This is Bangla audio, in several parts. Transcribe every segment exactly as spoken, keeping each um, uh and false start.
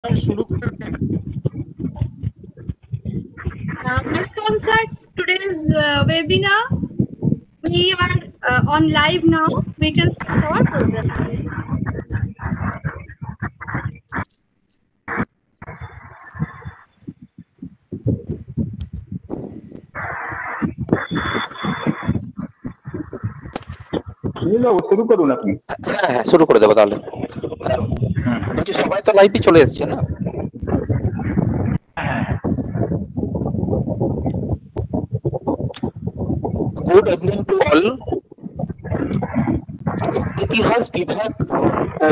शुरू करते Uh, welcome, sir. Today's uh, webinar. We are uh, on live now. We can start our program. শুরু করুন আপনি। হ্যাঁ হ্যাঁ শুরু করে দেবো তাহলে। বলছি সবাই তো লাইভে চলে এসছে না? Good evening to all. ইতিহাস বিভাগ ও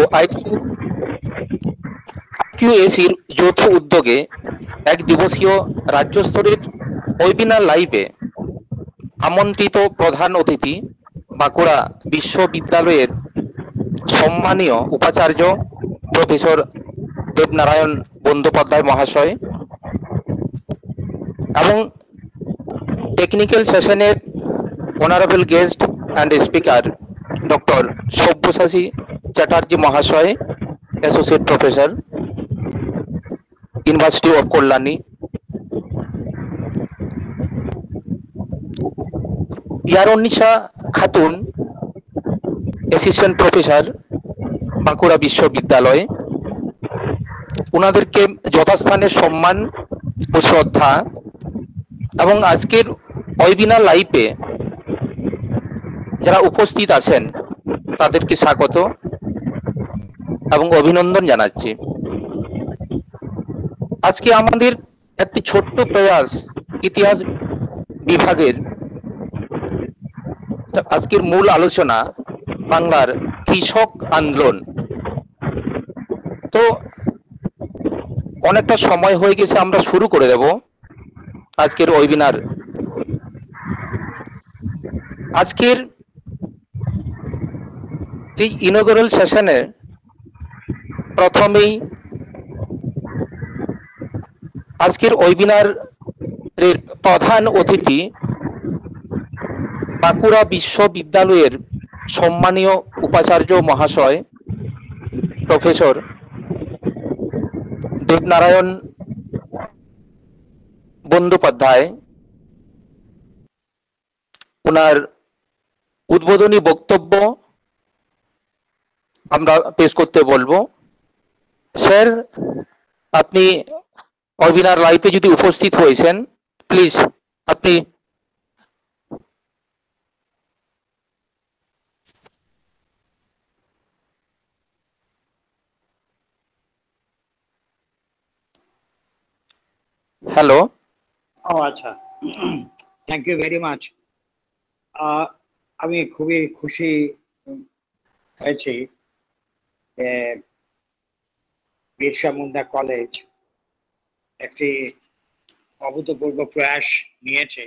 আইকিউএসির যৌথ উদ্যোগে এক দিবসীয় রাজ্য স্তরের ওয়েবিনার লাইভে আমন্ত্রিত প্রধান অতিথি বাঁকুড়া বিশ্ববিদ্যালয়ের সম্মানীয় উপাচার্য প্রফেসর দেবনারায়ণ বন্দ্যোপাধ্যায় মহাশয় এবং টেকনিক্যাল সেশনের honourable guest and speaker doctor Sabyasachi Chatterjee মহাশয়, associate professor, university of Kalyani, Yarnisha Khatun, assistant professor, Bankura বিশ্ববিদ্যালয়, ওনাদেরকে যথাস্থানে সম্মান ও শ্রদ্ধা এবং আজকের ওয়েবিনার লাইভে যারা উপস্থিত আছেন তাদেরকে স্বাগত এবং অভিনন্দন জানাচ্ছি। আজকে আমাদের একটি ছোট্ট প্রয়াস ইতিহাস বিভাগের আজকের মূল আলোচনা বাংলার কৃষক আন্দোলন। তো অনেকটা সময় হয়ে গেছে, আমরা শুরু করে দেব আজকের ওয়েবিনার। আজকের এই ইনঅগারাল সেশনে প্রথমেই আজকের ওয়েবিনারের প্রধান অতিথি বাঁকুড়া বিশ্ববিদ্যালয়ের সম্মানীয় উপাচার্য মহাশয় প্রফেসর দেবনারায়ণ বন্দ্যোপাধ্যায়, ওনার উদ্বোধনী বক্তব্য আমরা পেশ করতে বলবো। স্যার, আপনি ওয়েবিনার লাইভে যদি উপস্থিত হয়েছেন, প্লিজ আপনি হ্যালো। ও আচ্ছা, থ্যাংক ইউ ভেরি মাচ। আমি খুবই খুশি হয়েছি বিরসা মুন্ডা কলেজ একটি অভূতপূর্ব প্রয়াস নিয়েছে।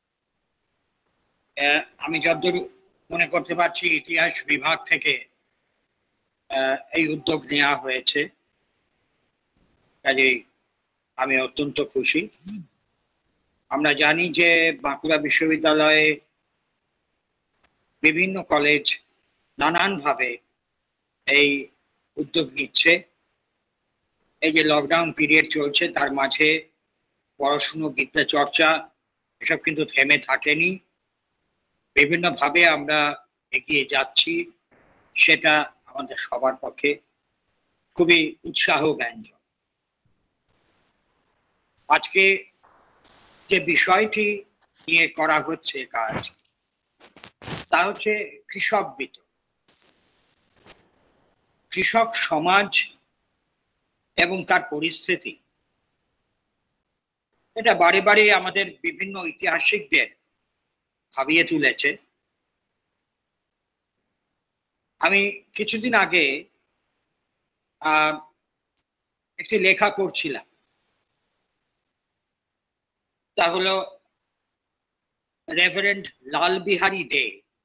আমি যতদূর মনে করতে পারছি ইতিহাস বিভাগ থেকে এই উদ্যোগ নেওয়া হয়েছে, কাজেই আমি অত্যন্ত খুশি। আমরা জানি যে বাঁকুড়া বিশ্ববিদ্যালয়ে বিভিন্ন কলেজ নানানভাবে এই উদ্যোগ নিচ্ছে। এই যে লকডাউন পিরিয়ড চলছে তার মাঝে পড়াশুনো, বিদ্যা চর্চা এসব কিন্তু থেমে থাকেনি। বিভিন্নভাবে আমরা এগিয়ে যাচ্ছি, সেটা আমাদের সবার পক্ষে খুবই উৎসাহ ব্যঞ্জক। আজকে যে বিষয়টি নিয়ে করা হচ্ছে কাজ, তা হচ্ছে কৃষক বিতরণ, কৃষক সমাজ এবং তার পরিস্থিতি। এটা বারে বারে আমাদের বিভিন্ন ঐতিহাসিকদের ভাবিয়ে তুলেছে। আমি কিছুদিন আগে আহ একটি লেখা পড়ছিলাম, তা হলো রেভারেন্ড লাল বিহারী দে।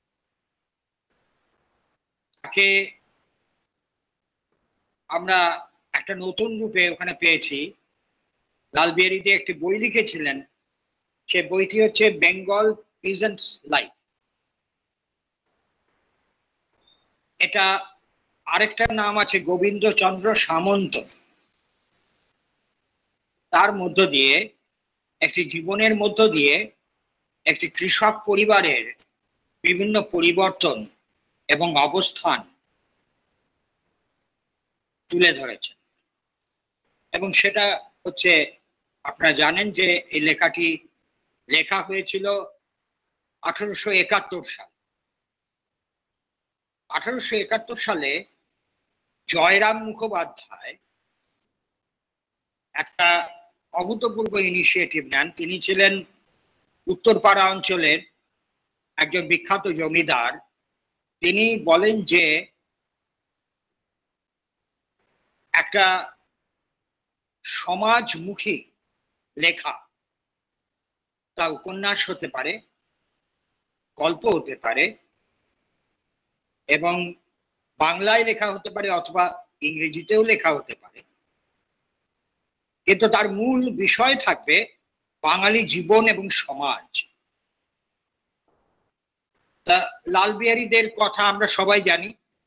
তাকে আমরা একটা নতুন রূপে ওখানে পেয়েছি। লাল বিহারী দে একটি বই লিখেছিলেন, সে বইটি হচ্ছে বেঙ্গল পিজেন্টস লাইফ। এটা আরেকটা নাম আছে গোবিন্দচন্দ্র সামন্ত। তার মধ্য দিয়ে, একটি জীবনের মধ্য দিয়ে একটি কৃষক পরিবারের বিভিন্ন পরিবর্তন এবং অবস্থান তুলে ধরেছেন। এবং সেটা হচ্ছে, আপনারা জানেন যে এই লেখাটি লেখা হয়েছিল আঠারোশো একাত্তর সালে। আঠারোশো একাত্তর সালে জয়রাম মুখোপাধ্যায় একটা অভূতপূর্ব ইনিশিয়েটিভ নেন। তিনি ছিলেন উত্তরপাড়া অঞ্চলের একজন বিখ্যাত জমিদার। তিনি বলেন যে একটা সমাজমুখী লেখা, তা উপন্যাস হতে পারে, গল্প হতে পারে, এবং বাংলায় লেখা হতে পারে অথবা ইংরেজিতেও লেখা হতে পারে, কিন্তু তার মূল বিষয় থাকবে বাঙালি জীবন এবং সমাজ। তা লালবিহারীদের কথা আমরা সবাই জানি।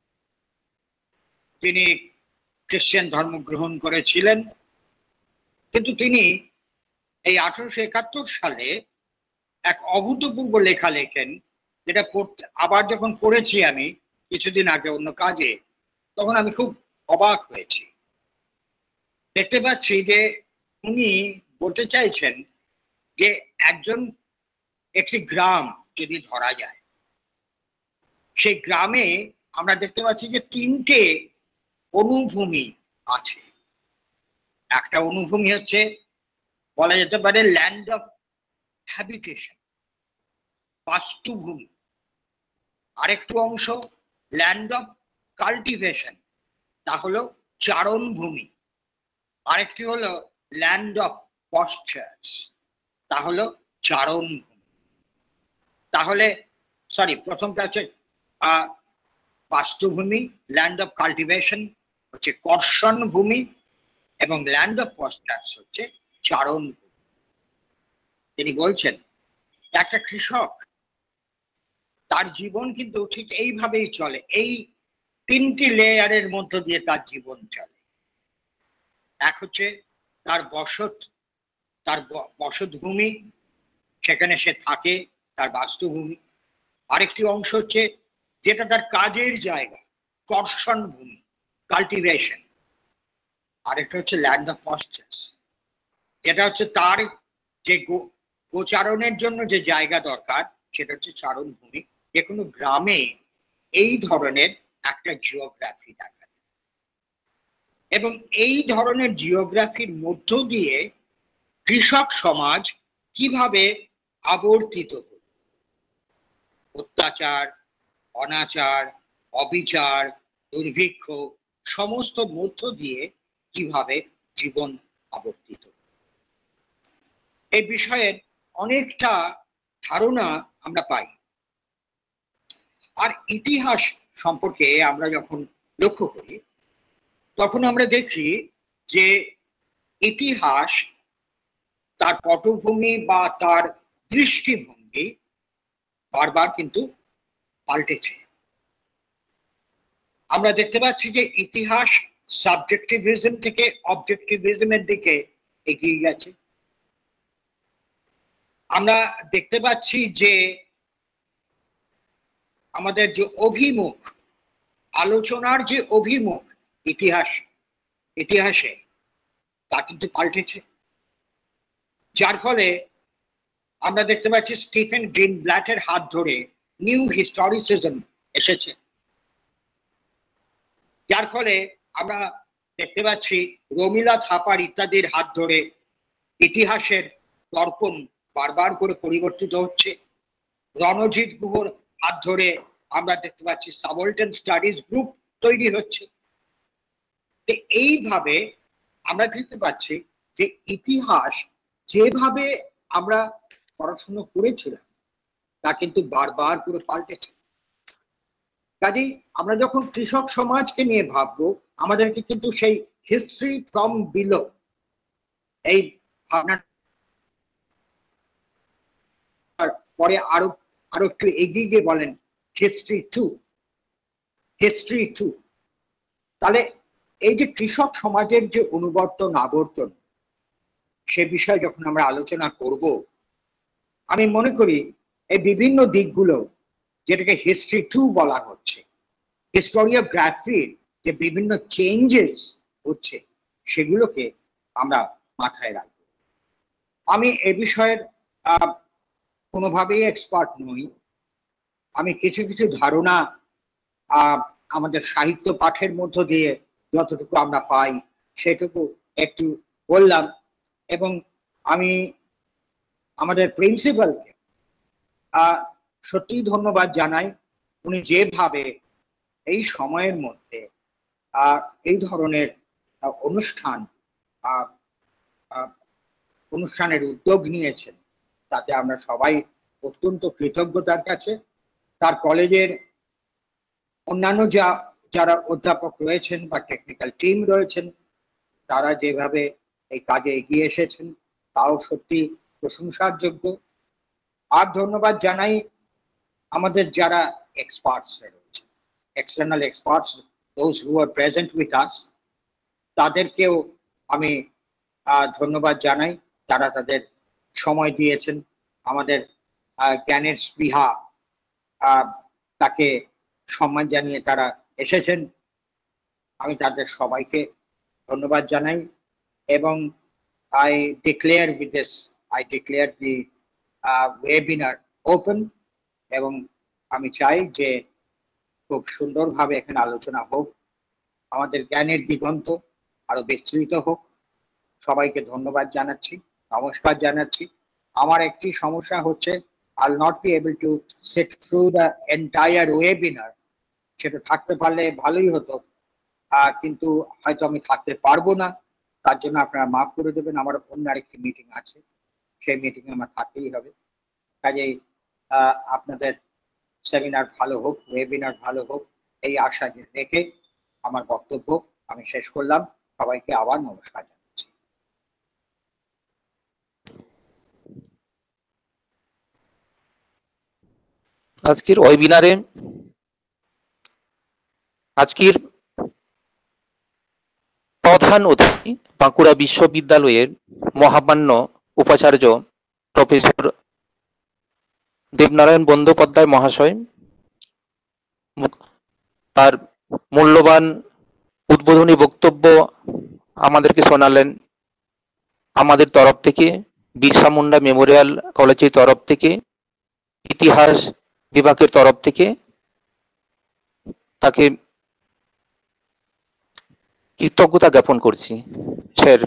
তিনি খ্রিস্টান ধর্ম গ্রহণ করেছিলেন, কিন্তু তিনি এই আঠারোশো একাত্তর সালে এক অভূতপূর্ব লেখা লেখেন, যেটা পড়তে আবার যখন পড়েছি আমি কিছুদিন আগে অন্য কাজে, তখন আমি খুব অবাক হয়েছি। দেখতে পাচ্ছি যে উনি বলতে চাইছেন যে একজন একটি গ্রাম যদি ধরা যায়, সেই গ্রামে আমরা দেখতে পাচ্ছি যে তিনটে অনুভূমি আছে। একটা অনুভূমি হচ্ছে বলা যেতে পারে ল্যান্ড অফ হ্যাবিটেশন, বাস্তুভূমি। আরেকটু অংশ ল্যান্ড অফ কাল্টিভেশন, তা হলো চারণভূমি। আরেকটি হলো ল্যান্ড অফ পশ্চার্স, তা হলো চারণভূমি। তাহলে সরি প্রথমটা হচ্ছে আহ বাস্তুভূমি, ল্যান্ড অফ কাল্টিভেশন হচ্ছে কর্ষণ ভূমি, এবং ল্যান্ড অফ পশ্চার্স হচ্ছে চারণভূমি। তিনি বলছেন একটা কৃষক, তার জীবন কিন্তু ঠিক এইভাবেই চলে, এই তিনটি লেয়ারের মধ্য দিয়ে তার জীবন চলে। এক হচ্ছে তার বসত, তার বসতভূমি, সেখানে সে থাকে, তার বাস্তুভূমি। আরেকটি অংশ হচ্ছে যেটা তার কাজের জায়গা, কর্ষণ ভূমি, কাল্টিভেশন। আরেকটা হচ্ছে ল্যান্ড অফ পশ্চার্স, যেটা হচ্ছে তার যে গোচারণের জন্য যে জায়গা দরকার, সেটা হচ্ছে চারণ ভূমি। যে কোনো গ্রামে এই ধরনের একটা জিওগ্রাফি দেখা যায়, এবং এই ধরনের জিওগ্রাফির মধ্য দিয়ে কৃষক সমাজ কিভাবে আবর্তিত হল, অত্যাচার, অনাচার, অবিচার, দুর্ভিক্ষ সমস্ত মধ্য দিয়ে কিভাবে জীবন আবর্তিত। এই বিষয়ের অনেকটা ধারণা আমরা পাই। আর ইতিহাস সম্পর্কে আমরা যখন লক্ষ্য করি, তখন আমরা দেখি যে ইতিহাস তার পটভূমি বা তার দৃষ্টিভঙ্গি বারবার কিন্তু পাল্টেছে। আমরা দেখতে পাচ্ছি যে ইতিহাস সাবজেক্টিভিজম থেকে অবজেক্টিভিজমের দিকে এগিয়ে গেছে। আমরা দেখতে পাচ্ছি যে আমাদের যে অভিমুখ, আলোচনার যে অভিমুখ ইতিহাস ইতিহাসে, তা কিন্তু পাল্টেছে। যার ফলে আমরা দেখতে পাচ্ছি স্টিফেন গ্রিনব্ল্যাটের হাত ধরে নিউ হিস্টোরিসিজম এসেছে। যার ফলে আমরা দেখতে পাচ্ছি রমিলা থাপার ইত্যাদির হাত ধরে ইতিহাসের দর্পণ বারবার করে পরিবর্তিত হচ্ছে। রণজিৎ গুহর হাত ধরে আমরা দেখতে পাচ্ছি সাবঅল্টার্ন স্টাডিজ গ্রুপ তৈরি হচ্ছে। এইভাবে আমরা দেখতে পাচ্ছি যে ইতিহাস যেভাবে আমরা পড়াশুনো করেছিলাম, তা কিন্তু বারবার করে পাল্টেছে। কাজেই আমরা যখন কৃষক সমাজকে নিয়ে ভাববো, আমাদেরকে কিন্তু সেই হিস্ট্রি ফ্রম বিলো, এই ভাবনা পরে আরো আরো একটু এগিয়ে গিয়ে বলেন হিস্ট্রি টু, হিস্ট্রি টু। তাহলে এই যে কৃষক সমাজের যে অনুবর্তন আবর্তন, সে বিষয়ে যখন আমরা আলোচনা করব, আমি মনে করি এই বিভিন্ন দিকগুলো, যেটাকে হিস্ট্রি টু বলা হচ্ছে, হিস্টোরিওগ্রাফির যে বিভিন্ন চেঞ্জেস হচ্ছে, সেগুলোকে আমরা মাথায় রাখবো। আমি এ বিষয়ের আহ কোনোভাবেই এক্সপার্ট নই। আমি কিছু কিছু ধারণা আহ আমাদের সাহিত্য পাঠের মধ্য দিয়ে যতটুকু আমরা পাই সেটুকু একটু বললাম, এবং আমি আমাদের প্রিন্সিপালকে আহ সত্যিই ধন্যবাদ জানাই। উনি যেভাবে এই সময়ের মধ্যে আহ এই ধরনের অনুষ্ঠান আহ অনুষ্ঠানের উদ্যোগ নিয়েছেন, তাতে আমরা সবাই অত্যন্ত কৃতজ্ঞ তার কাছে। তার কলেজের অন্যান্য যা যারা অধ্যাপক রয়েছেন বা টেকনিক্যাল টিম রয়েছেন, তারা যেভাবে এই কাজে এগিয়ে এসেছেন তাও সত্যি প্রশংসার যোগ্য। আর ধন্যবাদ জানাই আমাদের যারা এক্সপার্টস রয়েছে, external experts, those who are present with us, তাদেরকেও আমি ধন্যবাদ জানাই। তারা তাদের সময় দিয়েছেন, আমাদের জ্ঞানের স্পৃহা তাকে সম্মান জানিয়ে তারা এসেছেন। আমি তাদের সবাইকে ধন্যবাদ জানাই, এবং I declare with this I declare the webinar open, এবং আমি চাই যে খুব সুন্দরভাবে এখানে আলোচনা হোক, আমাদের জ্ঞানের দিগন্ত আরো বিস্তৃত হোক। সবাইকে ধন্যবাদ জানাচ্ছি, নমস্কার জানাচ্ছি। আমার একটি সমস্যা হচ্ছে, I'll not be able to sit through the entire webinar. সেটা থাকতে পারলে ভালোই হতো, আহ কিন্তু হয়তো আমি থাকতে পারবো না। তার জন্য আপনারা মাফ করে দেবেন, আমার অন্য আরেকটি মিটিং আছে, সেই মিটিংয়ে আমার থাকতেই হবে। কাজেই আহ আপনাদের সেমিনার ভালো হোক, ওয়েবিনার ভালো হোক, এই আশা রেখে আমার বক্তব্য আমি শেষ করলাম। সবাইকে আবার নমস্কার জানাচ্ছি। আজকের ওয়েবিনারে আজকের প্রধান অতিথি বাঁকুড়া বিশ্ববিদ্যালয়ের মহামান্য উপাচার্য প্রফেসর দেবনারায়ণ বন্দ্যোপাধ্যায় মহাশয় তার মূল্যবান উদ্বোধনী বক্তব্য আমাদেরকে শোনালেন। আমাদের তরফ থেকে, বিরসা মুন্ডা মেমোরিয়াল কলেজের তরফ থেকে, ইতিহাস বিভাগের তরফ থেকে তাকে কৃতজ্ঞতা জ্ঞাপন করছি। স্যার,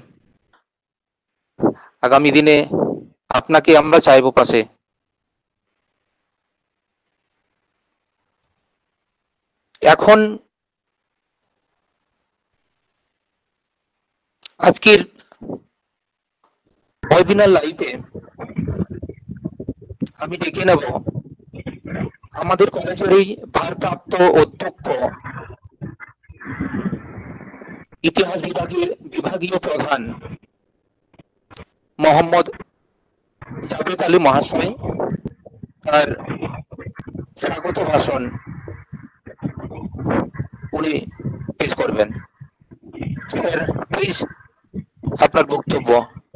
আগামী দিনে আপনাকে আমরা চাইবো পাশে। এখন আজকের ওয়েবিনার লাইভে আমি ডেকে নেব আমাদের কলেজের এই ভারপ্রাপ্ত অধ্যক্ষ, ইতিহাস বিভাগের বিভাগীয় প্রধান মোহাম্মদ জাভেদ আলী মহাশয়। তার স্বাগত ভাষণ উনি পেশ করবেন। স্যার, প্লিজ আপনার বক্তব্য।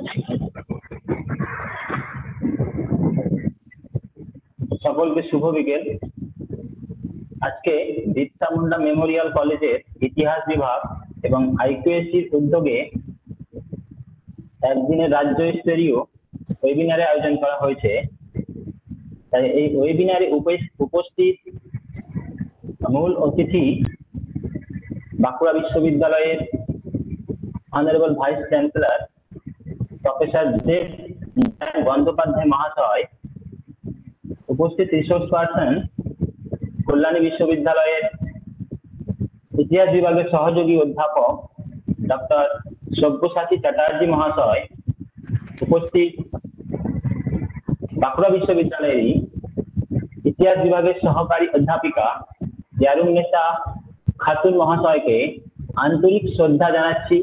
সকলকে শুভ বিকেল। আজকে বিরসা মুন্ডা মেমোরিয়াল কলেজের ইতিহাস বিভাগ এবং আইকিউএসির উদ্যোগে একদিনের রাজ্য স্তরীয় ওয়েবিনারে আয়োজন করা হয়েছে। তাই এই ওয়েবিনারে উপস্থিত মূল অতিথি বাঁকুড়া বিশ্ববিদ্যালয়ের honourable vice chancellor professor Deb Bandyopadhyay মহাশয়, উপস্থিত রিসোর্স পার্সন কল্যাণী বিশ্ববিদ্যালয়ের ইতিহাস বিভাগের সহযোগী অধ্যাপক ডক্টর সব্যসাচী চ্যাটার্জি মহাশয়, উপস্থিত বাঁকুড়া বিশ্ববিদ্যালয়েরই ইতিহাস বিভাগের সহকারী অধ্যাপিকা জারুন্নেসা খাতুন মহাশয়কে আন্তরিক শ্রদ্ধা জানাচ্ছি।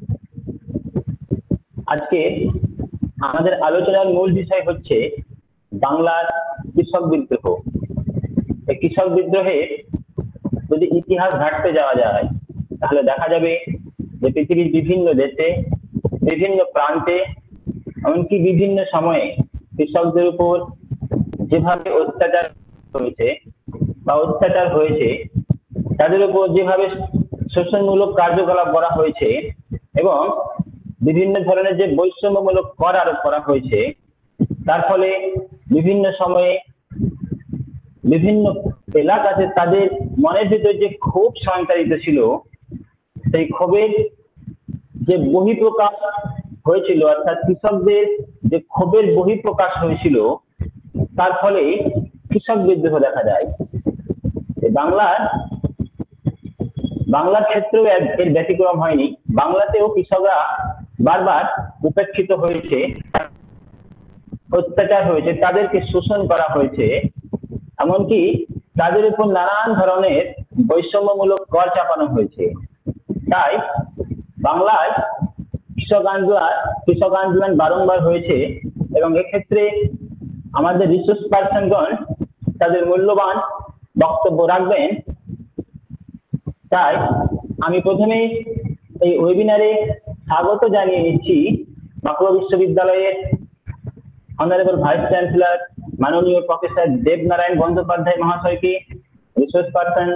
আজকে আমাদের আলোচনার মূল বিষয় হচ্ছে বাংলার কৃষক বিদ্রোহ। এই কৃষক বিদ্রোহের যদি ইতিহাস ঘাঁটতে যাওয়া যায় তাহলে দেখা যাবে যে পৃথিবীর বিভিন্ন দেশে, বিভিন্ন প্রান্তে এমনকি বিভিন্ন সময়ে কৃষকদের উপর যেভাবে অত্যাচার হয়েছে বা অত্যাচার হয়েছে, তাদের উপর যেভাবে শোষণমূলক কার্যকলাপ করা হয়েছে এবং বিভিন্ন ধরনের যে বৈষম্যমূলক কর আরোপ করা হয়েছে, তার ফলে বিভিন্ন সময়ে বিভিন্ন এলাকাতে তাদের মনের ভিতরে যে ক্ষোভ সঞ্চারিত ছিল, সেই ক্ষোভের যে বহিঃপ্রকাশ হয়েছিল, অর্থাৎ কৃষকদের যে ক্ষোভের বহিঃপ্রকাশ হয়েছিল, তার ফলে কৃষক বিদ্রোহ দেখা যায়। বাংলার বাংলার ক্ষেত্রেও এর ব্যতিক্রম হয়নি। বাংলাতেও কৃষকরা বারবার উপেক্ষিত হয়েছে, অত্যাচার হয়েছে, তাদেরকে শোষণ করা হয়েছে, এমনকি তাদের উপর নানান ধরনের বৈষম্যমূলক কর চাপানো হয়েছে। তাই বাংলায় কৃষক আন্দোলন কৃষক আন্দোলন বারংবার হয়েছে এবং এক্ষেত্রে আমাদের রিসোর্স পার্সনগণ তাদের মূল্যবান বক্তব্য রাখবেন। তাই আমি প্রথমে এই ওয়েবিনারে স্বাগত জানিয়ে নিচ্ছি বাঁকুড়া বিশ্ববিদ্যালয়ের অনারেবল ভাইস চ্যান্সেলর মাননীয় প্রফেসর দেবনারায়ণ বন্দ্যোপাধ্যায় মহাশয়কে, রিসোর্স পার্সন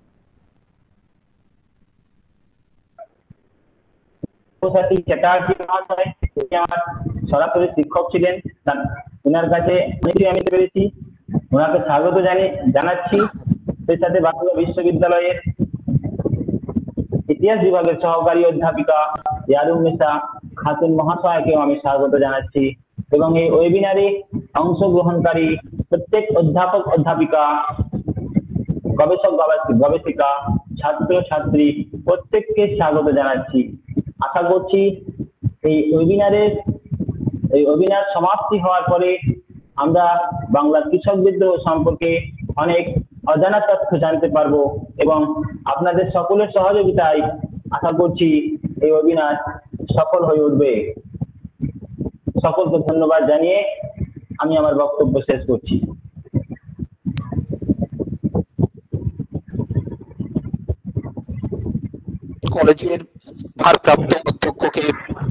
চ্যাটার্জি মহাশয়, আমার সরাসরি শিক্ষক ছিলেন, ওনার কাছে অনেকেই আমি পেরেছি, ওনাকে স্বাগত জানিয়ে জানাচ্ছি। সেই সাথে বাঁকুড়া বিশ্ববিদ্যালয়ের ইতিহাস বিভাগের সহকারী অধ্যাপিকা ইয়ারুন্নেসা খাতুন মহাশয়কেও আমি স্বাগত জানাচ্ছি এবং এই ওয়েবিনারে অংশগ্রহণকারী প্রত্যেক অধ্যাপক অধ্যাপিকা, গবেষক গবেষিকা, ছাত্র ছাত্রী প্রত্যেককে স্বাগত জানাচ্ছি। আশা করছি এই ওয়েবিনারের এই ওয়েবিনার সমাপ্তি হওয়ার পরে আমরা বাংলার কৃষক বিদ্রোহ সম্পর্কে অনেক অজানা তথ্য জানতে পারবো এবং আপনাদের সকলের সহযোগিতায় আশা করছি এই ওয়েবিনার সফল হয়ে উঠবে। সকলকে ধন্যবাদ জানিয়ে আমি আমার বক্তব্য শেষ করছি। কলেজের ভারপ্রাপ্ত অধ্যক্ষকে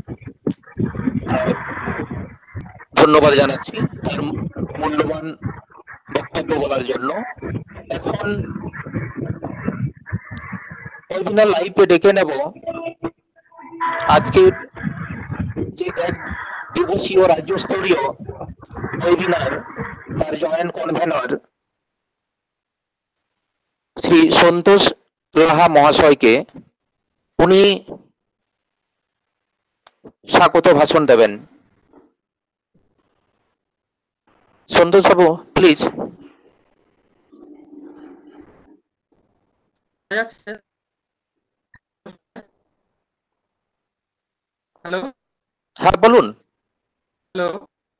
ধন্যবাদ জানাচ্ছি তার মূল্যবান বক্তব্য বলার জন্য। এখন ওয়েবিনার লাইভে ডেকে নেব আজকের যে এক দিবসীয় রাজ্যস্তরীয় ওয়েবিনার, তার জয়েন্ট কনভেনর শ্রী সন্তোষ লাহা মহাশয়কে। উনি স্বাগত ভাষণ দেবেন। সন্তোষ বাবু, প্লিজ। হ্যালো, হ্যাঁ বলুন। হ্যালো,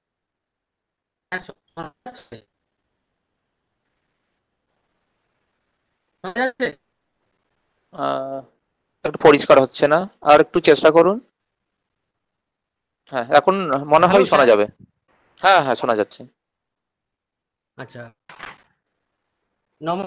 একটু পরিষ্কার হচ্ছে না, আর একটু চেষ্টা করুন। হ্যাঁ, এখন মনে হয় শোনা যাবে। হ্যাঁ হ্যাঁ শোনা যাচ্ছে। আচ্ছা, নম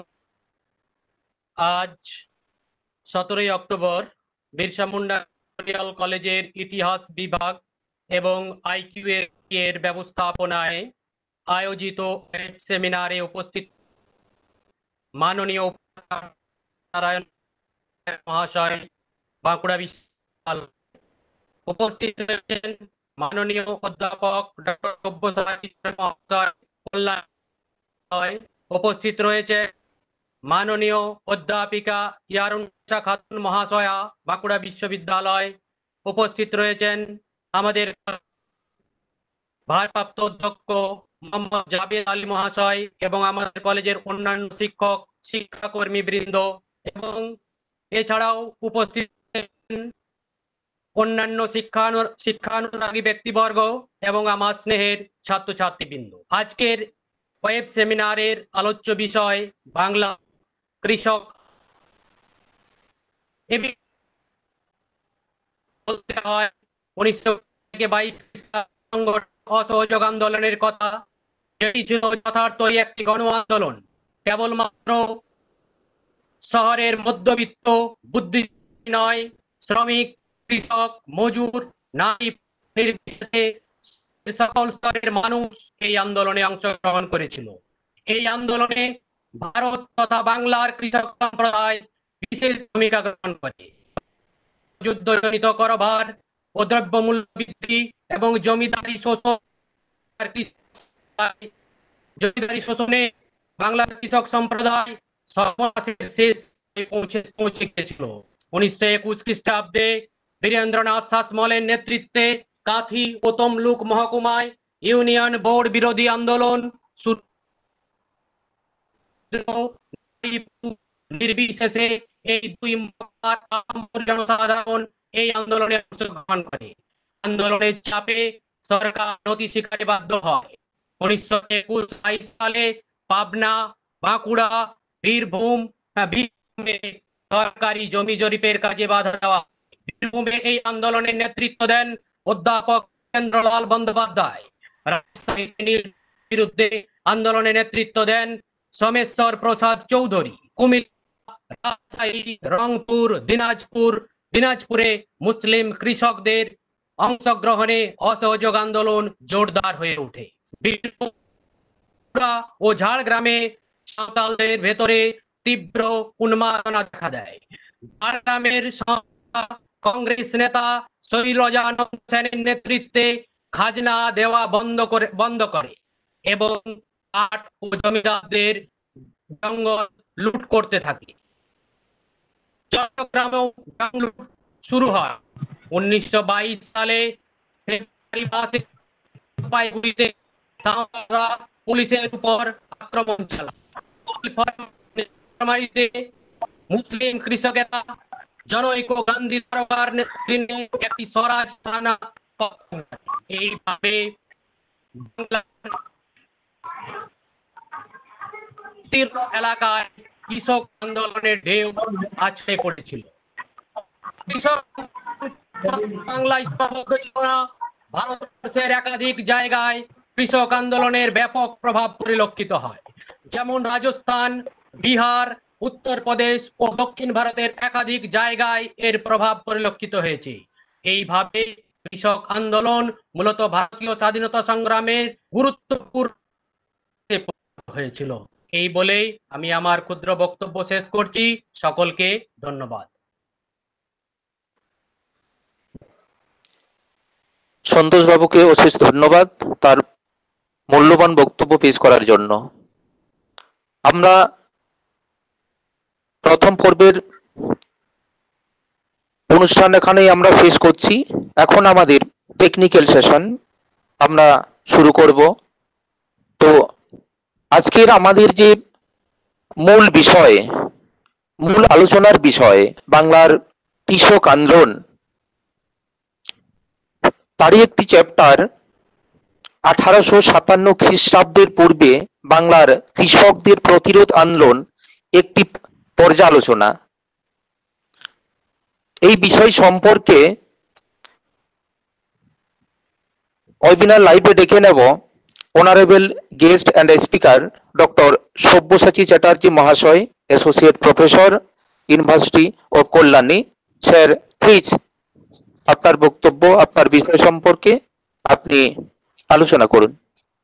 আজ সতেরোই অক্টোবর বিরসা মুন্ডা মেমোরিয়াল কলেজের ইতিহাস বিভাগ এবং আইকিউ এর ব্যবস্থাপনায় আয়োজিত সেমিনারে উপস্থিত মাননীয় নারায়ণ মহাশয়, বাঁকুড়া বিশ্ববিদ্যালয় উপস্থিত রয়েছেন মাননীয় অধ্যাপক ডক্টর সব্যসাচী মহাশয় কল্যাণ, উপস্থিত রয়েছে মাননীয় অধ্যাপিকা ইয়ারুন্নেসা খাতুন মহাশয়া, বাঁকুড়া বিশ্ববিদ্যালয়, উপস্থিত রয়েছেন আমাদের ভারপ্রাপ্ত অধ্যক্ষ মোহাম্মদ জাবেদ আলী মহাশয় এবং আমাদের কলেজের অন্যান্য শিক্ষক শিক্ষাকর্মী বৃন্দ, এবং এছাড়াও উপস্থিত অন্যান্য শিক্ষানু শিক্ষানুরাগী ব্যক্তিবর্গ এবং আমার স্নেহের ছাত্রছাত্রীবৃন্দ। আজকের ওয়েব সেমিনারের আলোচ্য বিষয় বাংলা কৃষক। বলতে হয় উনিশশো থেকে বাইশ অসহযোগ আন্দোলনের কথা, যেটি ছিল যথার্থই একটি গণ আন্দোলন। কেবলমাত্র শহরের মধ্যবিত্ত বুদ্ধিজীবী নয়, শ্রমিক, কৃষক, মজুর, নারী নির্বিশেষে সকল স্তরের মানুষ এই আন্দোলনে অংশগ্রহণ করেছিল। এই আন্দোলনে ভারত তথা বাংলার কৃষক সম্প্রদায় বিশেষ ভূমিকা গ্রহণ করে। যুদ্ধজনিত করভার ও দ্রব্যমূল্য বৃদ্ধি এবং জমিদারি শোষণ জমিদারি শোষণে বাংলার কৃষক সম্প্রদায় সর্বনাশের শেষ পৌঁছে পৌঁছে গিয়েছিল। উনিশশো একুশ খ্রিস্টাব্দে বীরেন্দ্রনাথ শাসমলের নেতৃত্বে কাঁথি ও তমলুক মহকুমায় ইউনিয়ন বোর্ড বিরোধী আন্দোলন শুরু। নির্বিশেষে এই দুই জনসাধারণ এই আন্দোলনে অংশগ্রহণ করে। আন্দোলনের চাপে সরকার নথি স্বীকারে বাধ্য হয়। উনিশশো একুশ বাইশ সালে পাবনা, বাঁকুড়া, বীরভূম বীরভূমে সরকারি জমি জরিপের কাজে বাধা দেওয়া। বীরভূমে এই আন্দোলনের নেতৃত্ব দেন অধ্যাপক কেন্দ্রলাল বন্দ্যোপাধ্যায়। রাজশাহীর বিরুদ্ধে আন্দোলনে নেতৃত্ব দেন সোমেশ্বর প্রসাদ চৌধুরী। কুমিল্লা, রাজশাহী, রংপুর, দিনাজপুর দিনাজপুরে মুসলিম কৃষকদের অংশগ্রহণে অসহযোগ আন্দোলন জোরদার হয়ে ওঠে। ও ঝাড়গ্রামে সাঁওতালদের ভেতরে তীব্র উন্মাদনা দেখা দেয়। ঝাড়গ্রামের কংগ্রেস নেতা শৈলজানন্দ সেনের নেতৃত্বে খাজনা দেওয়া বন্ধ করে বন্ধ করে এবং কাঠ ও জমিদারদের জঙ্গল লুট করতে থাকে। চট্টগ্রামেও লুট শুরু হয়। উনিশশো বাইশ সালে ফেব্রুয়ারি মাসে জলপাইগুড়িতে পুলিশের উপর আক্রমণ চালায়। মুসলিম কৃষকেরা জনৈক গান্ধী দরবার দিনে একটি স্বরাজ থানা এইভাবে এলাকায় কৃষক আন্দোলনের ঢেউ আছড়ে পড়েছিল। কৃষক বাংলায় ভারতবর্ষের একাধিক জায়গায় কৃষক আন্দোলনের ব্যাপক প্রভাব পরিলক্ষিত হয়, যেমন রাজস্থান, বিহার, উত্তরপ্রদেশ ও দক্ষিণ ভারতের একাধিক জায়গায় এর প্রভাব পরিলক্ষিত হয়েছে। এইভাবে কৃষক আন্দোলন মূলত ভারতীয় স্বাধীনতা সংগ্রামের গুরুত্বপূর্ণ হয়েছিল। এই বলেই আমি আমার ক্ষুদ্র বক্তব্য শেষ করছি। সকলকে ধন্যবাদ। সন্তোষ বাবুকে অশেষ ধন্যবাদ তার মূল্যবান বক্তব্য পেশ করার জন্য। আমরা প্রথম পর্বের অনুষ্ঠান এখানেই আমরা শেষ করছি। এখন আমাদের টেকনিক্যাল সেশন আমরা শুরু করব। তো আজকের আমাদের যে মূল বিষয়, মূল আলোচনার বিষয় বাংলার কৃষক আন্দোলন, তারই একটি চ্যাপ্টার আঠারোশো সাতান্ন খ্রিস্টাব্দের পূর্বে বাংলার কৃষকদের প্রতিরোধ আন্দোলন, একটি পর্যালোচনা। এই বিষয় সম্পর্কে ওয়েবিনার লাইভে ডেকে নেব honourable guest and speaker doctor Sabyasachi Chatterjee মহাশয়, associate professor, university of Kalyani. Sir, please আপনার বক্তব্য, আপনার বিষয় সম্পর্কে আপনি আলোচনা করুন।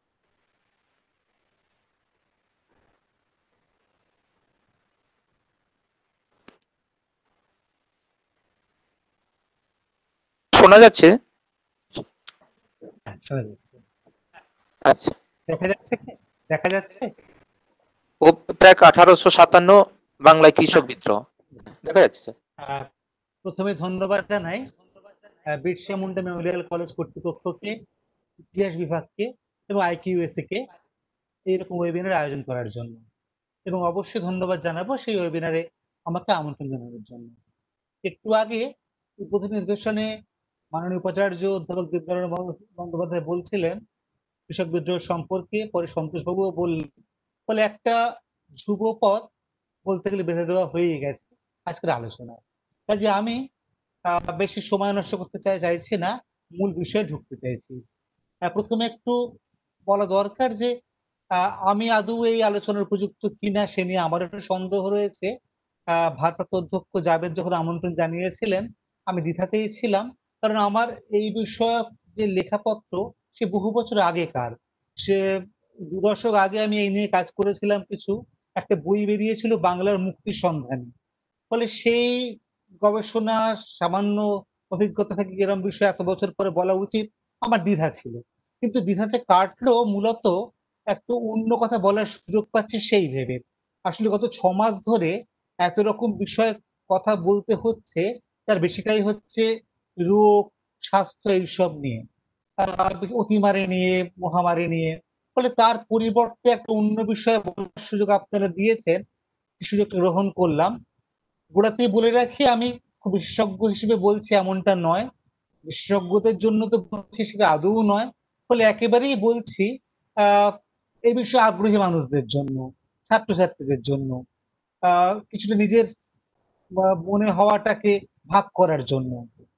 শোনা যাচ্ছে? আচ্ছা, দেখা যাচ্ছে কি? দেখা যাচ্ছে? ও প্রাক আঠারোশো সাতান্ন বাংলায় কৃষক বিদ্রোহ দেখা যাচ্ছে। আহ, প্রথমে ধন্যবাদ জানাই আহ, বিরসা মুন্ডা মেমোরিয়াল কলেজ কর্তৃপক্ষকে, ইতিহাস বিভাগকে এবং আইকিউএসএ কে এইরকম ওয়েবিনার আয়োজন করার জন্য, এবং অবশ্যই ধন্যবাদ জানাবো সেই ওয়েবিনারে আমাকে আমন্ত্রণ জানানোর জন্য। একটু আগে উদ্বোধনী নির্দেশনে মাননীয় উপাচার্য অধ্যাপক দেবনারায়ণ বন্দ্যোপাধ্যায় বলছিলেন কৃষক বিদ্রোহ সম্পর্কে, পরে সন্তোষবাবুও বললেন, ফলে একটা ধ্রুবপথ বলতে গেলে বেঁধে দেওয়া হয়ে গেছে আজকের আলোচনায়। কাজে আমি বেশি সময় নষ্ট করতে চাই চাইছি না, মূল বিষয়ে ঢুকতে চাইছি। প্রথমে একটু বলা দরকার যে আমি আদৌ এই আলোচনার উপযুক্ত কিনা সে নিয়ে আমার একটু সন্দেহ রয়েছে। আহ ভারপ্রাপ্ত অধ্যক্ষ জাভেদ যখন আমন্ত্রণ জানিয়েছিলেন আমি দ্বিধাতেই ছিলাম, কারণ আমার এই বিষয়ক যে লেখাপত্র সে বহু বছর আগেকার। সে দু দশক আগে আমি এই নিয়ে কাজ করেছিলাম কিছু। একটা বই বেরিয়েছিল বাংলার মুক্তির সন্ধানী। ফলে সেই গবেষণা সামান্য অভিজ্ঞতা থেকে এরকম বিষয় এত বছর পরে বলা উচিত আমার দ্বিধা ছিল। কিন্তু দ্বিধাটা কাটলো মূলত একটু অন্য কথা বলার সুযোগ পাচ্ছি সেই ভেবে। আসলে গত ছ মাস ধরে এত রকম বিষয়ে কথা বলতে হচ্ছে, তার বেশিটাই হচ্ছে রোগ, স্বাস্থ্য এইসব নিয়ে। আহ, অতিমারি নিয়ে, মহামারী নিয়ে। ফলে তার পরিবর্তে একটা অন্য বিষয়ে বলার সুযোগ আপনারা দিয়েছেন, সেই সুযোগটা গ্রহণ করলাম। গোড়াতেই বলে রাখি, আমি খুব বিশেষজ্ঞ হিসেবে বলছি এমনটা নয়। বিশেষজ্ঞদের জন্য তো বলছি সেটা আদৌ নয়। ফলে একেবারেই বলছি আহ এই বিষয়ে আগ্রহী মানুষদের জন্য, ছাত্রছাত্রীদের জন্য, আহ কিছুটা নিজের আহ, মনে হওয়াটাকে ভাগ করার জন্য।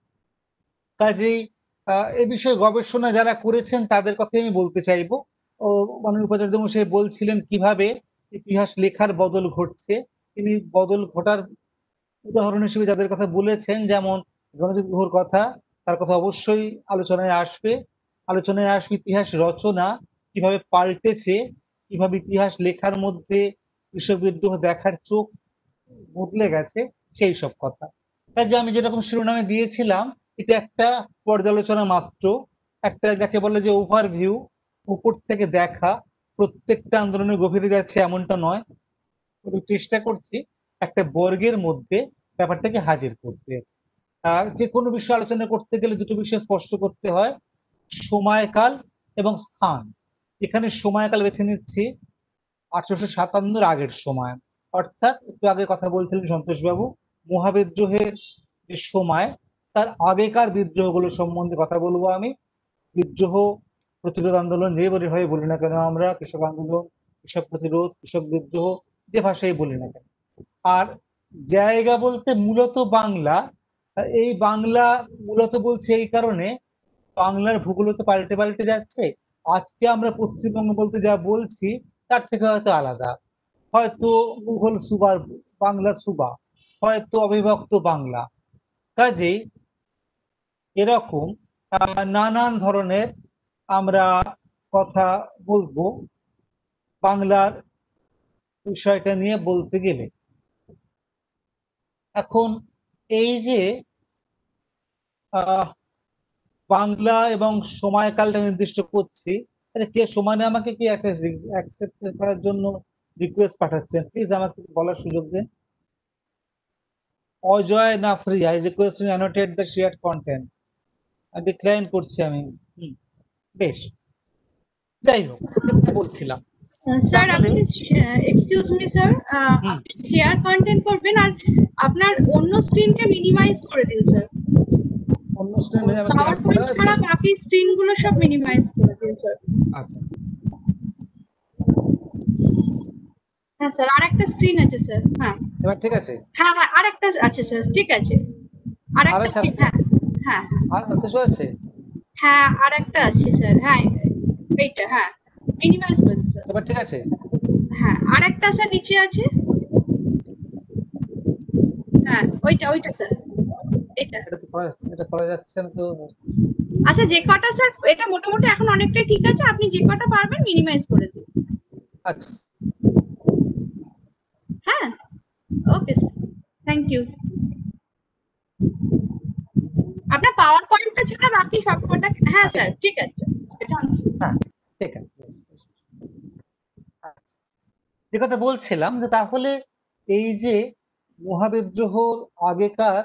কাজেই আহ এ বিষয়ে গবেষণা যারা করেছেন তাদের কথাই আমি বলতে চাইবো। ও মাননীয় উপাচার্য মশাই বলছিলেন কিভাবে ইতিহাস লেখার বদল ঘটছে। তিনি বদল ঘটার উদাহরণ হিসেবে যাদের কথা বলেছেন, যেমন রণজিৎ গুহর কথা, তার কথা অবশ্যই আলোচনায় আসবে। আলোচনায় আসবে ইতিহাস রচনা কিভাবে পাল্টেছে, কিভাবে ইতিহাস লেখার মধ্যে কৃষক বিদ্রোহ দেখার চোখ বদলে গেছে, সেই সব কথা। কাজে আমি যেরকম শিরোনামে দিয়েছিলাম, এটা একটা পর্যালোচনা মাত্র, একটা যাকে বলে যে ওভারভিউ, উপর থেকে দেখা। প্রত্যেকটা আন্দোলনের গভীরে যাচ্ছে এমনটা নয়, আমি চেষ্টা করছি একটা বর্গের মধ্যে ব্যাপারটাকে হাজির করতে। আহ যে কোনো বিষয় আলোচনা করতে গেলে দুটো বিষয় স্পষ্ট করতে হয়, সময়কাল এবং স্থান। এখানে সময়কাল বেছে নিচ্ছি আঠারোশো সাতান্নর আগের সময়, অর্থাৎ একটু আগে কথা বলছিলেন সন্তোষবাবু, মহাবিদ্রোহের যে সময়, তার আগেকার বিদ্রোহগুলো সম্বন্ধে কথা বলবো আমি। বিদ্রোহ, প্রতিরোধ আন্দোলন যেভাবে বলি না কেন আমরা, কৃষক আন্দোলন, কৃষক প্রতিরোধ, কৃষক বিদ্রোহ, যে ভাষায় বলি না কেন। আর জায়গা বলতে মূলত বাংলা। এই বাংলা মূলত বলছে এই কারণে, বাংলার ভূগোল তো পাল্টে পাল্টে যাচ্ছে। আজকে আমরা পশ্চিমবঙ্গ বলতে যা বলছি তার থেকে হয়তো আলাদা। হয়তো মুঘল সুবার বাংলা সুবা, হয়তো অবিভক্ত বাংলা। কাজেই এরকম আহ, নানান ধরনের আমরা কথা বলবো বাংলার বিষয়টা নিয়ে বলতে গেলে। এখন এই যে আহ বাংলা এবং সময়কালটা নির্দিষ্ট করছি, কে সমানে আমাকে কি একটা অ্যাকসেপ্ট করার জন্য রিকোয়েস্ট পাঠাচ্ছেন, প্লিজ আমাকে বলার সুযোগ দিন। Ajay Nafri, I request you annotate the shared content. Decline করছি আমি। হুম, বেশ, যাই হোক, বলছিলাম স্যার তাহলে আপনি এক্সকিউজ মি স্যার, হুম, আপনি শেয়ার কন্টেন্ট করবেন আর আপনার অন্য স্ক্রিনকে মিনিমাইজ করে দিন স্যার। অন্য স্ক্রিনে আমাকে পাওয়ার অ্যাড করা পয়েন্ট আছে। ছাড়া বাকি স্ক্রিনগুলো সব মিনিমাইজ করে দিন স্যার। আচ্ছা, হ্যাঁ স্যার, আর একটা স্ক্রিন আছে স্যার। হ্যাঁ এবার ঠিক আছে। হ্যাঁ হ্যাঁ আর একটা আছে স্যার, ঠিক আছে। আর আর একটা আছে, হ্যাঁ হ্যাঁ আর কিছু আছে? হ্যাঁ আর একটা আছে স্যার। হ্যাঁ এইটা, হ্যাঁ মিনিমাইজ করে দিন স্যার। এবার ঠিক আছে। হ্যাঁ আর একটা স্যার নিচে আছে। হ্যাঁ ওইটা ওইটা স্যার, এটা। এটা তো করা যাচ্ছে, এটা করা যাচ্ছে না তো। আচ্ছা যে কটা স্যার, এটা মোটামুটি এখন অনেকটাই ঠিক আছে, আপনি যে কটা পারবেন মিনিমাইজ করে দিন। আচ্ছা, হ্যাঁ ওকে স্যার, থ্যাংক ইউ। আপনার পাওয়ার পয়েন্টটা ছাড়া বাকি সব কটা, হ্যাঁ স্যার ঠিক আছে। এটা হ্যাঁ ঠিক আছে। আচ্ছা, যে কথা বলছিলাম যে তাহলে এই যে মহাবিদ্রোহর আগেকার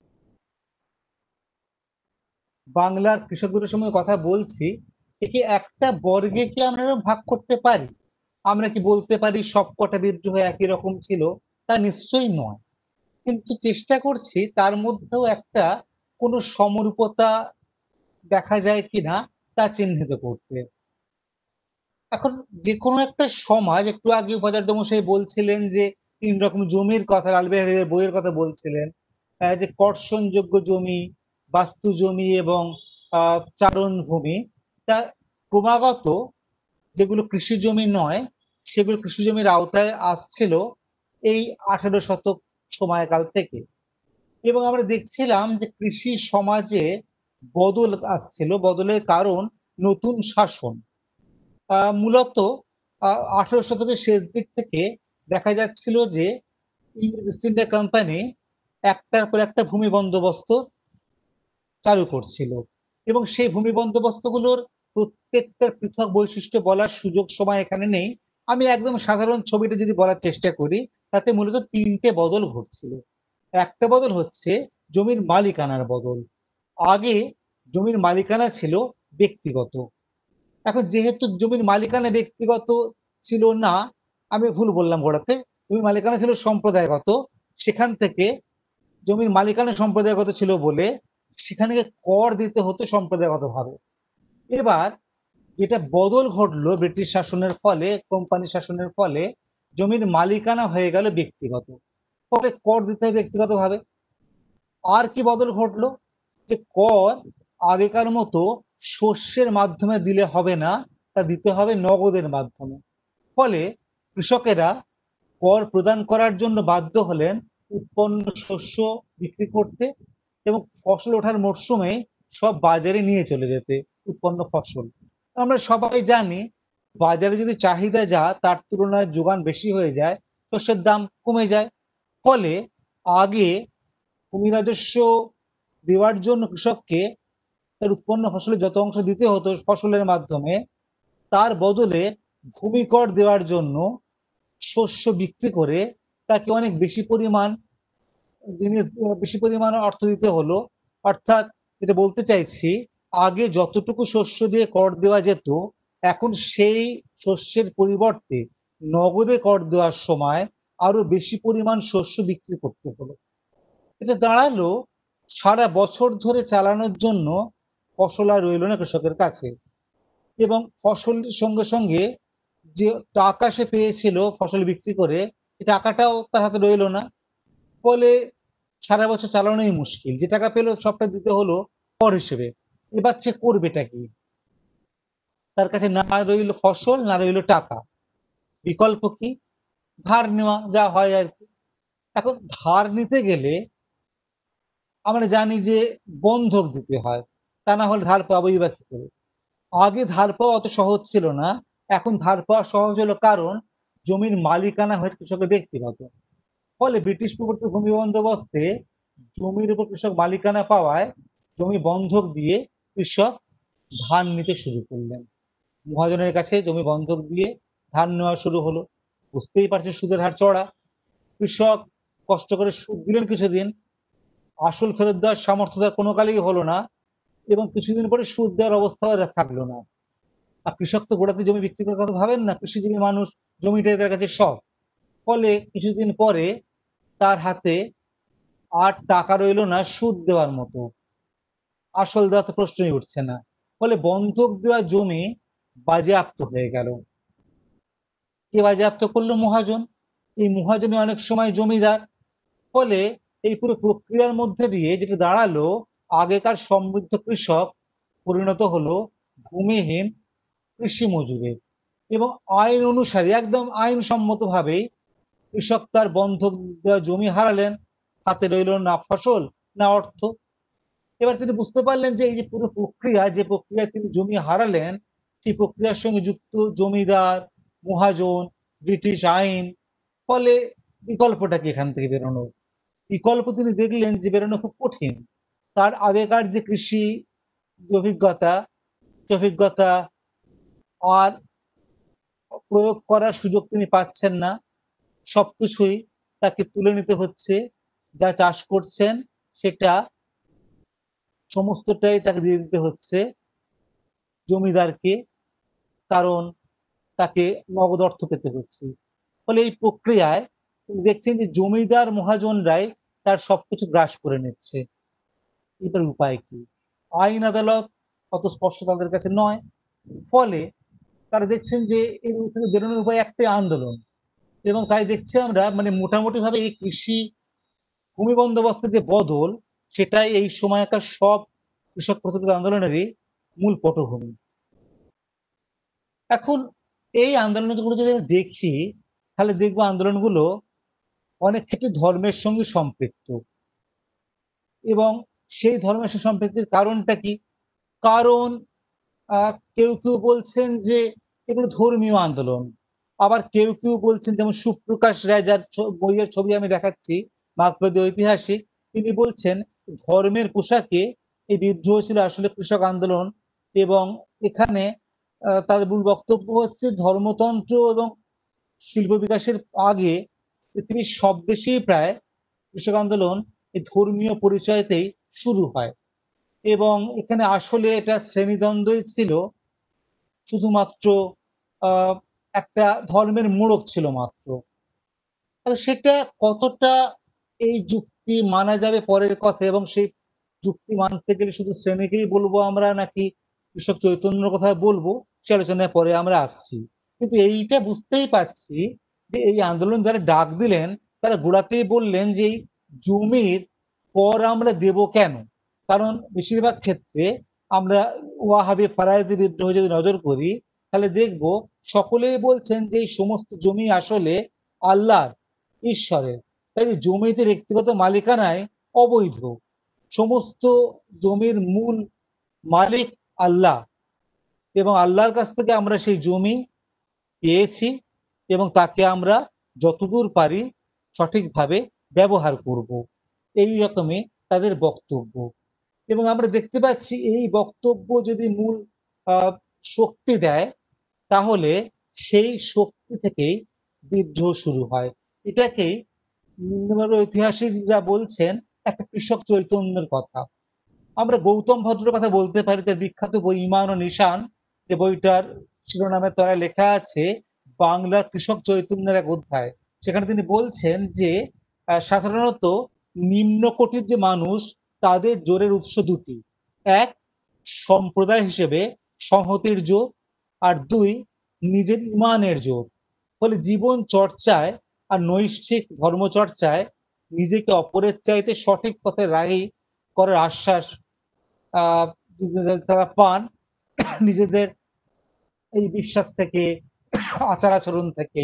বাংলার কৃষকদের সঙ্গে কথা বলছি, একে একটা বর্গে কি আমরা ভাগ করতে পারি? আমরা কি বলতে পারি সবকটা বিদ্রোহ একই রকম ছিল? তা নিশ্চয়ই নয়, কিন্তু চেষ্টা করছি তার মধ্যেও একটা কোনো সমরূপতা দেখা যায় কিনা তা চিহ্নিত করতে। এখন যে কোনো একটা সমাজ, একটু আগে উপাচার্য মশাই বলছিলেন যে তিন রকম জমির কথা, আলবেহারের বইয়ের কথা বলছিলেন, আহ, যে কর্ষণযোগ্য জমি, বাস্তু জমি এবং আহ চারণ ভূমি। তা ক্রমাগত যেগুলো কৃষি জমি নয় সেগুলো কৃষি জমির আওতায় আসছিল এই আঠারো শতক সময়কাল থেকে। এবং আমরা দেখছিলাম যে কৃষি সমাজে বদল আসছিল। বদলের কারণ নতুন শাসন। আহ, মূলত আঠারো শতকের শেষ দিক থেকে দেখা যাচ্ছিল যে ইস্ট ইন্ডিয়া কোম্পানি একটার পর একটা ভূমি বন্দোবস্ত চালু করছিল এবং সেই ভূমি বন্দোবস্তগুলোর প্রত্যেকটার পৃথক বৈশিষ্ট্য বলার সুযোগ সময় এখানে নেই। আমি একদম সাধারণ ছবিটা যদি বলার চেষ্টা করি, তাতে মূলত তিনটে বদল ঘটছিল। একটা বদল হচ্ছে জমির মালিকানার বদল। আগে জমির মালিকানা ছিল ব্যক্তিগত, এখন যেহেতু জমির মালিকানা ব্যক্তিগত ছিল না, আমি ভুল বললাম গোড়াতে, জমির মালিকানা ছিল সম্প্রদায়গত, সেখান থেকে জমির মালিকানা সম্প্রদায়গত ছিল বলে সেখানে কর দিতে হতো সম্প্রদায়গত ভাবে। এবার যেটা বদল ঘটলো ব্রিটিশ শাসনের ফলে, কোম্পানি শাসনের ফলে জমির মালিকানা হয়ে গেল ব্যক্তিগত, ফলে কর দিতে হবে ব্যক্তিগত ভাবে। আর কি বদল ঘটলো, যে কর আগেকার মতো শস্যের মাধ্যমে দিলে হবে না, তা দিতে হবে নগদের মাধ্যমে। ফলে কৃষকেরা কর প্রদান করার জন্য বাধ্য হলেন উৎপন্ন শস্য বিক্রি করতে এবং ফসল ওঠার মরশুমে সব বাজারে নিয়ে চলে যেতে উৎপন্ন ফসল। আমরা সবাই জানি বাজারে যদি চাহিদা যা তার তুলনায় যোগান বেশি হয়ে যায়, শস্যের দাম কমে যায়। ফলে আগে ভূমি রাজস্ব দেওয়ার জন্য কৃষককে তার উৎপন্ন ফসলে যত অংশ দিতে হতো ফসলের মাধ্যমে, তার বদলে ভূমি কর দেওয়ার জন্য শস্য বিক্রি করে তাকে অনেক বেশি পরিমাণ জিনিস বেশি পরিমাণ অর্থ দিতে হলো। অর্থাৎ এটা বলতে চাইছি, আগে যতটুকু শস্য দিয়ে কর দেওয়া যেত, এখন সেই শস্যের পরিবর্তে নগদে কর দেওয়ার সময় আরো বেশি পরিমাণ শস্য বিক্রি করতে হলো। এটা দাঁড়ালো সারা বছর ধরে চালানোর জন্য ফসল আর রইল না কৃষকের কাছে, এবং ফসলের সঙ্গে সঙ্গে যে টাকা সে পেয়েছিল ফসল বিক্রি করে, এই টাকাটাও তার হাতে রইল না। ফলে সারা বছর চালানোই মুশকিল, যে টাকা পেলো সবটা দিতে হলো কর হিসেবে। এবার সে করবেটা কি? তার কাছে না রইল ফসল, না রইল টাকা, বিকল্প কি? ধার নেওয়া, যা হয় আর কি। এখন ধার নিতে গেলে আমরা জানি যে বন্ধক দিতে হয়, তা না হলে ধার পাবোই বা কি করে। আগে ধার পাওয়া অত সহজ ছিল না, এখন ধার পাওয়া সহজ হলো কারণ জমির মালিকানা হয়ে কৃষকের ব্যক্তিগত। ফলে ব্রিটিশ প্রবর্তিত ভূমি বন্দোবস্তে জমির উপর কৃষক মালিকানা পাওয়ায় জমি বন্ধক দিয়ে কৃষক ধান নিতে শুরু করলেন। মহাজনের কাছে জমি বন্ধক দিয়ে ধান নেওয়া শুরু হলো। বুঝতেই পারছে সুদের হার চড়া। কৃষক কষ্ট করে সুদ দিলেন কিছুদিন, আসল ফেরত দেওয়ার সামর্থ্য তার কোনো কালেই হলো না, এবং কিছুদিন পরে সুদ দেওয়ার অবস্থাও থাকলো না। আর কৃষক তো গোড়াতে জমি বিক্রি করার কথা ভাবেন না, কৃষিজীবী মানুষ, জমিটাই তার কাছে সব। ফলে কিছুদিন পরে তার হাতে আর টাকা রইল না সুদ দেওয়ার মতো, আসল দেওয়া তো প্রশ্নই উঠছে না। ফলে বন্ধক দেওয়া জমি বাজেয়াপ্ত হয়ে গেল। কে বাজেয়াপ্ত করলো? মহাজন। এই মহাজনে অনেক সময় জমিদার। ফলে এই পুরো প্রক্রিয়ার মধ্যে দিয়ে যেটা দাঁড়ালো, আগেকার সমৃদ্ধ কৃষক পরিণত হলো ভূমিহীন কৃষি মজুরে। এবং আইন অনুসারে একদম আইনসম্মত ভাবেই কৃষক তার বন্ধক দেওয়া জমি হারালেন, হাতে রইল না ফসল না অর্থ। এবার তিনি বুঝতে পারলেন যে এই যে পুরো প্রক্রিয়া, যে প্রক্রিয়ায় তিনি জমি হারালেন, সেই প্রক্রিয়ার সঙ্গে যুক্ত জমিদার, মহাজন, ব্রিটিশ আইন। ফলে বিকল্পটা কি এখান থেকে বেরোনো? বিকল্প তিনি দেখলেন যে বেরোনো খুব কঠিন। তার আগেকার যে কৃষি অভিজ্ঞতা, অভিজ্ঞতা আর প্রয়োগ করার সুযোগ তিনি পাচ্ছেন না। সবকিছুই তাকে তুলে নিতে হচ্ছে, যা চাষ করছেন সেটা সমস্তটাই তাকে দিয়ে দিতে হচ্ছে জমিদারকে, কারণ তাকে নগদ অর্থ পেতে হচ্ছে। ফলে এই প্রক্রিয়ায় দেখছেন যে জমিদার মহাজনরাই তার সবকিছু গ্রাস করে নিচ্ছে। এটার উপায় কি? আইন আদালত অত স্পষ্ট তাদের কাছে নয়। ফলে তারা দেখছেন যে এর থেকে বেরোনোর উপায় একটাই, আন্দোলন। এবং তাই দেখছি আমরা মানে মোটামুটি ভাবে এই কৃষি ভূমি বন্দোবস্তের যে বদল, সেটাই এই সময়কার সব কৃষক প্রতিরোধ আন্দোলনেরই মূল পটভূমি। এখন এই আন্দোলনগুলো যদি দেখি, তাহলে দেখবো আন্দোলনগুলো অনেক ক্ষেত্রে ধর্মের সঙ্গে সম্পৃক্ত। এবং সেই ধর্মের সঙ্গে সম্পৃক্তির কারণটা কি? কারণ আহ, কেউ কেউ বলছেন যে এগুলো ধর্মীয় আন্দোলন, আবার কেউ কেউ বলছেন, যেমন সুপ্রকাশ রায় যার ছ- বইয়ের ছবি আমি দেখাচ্ছি, মার্ক্সবাদী ঐতিহাসিক, তিনি বলছেন ধর্মের পোশাকে এই বিদ্রোহ ছিল আসলে কৃষক আন্দোলন। এবং এখানে আহ, তার মূল বক্তব্য হচ্ছে ধর্মতন্ত্র এবং শিল্প বিকাশের আগে পৃথিবীর সব দেশেই প্রায় কৃষক আন্দোলন এই ধর্মীয় পরিচয়তেই শুরু হয়। এবং এখানে আসলে এটা শ্রেণীদ্বন্দ্বই ছিল, শুধুমাত্র আহ একটা ধর্মের মোড়ক ছিল মাত্র। তাহলে সেটা কতটা এই যুক্তি মানা যাবে পরের কথা, এবং সেই যুক্তি মানতে গেলে শুধু শ্রেণীকেই বলবো আমরা নাকি কৃষক চৈতন্যের কথা বলবো, সে আলোচনায় পরে আমরা আসছি। কিন্তু এইটা বুঝতেই পারছি যে এই আন্দোলন যারা ডাক দিলেন তারা গোড়াতেই বললেন যে এই জমির কর আমরা দেব কেন। কারণ বেশিরভাগ ক্ষেত্রে আমরা ওয়াহাবি ফারায়েজি বিদ্রোহ যদি নজর করি, তাহলে দেখব সকলেই বলছেন যে এই সমস্ত জমি আসলে আল্লাহর, ঈশ্বরের। তাই যে জমিতে ব্যক্তিগত মালিকানায় অবৈধ, সমস্ত জমির মূল মালিক আল্লাহ, এবং আল্লাহর কাছ থেকে আমরা সেই জমি পেয়েছি এবং তাকে আমরা যতদূর পারি সঠিকভাবে ব্যবহার করব, এই রকমই তাদের বক্তব্য। এবং আমরা দেখতে পাচ্ছি এই বক্তব্য যদি মূল আহ, শক্তি দেয়, তাহলে সেই শক্তি থেকেই বিদ্রোহ শুরু হয়। এটাকেই নিম্নবর্গ ঐতিহাসিকরা বলছেন একটা কৃষক চৈতন্যের কথা। আমরা গৌতম ভদ্রের কথা বলতে পারি, তার বিখ্যাত বই ইমান ও নিশান, যে বইটার শিরোনামের তলায় লেখা আছে বাংলার কৃষক চৈতন্যের এক অধ্যায়। সেখানে তিনি বলছেন যে আহ, সাধারণত নিম্ন কোটির যে মানুষ, তাদের জোরের উৎস দুটি। এক, সম্প্রদায় হিসেবে সংহতির জোর, আর দুই, নিজের ইমানের জোর। ফলে জীবন চর্চায় আর নৈষ্ঠিক ধর্মচর্চায় নিজেকে অপরের চাইতে সঠিক পথে রাহি করার আশ্বাস আহ তারা পান নিজেদের এই বিশ্বাস থেকে, আচার আচরণ থেকে।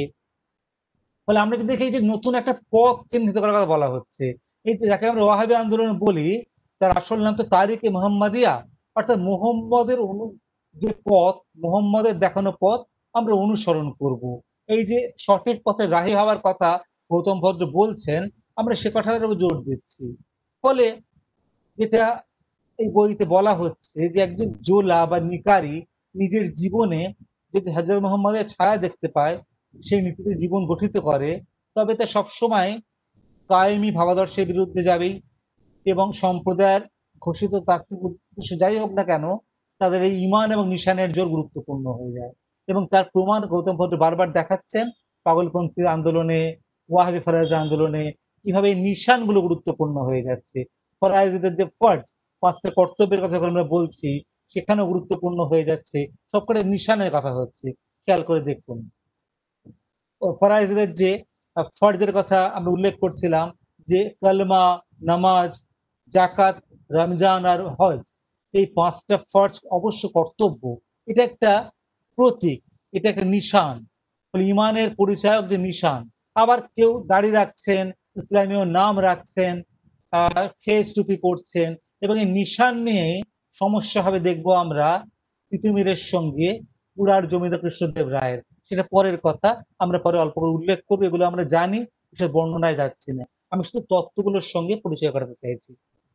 ফলে আমরা যদি দেখি যে নতুন একটা পথ চিহ্নিত করার কথা বলা হচ্ছে। এই যে যাকে আমরা ওয়াহাবি আন্দোলন বলি, তার আসল নাম তো তারিকে মোহাম্মদিয়া, অর্থাৎ মোহাম্মদের অনু যে পথ, মোহাম্মদের দেখানো পথ আমরা অনুসরণ করব। এই যে সঠিক পথে রাহি হওয়ার কথা গৌতম ভদ্র বলছেন, আমরা সে কথাটার উপর জোর দিচ্ছি। ফলে যেটা এই বইতে বলা হচ্ছে যে একজন জোলা বা নিকারি নিজের জীবনে যদি হযরত মুহাম্মদের ছায়া দেখতে পায়, সেই নীতিতে জীবন গঠিত করে, তবে তা সবসময় কায়েমি ভাবাদর্শের বিরুদ্ধে যাবেই। এবং সম্প্রদায়ের ঘোষিত তাত্ত্বিক উদ্দেশ্য যাই হোক না কেন, তাদের এই ইমান এবং নিশানের জোর গুরুত্বপূর্ণ হয়ে যায়। এবং তার প্রমাণ গৌতম ভদ্র বারবার দেখাচ্ছেন পাগলপন্থী আন্দোলনে, ওয়াহাবি ফরায়েজি আন্দোলনে, কিভাবে এই নিশানগুলো গুরুত্বপূর্ণ হয়ে যাচ্ছে। ফরায়েজিদের যে ফরজ, পাঁচটা কর্তব্যের কথা যখন আমরা বলছি, সেখানেও গুরুত্বপূর্ণ হয়ে যাচ্ছে। সবকটা নিশানের কথা হচ্ছে, খেয়াল করে দেখুন। ও ফরায়েজিদের যে আহ, ফরজের কথা আমরা উল্লেখ করছিলাম, যে কালমা, নামাজ, জাকাত, রমজান আর হজ, এই পাঁচটা ফরজ অবশ্য কর্তব্য। এটা একটা প্রতীক, এটা একটা নিশান, ফলে ইমানের পরিচায়ক যে নিশান। আবার কেউ দাড়ি রাখছেন, ইসলামীয় নাম রাখছেন, আহ ফেস টুপি পড়ছেন, এবং এই নিশান নিয়ে সমস্যা হবে দেখবো আমরা তিতুমিরের সঙ্গে পুরার জমিদার কৃষ্ণদেব রায়ের। সেটা পরের কথা, আমরা পরে অল্প করে উল্লেখ করবো, এগুলো আমরা জানি, সে বর্ণনায় যাচ্ছি না, আমি শুধু তত্ত্বগুলোর সঙ্গে পরিচয় করাতে চাইছি।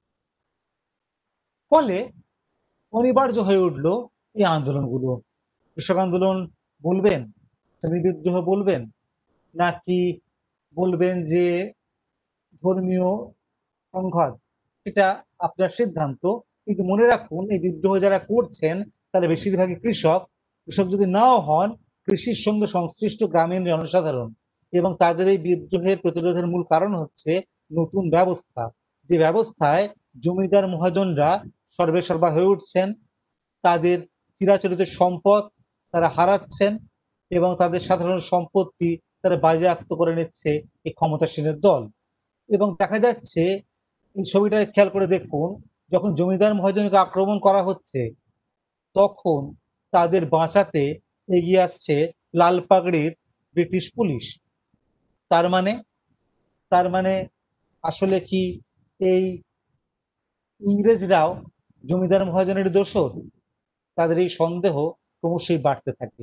ফলে অনিবার্য হয়ে উঠলো এই আন্দোলনগুলো। কৃষক আন্দোলন বলবেন, শ্রেণী বিদ্রোহ বলবেন, নাকি বলবেন যে ধর্মীয় সংঘাত, এটা আপনার সিদ্ধান্ত। কিন্তু মনে রাখুন এই বিদ্রোহ যারা করছেন তারা বেশিরভাগই কৃষক। কৃষক যদি নাও হন, কৃষির সঙ্গে সংশ্লিষ্ট গ্রামীণ জনসাধারণ। এবং তাদের এই বিদ্রোহের প্রতিরোধের মূল কারণ হচ্ছে নতুন ব্যবস্থা, যে ব্যবস্থায় জমিদার মহাজনরা সর্বে সর্বা হয়ে উঠছেন, তাদের চিরাচরিত সম্পদ তারা হারাচ্ছেন, এবং তাদের সাধারণ সম্পত্তি তারা বাজেয়াপ্ত করে নিচ্ছে এই ক্ষমতাসীনের দল। এবং দেখা যাচ্ছে এই ছবিটা খেয়াল করে দেখুন, যখন জমিদার মহাজনকে আক্রমণ করা হচ্ছে, তখন তাদের বাঁচাতে এগিয়ে আসছে লাল পাগড়ির ব্রিটিশ পুলিশ। তার মানে তার মানে আসলে কি এই ইংরেজরাও জমিদার মহাজনের দোসর? তাদের এই সন্দেহ ক্রমশই বাড়তে থাকে।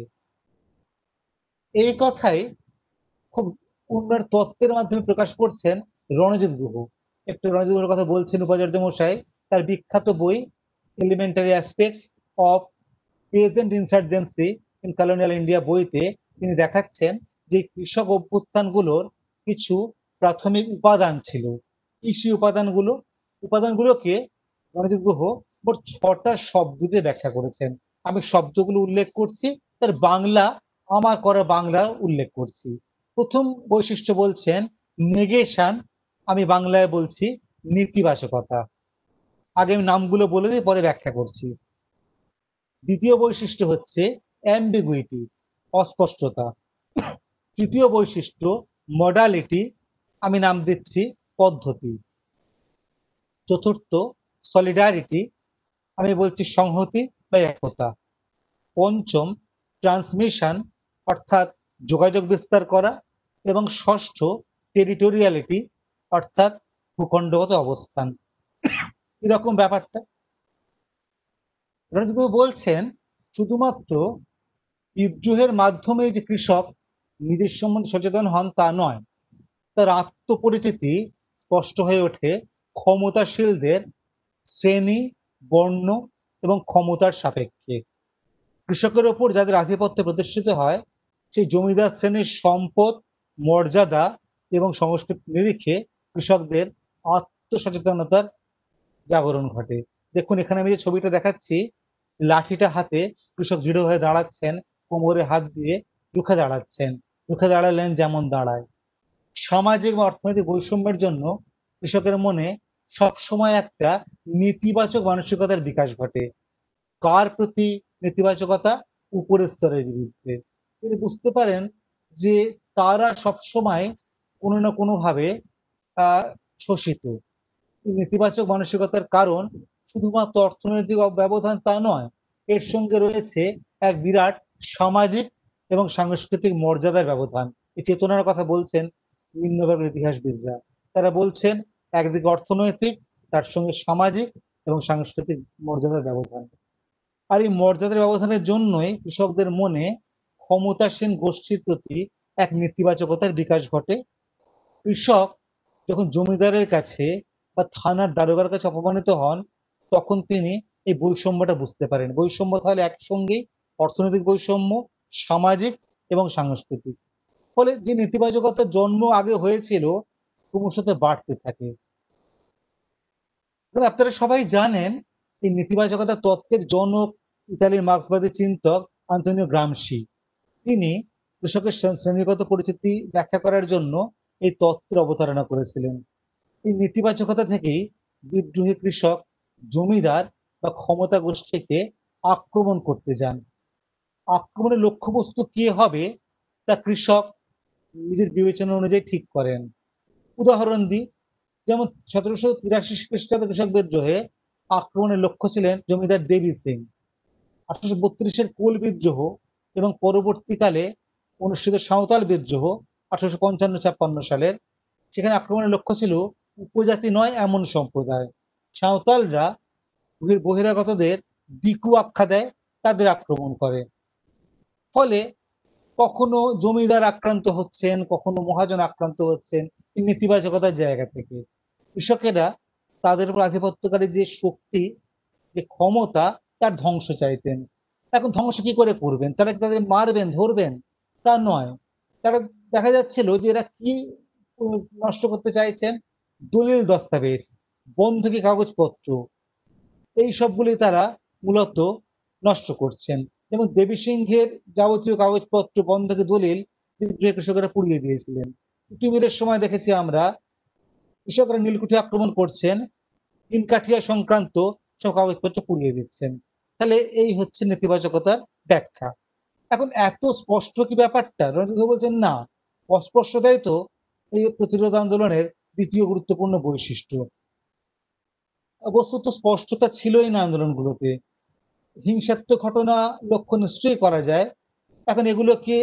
এই কথাই খুব উন্নত তত্ত্বের মাধ্যমে প্রকাশ করছেন রণজিৎ গুহ। একটু রণজিৎ গুহর কথা বলছেন উপাচার্য মশাই, তার বিখ্যাত বই elementary aspects of peasant insurgency in colonial India বইতে তিনি দেখাচ্ছেন যে কৃষক অভ্যুত্থানগুলোর কিছু প্রাথমিক উপাদান ছিল। কৃষি উপাদানগুলো উপাদানগুলোকে রণজিৎ গুহ মোট ছটা শব্দ দিয়ে ব্যাখ্যা করেছেন। আমি শব্দগুলো উল্লেখ করছি, তার বাংলা আমার করা বাংলা উল্লেখ করছি। প্রথম বৈশিষ্ট্য বলছেন নেগেশন, আমি বাংলায় বলছি নেতিবাচকতা। আগে আমি নামগুলো বলে দিই, পরে ব্যাখ্যা করছি। দ্বিতীয় বৈশিষ্ট্য হচ্ছে অ্যাম্বিগুইটি, অস্পষ্টতা। তৃতীয় বৈশিষ্ট্য মডালিটি, আমি নাম দিচ্ছি পদ্ধতি। চতুর্থ সলিডারিটি, আমি বলছি সংহতি বা একতা। পঞ্চম ট্রান্সমিশন, অর্থাৎ যোগাযোগ বিস্তার করা। এবং ষষ্ঠ টেরিটোরিয়ালিটি, অর্থাৎ ভূখণ্ডগত অবস্থান। এরকম ব্যাপারটা রণজিৎ গুহ বলছেন শুধুমাত্র বিদ্রোহের মাধ্যমে যে কৃষক নিজের সম্বন্ধে সচেতন হন তা নয়, তার আত্মপরিচিতি স্পষ্ট হয়ে ওঠে ক্ষমতাশীলদের শ্রেণী, বর্ণ এবং ক্ষমতার সাপেক্ষে। কৃষকের ওপর যাদের আধিপত্য প্রতিষ্ঠিত হয় সেই জমিদার শ্রেণীর সম্পদ, মর্যাদা এবং সংস্কৃতি নিরিখে কৃষকদের আত্মসচেতনতার জাগরণ ঘটে। দেখুন এখানে আমি যে ছবিটা দেখাচ্ছি, লাঠিটা হাতে কৃষক দৃঢ় হয়ে দাঁড়াচ্ছেন, কোমরে হাত দিয়ে রুখে দাঁড়াচ্ছেন। রুখে দাঁড়ালেন যেমন দাঁড়ায়। সামাজিক বা অর্থনৈতিক বৈষম্যের জন্য কৃষকের মনে সবসময় একটা নেতিবাচক মানসিকতার বিকাশ ঘটে। কার প্রতি নেতিবাচকতা? উপরের স্তরের বিরুদ্ধে। তিনি বুঝতে পারেন যে তারা সবসময় কোনো না কোনো ভাবে আহ শোষিত। নেতিবাচক মানসিকতার কারণ শুধুমাত্র অর্থনৈতিক ব্যবধান তা নয়, এর সঙ্গে রয়েছে এক বিরাট সামাজিক এবং সাংস্কৃতিক মর্যাদার ব্যবধান। এই চেতনার কথা বলছেন নিম্নবর্গের ইতিহাসবিদরা। তারা বলছেন একদিকে অর্থনৈতিক, তার সঙ্গে সামাজিক এবং সাংস্কৃতিক মর্যাদার ব্যবধান। আর এই মর্যাদার ব্যবধানের জন্যই কৃষকদের মনে ক্ষমতাসীন গোষ্ঠীর প্রতি এক নেতিবাচকতার বিকাশ ঘটে। কৃষক যখন জমিদারের কাছে বা থানার দারোগার কাছে অপমানিত হন, তখন তিনি এই বৈষম্যটা বুঝতে পারেন। বৈষম্য তাহলে একসঙ্গেই অর্থনৈতিক বৈষম্য, সামাজিক এবং সাংস্কৃতিক। ফলে যে নেতিবাচকতার জন্ম আগে হয়েছিল ক্রমশত বাড়তে থাকে। আপনারা সবাই জানেন এই নেতিবাচকতা তত্ত্বের জনক ইতালির মার্ক্সবাদী চিন্তক আন্তোনিও গ্রামশি। তিনি কৃষকের শ্রেণীগত পরিচিতি ব্যাখ্যা করার জন্য এই তত্ত্বের অবতারণা করেছিলেন। এই নেতিবাচকতা থেকেই বিদ্রোহী কৃষক জমিদার বা ক্ষমতা গোষ্ঠীকে আক্রমণ করতে যান। আক্রমণের লক্ষ্যবস্তু কি হবে তা কৃষক নিজের বিবেচনা অনুযায়ী ঠিক করেন। উদাহরণ দিই, যেমন সতেরোশো তিরাশি খ্রিস্টাব্দে কৃষক বিদ্রোহে আক্রমণের লক্ষ্য ছিলেন জমিদার দেবী সিং। আঠারোশো বত্রিশের কোল বিদ্রোহ এবং পরবর্তীকালে অনুষ্ঠিত সাঁওতাল বিদ্রোহ আঠারোশো পঞ্চান্ন ছাপ্পান্ন সালের, সেখানে আক্রমণের লক্ষ্য ছিল উপজাতি নয় এমন সম্প্রদায়। সাঁওতালরা বহিরাগতদের দিকু আখ্যা দেয়, তাদের আক্রমণ করে। ফলে কখনো জমিদার আক্রান্ত হচ্ছেন, কখনো মহাজন আক্রান্ত হচ্ছেন এই নেতিবাচকতার জায়গা থেকে। কৃষকেরা তাদের উপর আধিপত্যকারী যে শক্তি, যে ক্ষমতা, তার ধ্বংস চাইতেন। এখন ধ্বংস কি করে করবেন? তারা তাদের মারবেন, ধরবেন তা নয়। তারা দেখা যাচ্ছিল যে এরা কি নষ্ট করতে চাইছেন? দলিল দস্তাবেজ, বন্ধকি কাগজপত্র, এই সবগুলি তারা মূলত নষ্ট করছেন। যেমন দেবী সিংহের যাবতীয় কাগজপত্র, বন্ধকি দলিল বিদ্রোহী কৃষকেরা পুড়িয়ে দিয়েছিলেন। কুটুমিরের সময় দেখেছি আমরা কৃষকরা নীলকুঠি আক্রমণ করছেন, তিনকাঠিয়া সংক্রান্ত সব কাগজপত্র পুড়িয়ে দিচ্ছেন। তাহলে এই হচ্ছে নেতিবাচকতার ব্যাখ্যা। এখন এত স্পষ্ট কি ব্যাপারটা? রণজিৎ বলছেন না, অস্পষ্টতাই তো এই প্রতিরোধ আন্দোলনের দ্বিতীয় গুরুত্বপূর্ণ বৈশিষ্ট্য। বস্তুত স্পষ্টতা ছিলই না আন্দোলনগুলোতে। হিংসাত্মক ঘটনা লক্ষ্য নিশ্চয়ই করা যায়। এখন এগুলোকে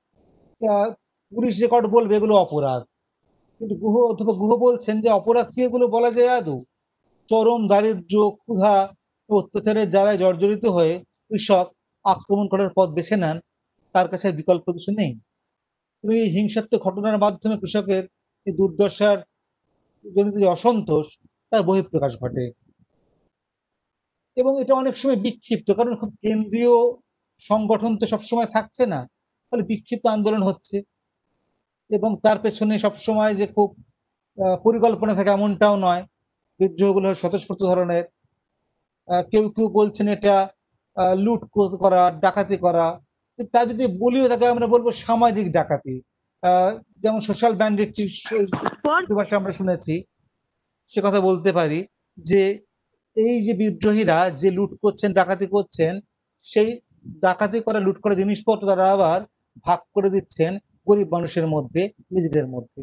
পুলিশ রেকর্ড বলবে এগুলো অপরাধ, কিন্তু গুহ অধ্যাপক গুহ বলছেন যে অপরাধ কি এগুলো বলা যায় আদৌ? চরম দারিদ্র্য, ক্ষুধা, অত্যাচারের জ্বালায় জর্জরিত হয়ে কৃষক আক্রমণ করার পথ বেছে নেন, তার কাছে আর বিকল্প কিছু নেই। এবং এই হিংসাত্মক ঘটনার মাধ্যমে কৃষকের এই দুর্দশার জনিত যে অসন্তোষ তার বহিঃপ্রকাশ ঘটে। এবং এটা অনেক সময় বিক্ষিপ্ত, কারণ খুব কেন্দ্রীয় সংগঠন তো সবসময় থাকছে না, ফলে বিক্ষিপ্ত আন্দোলন হচ্ছে এবং তার পেছনে সবসময় যে খুব আহ, পরিকল্পনা থাকে এমনটাও নয়। বিদ্রোহগুলো হয় স্বতঃস্ফূর্ত ধরনের। আহ, কেউ কেউ বলছেন এটা আহ, লুট কো- করা, ডাকাতি করা। কিন্তু তা যদি বলিও তাকে আমরা বলবো সামাজিক ডাকাতি। আহ, যেমন সোশ্যাল ব্যান্ডিটির ভাষা আমরা শুনেছি, সে কথা বলতে পারি যে এই যে বিদ্রোহীরা যে লুট করছেন, ডাকাতি করছেন, সেই ডাকাতি করা, লুট করা জিনিসপত্র তারা আবার ভাগ করে দিচ্ছেন গরিব মানুষের মধ্যে, নিজেদের মধ্যে।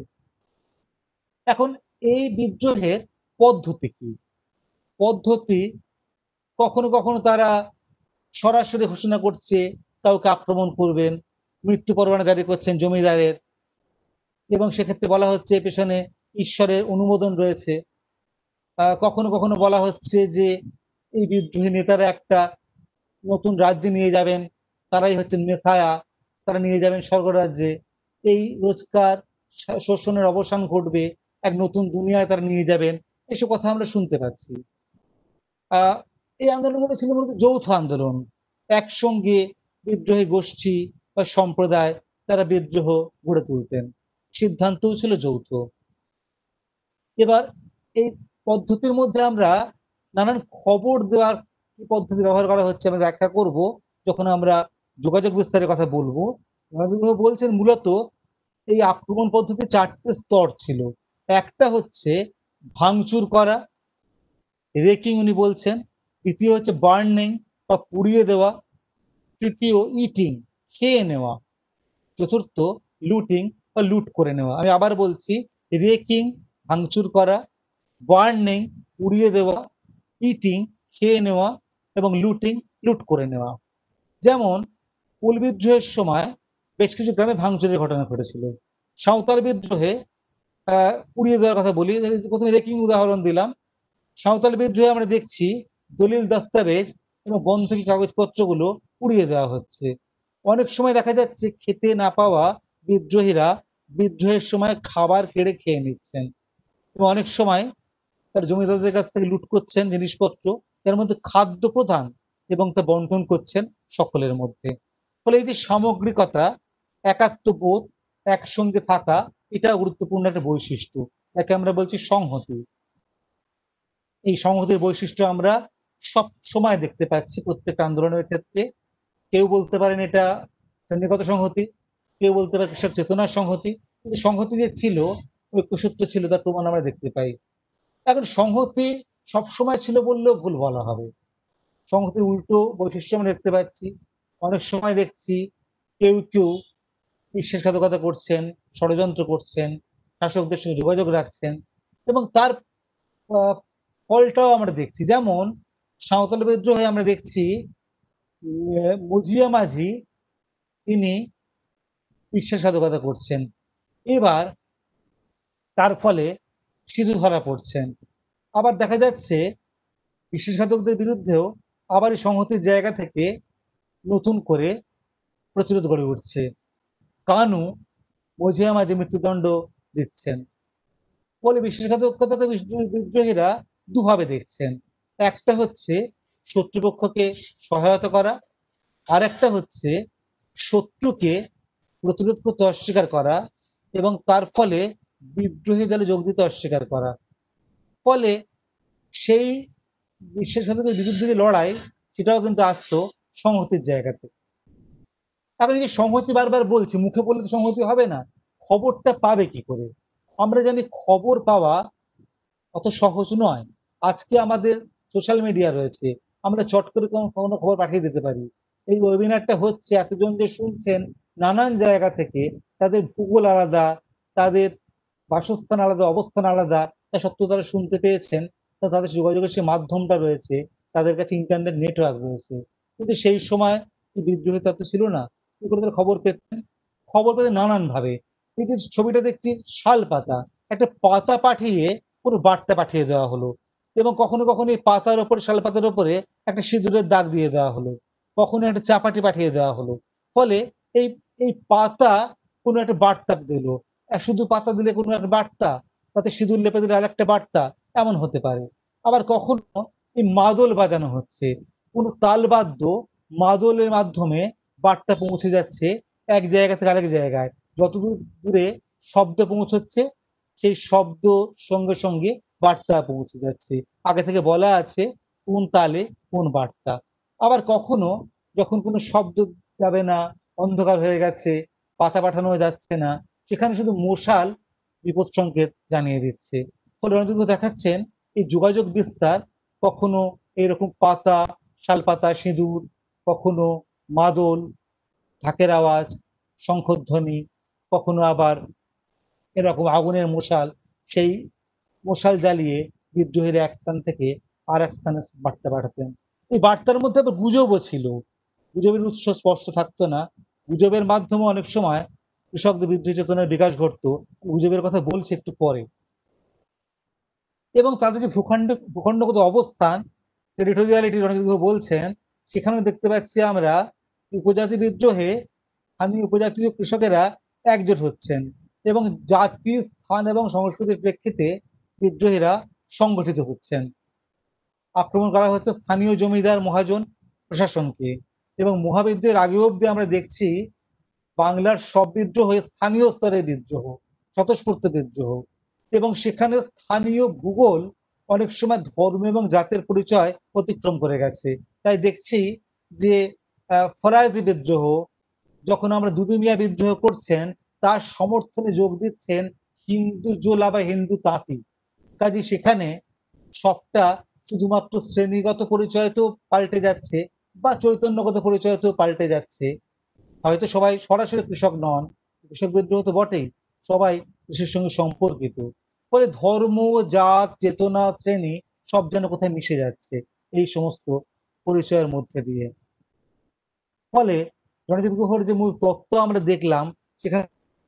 এখন এই বিদ্রোহের পদ্ধতি কি? পদ্ধতি কখনো কখনো তারা সরাসরি ঘোষণা করছে কাউকে আক্রমণ করবেন, মৃত্যু পরোয়ানা জারি করছেন জমিদারের, এবং সেক্ষেত্রে বলা হচ্ছে পেছনে ঈশ্বরের অনুমোদন রয়েছে। আহ, কখনো কখনো বলা হচ্ছে যে এই বিদ্রোহী নেতারা একটা নতুন রাজ্যে নিয়ে যাবেন, তারাই হচ্ছেন মেসায়া, তারা নিয়ে যাবেন স্বর্গরাজ্যে, এই রোজকার শা- শোষণের অবসান ঘটবে, এক নতুন দুনিয়ায় তারা নিয়ে যাবেন। এসব কথা আমরা শুনতে পাচ্ছি। আহ এই আন্দোলনগুলো ছিল মূলত যৌথ আন্দোলন। একসঙ্গে বিদ্রোহী গোষ্ঠী বা সম্প্রদায় তারা বিদ্রোহ গড়ে তুলতেন, সিদ্ধান্তও ছিল যৌথ। এবার এই পদ্ধতির মধ্যে আমরা নানান খবর দেওয়ার কি পদ্ধতি ব্যবহার করা হচ্ছে আমরা ব্যাখ্যা করব যখন আমরা যোগাযোগ বিস্তারের কথা বলবো। যোগাযোগ বলছেন মূলত এই আক্রমণ পদ্ধতি চারটে স্তর ছিল। একটা হচ্ছে ভাঙচুর করা, রেকিং উনি বলছেন। তৃতীয় হচ্ছে বার্নিং বা পুড়িয়ে দেওয়া। তৃতীয় ইটিং, খেয়ে নেওয়া। চতুর্থ লুটিং বা লুট করে নেওয়া। আমি আবার বলছি, রেকিং ভাঙচুর করা, বার্নিং পুড়িয়ে দেওয়া, ইটিং খেয়ে নেওয়া, এবং লুটিং লুট করে নেওয়া। যেমন কোল বিদ্রোহের সময় বেশ কিছু গ্রামে ভাঙচুরের ঘটনা ঘটেছিল। সাঁওতাল বিদ্রোহে আহ পুড়িয়ে দেওয়ার কথা বলি, প্রথমে রেকিং উদাহরণ দিলাম। সাঁওতাল বিদ্রোহে আমরা দেখছি দলিল দস্তাবেজ এবং বন্ধকি কাগজপত্রগুলো পুড়িয়ে দেওয়া হচ্ছে। অনেক সময় দেখা যাচ্ছে খেতে না পাওয়া বিদ্রোহীরা বিদ্রোহের সময় খাবার কেড়ে খেয়ে নিচ্ছেন, এবং অনেক সময় তার জমিদারদের কাছ থেকে লুট করছেন জিনিসপত্র, এর মধ্যে খাদ্য প্রধান, এবং তা বন্টন করছেন সকলের মধ্যে। ফলে এই যে সামগ্রিকতা, একাত্মবোধ, একসঙ্গে থাকা, এটা গুরুত্বপূর্ণ একটা বৈশিষ্ট্য। একে আমরা বলছি সংহতি। এই সংহতির বৈশিষ্ট্য আমরা সব সময় দেখতে পাচ্ছি প্রত্যেক আন্দোলনের ক্ষেত্রে। কেউ বলতে পারেন এটা শ্রেণীগত সংহতি, কেউ বলতে পারে কৃষক চেতনার সংহতি, কিন্তু সংহতি যে ছিল, ঐক্যসূত্র ছিল, তার প্রমাণ আমরা দেখতে পাই। এখন সংহতি সবসময় ছিল বললেও ভুল বলা হবে। সংহতির উল্টো বৈশিষ্ট্য আমরা দেখতে পাচ্ছি। অনেক সময় দেখছি কেউ কেউ বিশ্বাসঘাতকতা করছেন, ষড়যন্ত্র করছেন, শাসকদের সঙ্গে যোগাযোগ রাখছেন, এবং তার আহ, ফলটাও আমরা দেখছি। যেমন সাঁওতাল বিদ্রোহে আমরা দেখছি উম, মুজিয়া মাঝি তিনি বিশ্বাসঘাতকতা করছেন, এবার তার ফলে সিধু ধরা পড়ছেন। আবার দেখা যাচ্ছে বিশ্বাসঘাতকদের বিরুদ্ধেও আবার এই সংহতির জায়গা থেকে নতুন করে প্রতিরোধ গড়ে উঠছে। কানু মজিয়া মাঝি মৃত্যুদণ্ড দিচ্ছেন। ফলে বিশ্বাসঘাতকতাকে বিদ্রোহীরা দুভাবে দেখছেন। একটা হচ্ছে শত্রুপক্ষকে সহায়তা করা, আর একটা হচ্ছে শত্রুকে প্রতিরোধ করতে অস্বীকার করা এবং তার ফলে বিদ্রোহী দলে যোগ দিতে অস্বীকার করা। ফলে সেই বিশ্বাসঘাতকের বিরুদ্ধে যে লড়াই, সেটাও কিন্তু আসতো সংহতির জায়গাতে। এখন এই যে সংহতি বারবার বলছি, মুখে বললে তো সংহতি হবে না, খবরটা পাবে কি করে? আমরা জানি খবর পাওয়া অত সহজ নয়। আজকে আমাদের সোশ্যাল মিডিয়া রয়েছে, আমরা চট করে কোনো কোনো খবর পাঠিয়ে দিতে পারি। এই ওয়েবিনারটা হচ্ছে, এতজন যে শুনছেন নানান জায়গা থেকে, তাদের ভূগোল আলাদা, তাদের বাসস্থান আলাদা, অবস্থান আলাদা, তা সত্ত্বেও তারা শুনতে পেয়েছেন, তা তাদের যোগাযোগের সেই মাধ্যমটা রয়েছে, তাদের কাছে ইন্টারনেট নেটওয়ার্ক রয়েছে। কিন্তু সেই সময় কি বিদ্রোহী তত্ত্ব ছিল না? কি করে তারা খবর পেতেন? খবর পেতেন নানান ভাবে। এই যে ছবিটা দেখছি, শাল পাতা, একটা পাতা পাঠিয়ে পুরো বার্তা পাঠিয়ে দেওয়া হলো, এবং কখনো কখনো এই পাতার ওপরে, শাল পাতার ওপরে একটা সিঁদুরের দাগ দিয়ে দেওয়া হলো। কখনো একটা চাপাটি পাঠিয়ে দেওয়া হলো। ফলে এই এই পাতা কোনো একটা বার্তা দিল, শুধু পাতা দিলে কোনো একটা বার্তা, তাতে সিঁদুর লেপে দিলে আর একটা বার্তা, এমন হতে পারে। আবার কখনো এই মাদল বাজানো হচ্ছে, কোনো তালবাদ্য মাদলের মাধ্যমে বার্তা পৌঁছে যাচ্ছে এক জায়গা থেকে আরেক জায়গায়। যতদূর দূরে শব্দ পৌঁছচ্ছে সেই শব্দ সঙ্গে সঙ্গে বার্তা পৌঁছে যাচ্ছে, আগে থেকে বলা আছে কোন তালে কোন বার্তা। আবার কখনো যখন কোনো শব্দ যাবে না, অন্ধকার হয়ে গেছে, পাতা পাঠানো যাচ্ছে না, সেখানে শুধু মশাল বিপদ সংকেত জানিয়ে দিচ্ছে। ফলে রণজিৎ দেখাচ্ছেন এই যোগাযোগ বিস্তার কখনো এরকম পাতা, শালপাতা, সিঁদুর, কখনো মাদল, ঢাকের আওয়াজ, শঙ্খধ্বনি, কখনো আবার এরকম আগুনের মশাল, সেই মশাল জ্বালিয়ে বিদ্রোহীর এক স্থান থেকে আর এক স্থানে বার্তা পাঠাতেন। এই বার্তার মধ্যে আবার গুজবও ছিল, গুজবের উৎস স্পষ্ট থাকতো না, গুজবের মাধ্যমে অনেক সময় কৃষকদের বিদ্রোহী চেতনার বিকাশ ঘটতো। গুজবের কথা বলছি একটু পরে। এবং তাদের যে ভূখণ্ড ভূখণ্ডগত অবস্থান, টেরিটোরিয়ালিটি রণজিৎ বলছেন, সেখানেও দেখতে পাচ্ছি আমরা উপজাতি বিদ্রোহে স্থানীয় উপজাতীয় কৃষকেরা একজোট হচ্ছেন এবং জাতি, স্থান এবং সংস্কৃতির প্রেক্ষিতে বিদ্রোহীরা সংগঠিত হচ্ছেন। আক্রমণ করা হচ্ছে স্থানীয় জমিদার, মহাজন, প্রশাসনকে। এবং মহাবিদ্রোহের আগে অব্দি আমরা দেখছি বাংলার সব বিদ্রোহ স্থানীয় স্তরের বিদ্রোহ, স্বতঃস্ফূর্ত বিদ্রোহ, এবং সেখানে স্থানীয় ভূগোল অনেক সময় ধর্ম এবং জাতের পরিচয় অতিক্রম করে গেছে। তাই দেখছি যে ফরাজি বিদ্রোহ, যখন আমরা দুদু মিয়া বিদ্রোহ করছেন, তার সমর্থনে যোগ দিচ্ছেন হিন্দু জোলা বা হিন্দু তাঁতি। কাজে সেখানে সবটা শুধুমাত্র শ্রেণীগত পরিচয় তো পাল্টে যাচ্ছে বা চৈতন্যগত পরিচয় তো পাল্টে যাচ্ছে। হয়তো সবাই সরাসরি কৃষক নন, কৃষক বিদ্রোহ তো বটেই, সবাই কৃষির সঙ্গে সম্পর্কিত। ফলে ধর্ম, জাত, চেতনা, শ্রেণী সব যেন কোথায় মিশে যাচ্ছে এই সমস্ত পরিচয়ের মধ্যে দিয়ে। ফলে রণজিৎ গুহর যে মূল তত্ত্ব আমরা দেখলাম সেখানে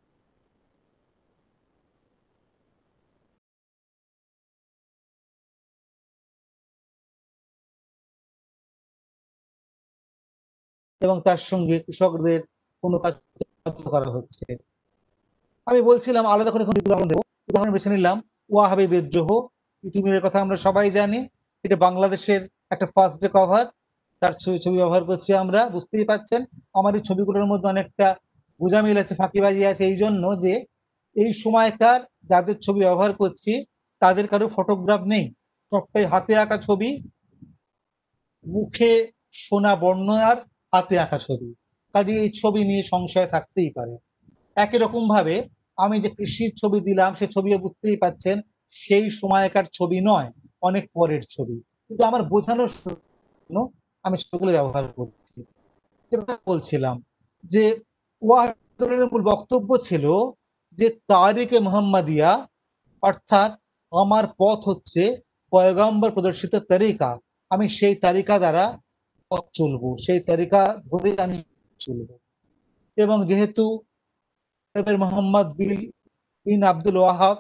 এবং তার সঙ্গে কৃষকদের কোনো কাজ করা হচ্ছে। আমি বলছিলাম আলাদা করে এখন উদাহরণ দেবো। উদাহরণ বেছে নিলাম ওয়াহাবি বিদ্রোহ। ইতিমিরের কথা আমরা সবাই জানি, এটা বাংলাদেশের একটা ফার্স্ট ডে কভার, তার ছবি ছবি ব্যবহার করছি আমরা, বুঝতেই পাচ্ছেন আমার এই ছবিগুলোর মধ্যে অনেকটা গোজামিল আছে, ফাঁকিবাজি আছে, এই জন্য যে এই সময়কার যাদের ছবি ব্যবহার করছি তাদের কারো ফটোগ্রাফ নেই, সবটাই হাতে আঁকা ছবি, মুখে সোনা বর্ণ আর হাতে আঁকা ছবি। কাজে এই ছবি নিয়ে সংশয় থাকতেই পারে। একই রকম ভাবে আমি যে কৃষির ছবি দিলাম সে ছবিও বুঝতেই পাচ্ছেন সেই সময়কার ছবি নয়, অনেক পরের ছবি, কিন্তু আমার বোঝানোর জন্য আমি সেগুলো ব্যবহার করছি। বলছিলাম যে ওয়াহাবের মূল বক্তব্য ছিল যে তারিকে মোহাম্মদিয়া, অর্থাৎ আমার পথ হচ্ছে পয়গম্বর প্রদর্শিত তারিকা, আমি সেই তারিকা দ্বারা পথ চলবো, সেই তারিকা ধরে আমি চলবো। এবং যেহেতু মোহাম্মদ বিন আব্দুল ওয়াহাব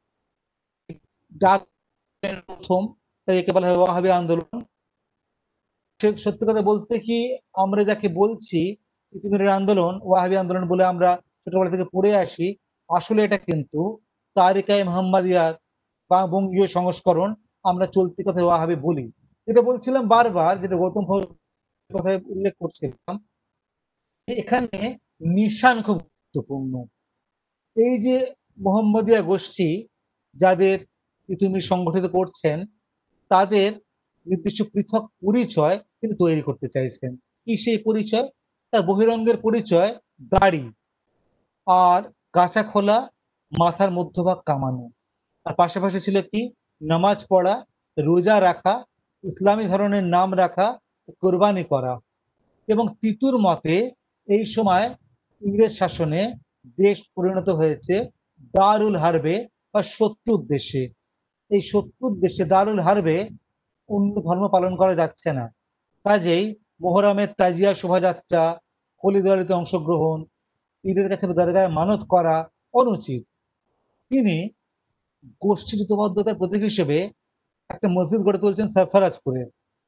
ডাক প্রথম, তাই একে বলা হয় ওয়াহাবি আন্দোলন। সত্যি কথা বলতে কি, আমরা যাকে বলছি ইতিমিরের আন্দোলন, ওয়াহাবি আন্দোলন বলে আমরা ছোটবেলা থেকে পড়ে আসি, আসলে এটা কিন্তু তারিকায়ে মোহাম্মদিয়ার বা বঙ্গীয় সংস্করণ, আমরা চলতি কথা ওয়াহাবি বলি। যেটা বলছিলাম বারবার, যেটা গৌতম কথায় উল্লেখ করছিলাম, এখানে নিশান খুব গুরুত্বপূর্ণ। এই যে মোহাম্মদিয়া গোষ্ঠী যাদের তিনি সংগঠিত করছেন, তাদের নির্দিষ্ট পৃথক পরিচয় তিনি তৈরি করতে চাইছেন। কি সেই পরিচয়? তার বহিরঙ্গের পরিচয় দাড়ি আর গাছা খোলা, মাথার মধ্যভাগ কামানো, আর পাশাপাশি ছিল কি নামাজ পড়া, রোজা রাখা, ইসলামী ধরনের নাম রাখা, কোরবানি করা। এবং তিতুর মতে এই সময় ইংরেজ শাসনে দেশ পরিণত হয়েছে দারুল হারবে বা শত্রুর দেশে। এই শত্রুর দেশে দারুল হারবে অন্য ধর্ম পালন করা যাচ্ছে না, কাজেই মোহরমের তাজিয়া শোভাযাত্রা, হোলি দিওয়ালিতে অংশগ্রহণ, ঈদের কাছে দরগায় মানত করা অনুচিত। তিনি গোষ্ঠী যুদ্ধবদ্ধতার প্রতীক হিসেবে একটা মসজিদ গড়ে তুলছেন সরফরাজপুরে।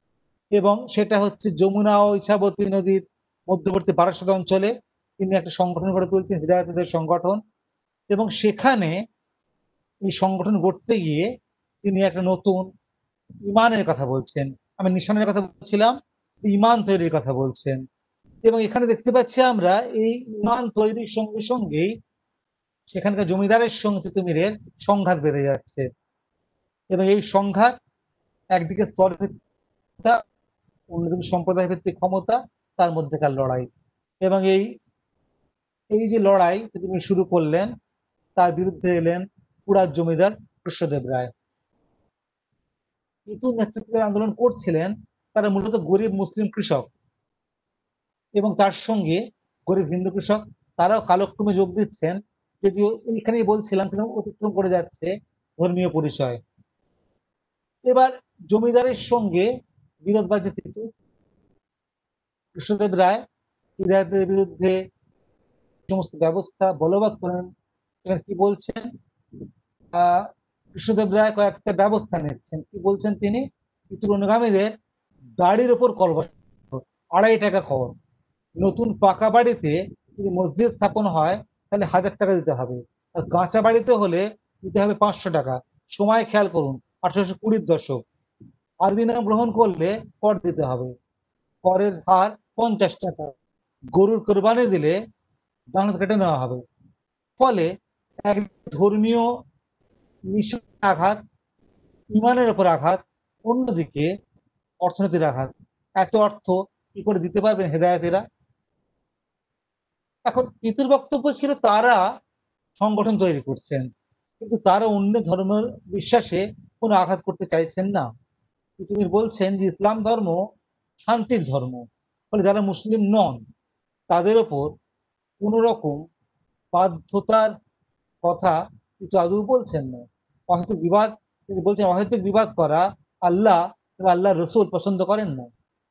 এবং সেটা হচ্ছে যমুনা ও ইছাবতী নদীর মধ্যবর্তী বারাসত অঞ্চলে তিনি একটা সংগঠন গড়ে তুলছেন, হিদায়াতের সংগঠন। এবং সেখানে এই সংগঠন গড়তে গিয়ে তিনি একটা নতুন ইমানের কথা বলছেন। আমি নিশানের কথা বলছিলাম, ইমান তৈরির কথা বলছেন। এবং এখানে দেখতে পাচ্ছি আমরা এই ইমান তৈরির সঙ্গে সঙ্গেই সেখানকার জমিদারের সঙ্গে তিতুমিরের সংঘাত বেড়ে যাচ্ছে। এবং এই সংঘাত একদিকে স্তর ভিত্তিক, অন্যদিকে সম্প্রদায় ভিত্তিক ক্ষমতা, তার মধ্যেকার লড়াই। এবং এই এই যে লড়াই তিনি শুরু করলেন, তার বিরুদ্ধে এলেন পুরাত জমিদার কৃষ্ণদেব রায়। কিন্তু নেতৃত্বের আন্দোলন করছিলেন তারা মূলত গরিব মুসলিম কৃষক এবং তার সঙ্গে গরিব হিন্দু কৃষক, তারাও কালক্রমে যোগ দিচ্ছেন, যদিও এইখানেই বলছিলাম তিনি অতিক্রম করে যাচ্ছে ধর্মীয় পরিচয়। এবার জমিদারের সঙ্গে বিরোধ বাজে তিতু। কৃষ্ণদেব রায় হিদায়াতের বিরুদ্ধে সমস্ত ব্যবস্থা বলবৎ করেন। এখানে কি বলছেন, আহ কৃষ্ণদেব রায় কয়েকটা ব্যবস্থা নিচ্ছেন। কি বলছেন তিনি, তিতুর অনুগামীদের গাড়ির ওপর কর বসানো, আড়াই টাকা কর। নতুন পাকা বাড়িতে যদি মসজিদ স্থাপন হয় তাহলে হাজার টাকা দিতে হবে, আর কাঁচা বাড়িতে হলে দিতে হবে পাঁচশো টাকা। সময় খেয়াল করুন, আঠারোশো কুড়ির দশক। আরবি নাম গ্রহণ করলে কর দিতে হবে, করের হার পঞ্চাশ টাকা। গরুর কোরবানি দিলে ডান হাত কেটে নেওয়া হবে। ফলে এক ধর্মীয় নিশানের আঘাত, ইমানের উপর আঘাত, অন্যদিকে অর্থনীতির আঘাত। এত অর্থ কি করে দিতে পারবেন হেদায়েতেরা? এখন তিতুর বক্তব্য ছিল তারা সংগঠন তৈরি করছেন, কিন্তু তারা অন্য ধর্মের বিশ্বাসে কোনো আঘাত করতে চাইছেন না। তিনি বলছেন যে ইসলাম ধর্ম শান্তির ধর্ম, ফলে যারা মুসলিম নন তাদের ওপর কোন রকম বাধ্যতার কথা কিন্তু আদৌ বলছেন না। অহেতুক বিবাদ, তিনি বলছেন অহেতুক বিবাদ করা আল্লাহ এবং আল্লাহ রসুল পছন্দ করেন না।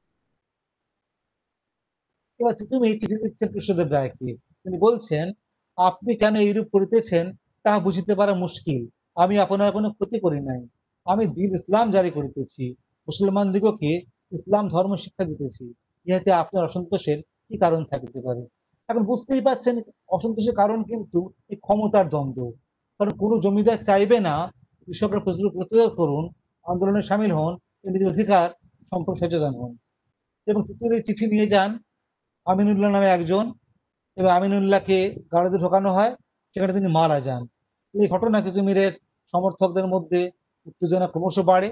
এবার তুমি এই চিঠি দিচ্ছেন কৃষ্ণদেব রায়কে। তিনি বলছেন আপনি কেন এইরূপ করিতেছেন তাহা বুঝিতে পারা মুশকিল। আমি আপনার কোনো ক্ষতি করি নাই, আমি দিন ইসলাম জারি করিতেছি, মুসলমান দিগকে ইসলাম ধর্ম শিক্ষা দিতেছি, ইহাতে আপনার অসন্তোষের কি কারণ থাকিতে পারে? এখন বুঝতেই পারছেন অসন্তোষের কারণ কিন্তু এই ক্ষমতার দ্বন্দ্ব। কারণ কোনো জমিদার চাইবে না কৃষকরা প্রতিরোধ করুন, আন্দোলনে সামিল হন, নিজের অধিকার সম্পর্কে সচেতন হন। এবং তিতুমির চিঠি নিয়ে যান আমিনুল্লাহ নামে একজন, এবং আমিনুল্লাহকে গাড়িতে ঢোকানো হয়, সেখানে তিনি মারা যান। এই ঘটনা তিতুমিরের সমর্থকদের মধ্যে উত্তেজনা ক্রমশ বাড়ে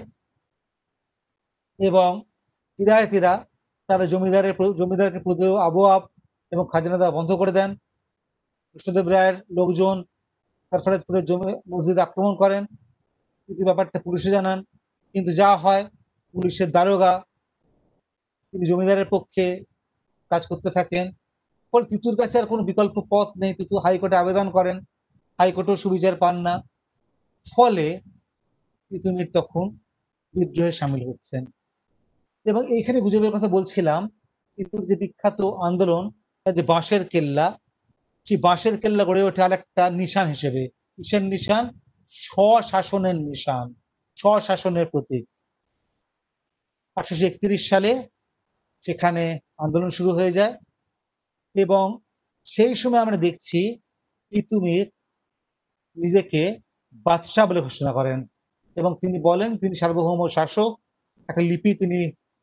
এবং হিদায়াতীরা তারা জমিদারের জমিদারকে প্রতি আবওয়াব এবং খাজনা দেওয়া বন্ধ করে দেন। কৃষ্ণদেব রায়ের লোকজন সরফরাজপুরের জমি মসজিদ আক্রমণ করেন। কিন্তু ব্যাপারটা পুলিশে জানান, কিন্তু যা হয় পুলিশের দারোগা তিনি জমিদারের পক্ষে কাজ করতে থাকেন। ফলে তিতুর কাছে আর কোনো বিকল্প পথ নেই, তিতু হাইকোর্টে আবেদন করেন, হাইকোর্টেও সুবিচার পান না। ফলে তিতুমির তখন বিদ্রোহে সামিল হচ্ছেন। এবং এইখানে গুজবের কথা বলছিলাম, তিতুর যে বিখ্যাত আন্দোলন, যে বাঁশের কেল্লা, সেই বাঁশের কেল্লা গড়ে ওঠে আর একটা নিশান হিসেবে। কিসের নিশান? স্বশাসনের নিশান, স্বশাসনের প্রতীক। আঠারোশো একত্রিশ সালে সেখানে আন্দোলন শুরু হয়ে যায় এবং সেই সময় আমরা দেখছি তিতুমির নিজেকে বাদশাহ বলে ঘোষণা করেন এবং তিনি বলেন তিনি সার্বভৌম শাসক। একটা লিপি তিনি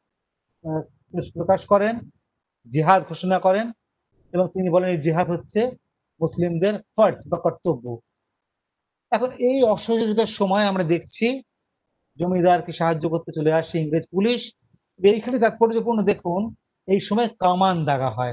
প্রকাশ করেন, জিহাদ ঘোষণা করেন এবং তিনি বলেন এই জিহাদ হচ্ছে মুসলিমদের ফরজ বা কর্তব্য। এখন এই অসহযোগিতার সময় আমরা দেখছি জমিদারকে সাহায্য করতে চলে আসে ইংরেজ পুলিশ। এইখানে তাৎপর্যপূর্ণ দেখুন, এই সময় কামান দাগা হয়।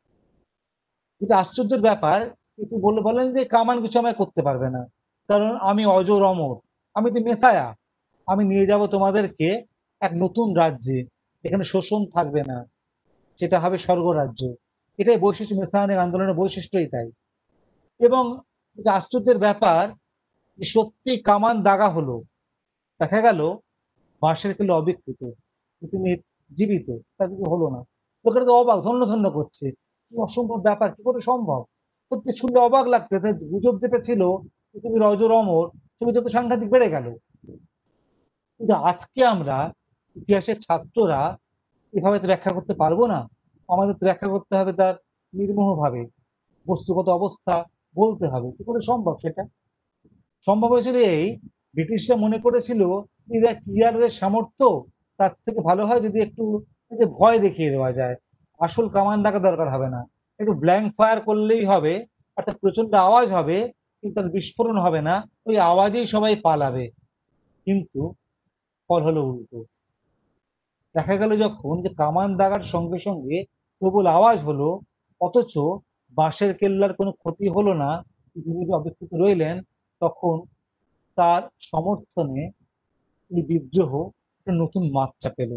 যেটা আশ্চর্যের ব্যাপার, কিন্তু বলে বলেন যে কামান কিছু আমায় করতে পারবে না, কারণ আমি অজর অমর, আমি তো মেসায়া, আমি নিয়ে যাব তোমাদেরকে এক নতুন রাজ্যে, এখানে শোষণ থাকবে না, সেটা হবে স্বর্গরাজ্য। এটাই বৈশিষ্ট্য, মেসায়ানিক আন্দোলনের বৈশিষ্ট্যই তাই। এবং এটা আশ্চর্যের ব্যাপার, সত্যি কামান দাগা হলো, দেখা গেল বাঁশের কেল্লা অবিকৃত, তুমি জীবিত, তা কিছু হলো না। লোকেরা তো অবাক, ধন্য ধন্য করছে, কি অসম্ভব ব্যাপার, কি করে সম্ভব? সত্যি শুনলে অবাক লাগতে, গুজব যেটা ছিল তুমি অজর অমর, সেগুলো তো সাংঘাতিক বেড়ে গেল। কিন্তু আজকে আমরা ইতিহাসের ছাত্ররা এভাবে তো ব্যাখ্যা করতে পারবো না, আমাদের তো ব্যাখ্যা করতে হবে তার নির্মোহভাবে, বস্তুগত অবস্থা বলতে হবে। কি করে সম্ভব সেটা? সম্ভব হয়েছিল এই, ব্রিটিশরা মনে করেছিল যে যা ক্লিয়ারের সামর্থ্য, তার থেকে ভালো হয় যদি একটু এই যে ভয় দেখিয়ে দেওয়া যায়, আসল কামান দাগা দরকার হবে না, একটু ব্ল্যাঙ্ক ফায়ার করলেই হবে, অর্থাৎ প্রচন্ড আওয়াজ হবে কিন্তু তার বিস্ফোরণ হবে না, ওই আওয়াজেই সবাই পালাবে। কিন্তু ফল হলো উল্টো। দেখা গেল যখন যে কামান দাগার সঙ্গে সঙ্গে প্রবল আওয়াজ হলো, অথচ বাঁশের কেল্লার কোনো ক্ষতি হলো না, তিনি যদি অপেক্ষিত রইলেন, তখন তার সমর্থনে এই বিদ্রোহ একটা নতুন মাত্রা পেল।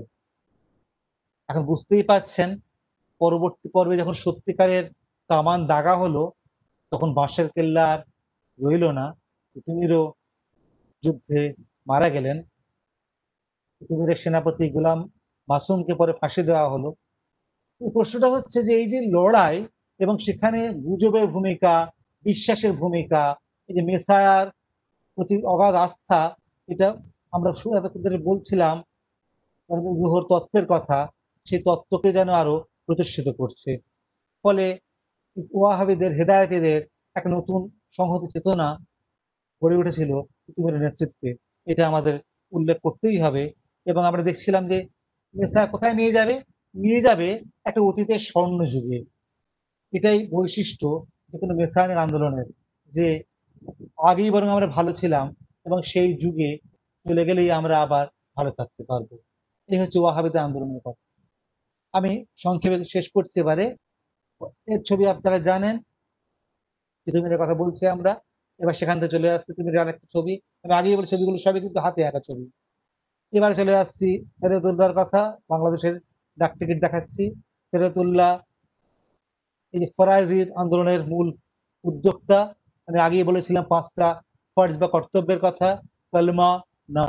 এখন বুঝতেই পাচ্ছেন, পরবর্তী পর্বে যখন সত্যিকারের কামান দাগা হলো, তখন বাঁশের কেল্লা আর রইল না, তিতুমিরও যুদ্ধে মারা গেলেন। তিতুমিরের সেনাপতি গোলাম মাসুমকে পরে ফাঁসি দেওয়া হলো। এই প্রশ্নটা হচ্ছে যে এই যে লড়াই এবং সেখানে গুজবের ভূমিকা, বিশ্বাসের ভূমিকা, এই যে মেসায়ার প্রতি অগাধ আস্থা, এটা আমরা এতক্ষণ ধরে বলছিলাম গুহর তত্ত্বের কথা, সেই তত্ত্বকে যেন আরো প্রতিষ্ঠিত করছে। ফলে ওয়াহাবিদের হেদায়েতীদের এক নতুন সংহতি চেতনা গড়ে উঠেছিল তিতুমিরের নেতৃত্বে, এটা আমাদের উল্লেখ করতেই হবে। এবং আমরা দেখছিলাম যে মেসা কোথায় নিয়ে যাবে, নিয়ে যাবে একটা অতীতের স্বর্ণ যুগে। এটাই বৈশিষ্ট্য যে কোনো মেসায়ানিক আন্দোলনের, যে আগেই বরং আমরা ভালো ছিলাম এবং সেই যুগে চলে গেলেই আমরা আবার ভালো থাকতে পারবো। এই হচ্ছে ওয়াহাবিদের আন্দোলনের কথা। আমি সংক্ষেপে শেষ করছি এবারে। এর ছবি আপনারা জানেন, তিতুমিরের কথা বলছি আমরা, এবার সেখান থেকে চলে আসছে তিতুমিরের আরেকটা ছবি। আমি আগেই বলি ছবিগুলো সবই কিন্তু হাতে আঁকা ছবি। এবারে চলে আসছি সেরেতুল্লাহর কথা, বাংলাদেশের ডাক টিকিট দেখাচ্ছি। সেরেতুল্লাহ এই যে ফরাইজির আন্দোলনের মূল উদ্যোক্তা। আমি আগেই বলেছিলাম পাঁচটা ফরজ বা কর্তব্যের কথা, কলমা, না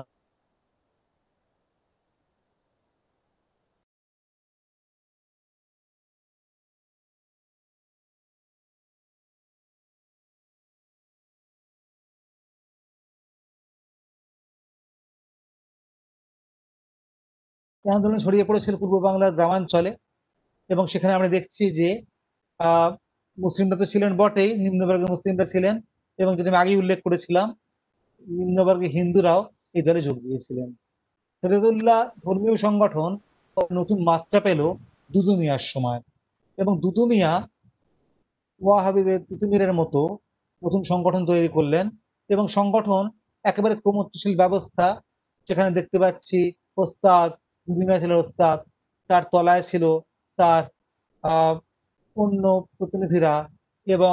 এই আন্দোলন ছড়িয়ে পড়েছিল পূর্ব বাংলার গ্রামাঞ্চলে, এবং সেখানে আমরা দেখছি যে আহ মুসলিমরা তো ছিলেন বটেই, নিম্নবর্গের মুসলিমরা ছিলেন, এবং যেটা আমি আগেই উল্লেখ করেছিলাম, নিম্নবর্গের হিন্দুরাও এই দলে যোগ দিয়েছিলেন। ফরিদুল্লাহ ধর্মীয় সংগঠন নতুন মাত্রা পেল দুদু মিয়ার সময়, এবং দুদু মিয়া ওয়াহাবিদের তিতুমিরের মতো নতুন সংগঠন তৈরি করলেন, এবং সংগঠন একেবারে প্রমোত্তশীল ব্যবস্থা। সেখানে দেখতে পাচ্ছি ওস্তাদ, দুদু মিয়া ছিল ওস্তাদ, তার তলায় ছিল তার আহ অন্য প্রতিনিধিরা, এবং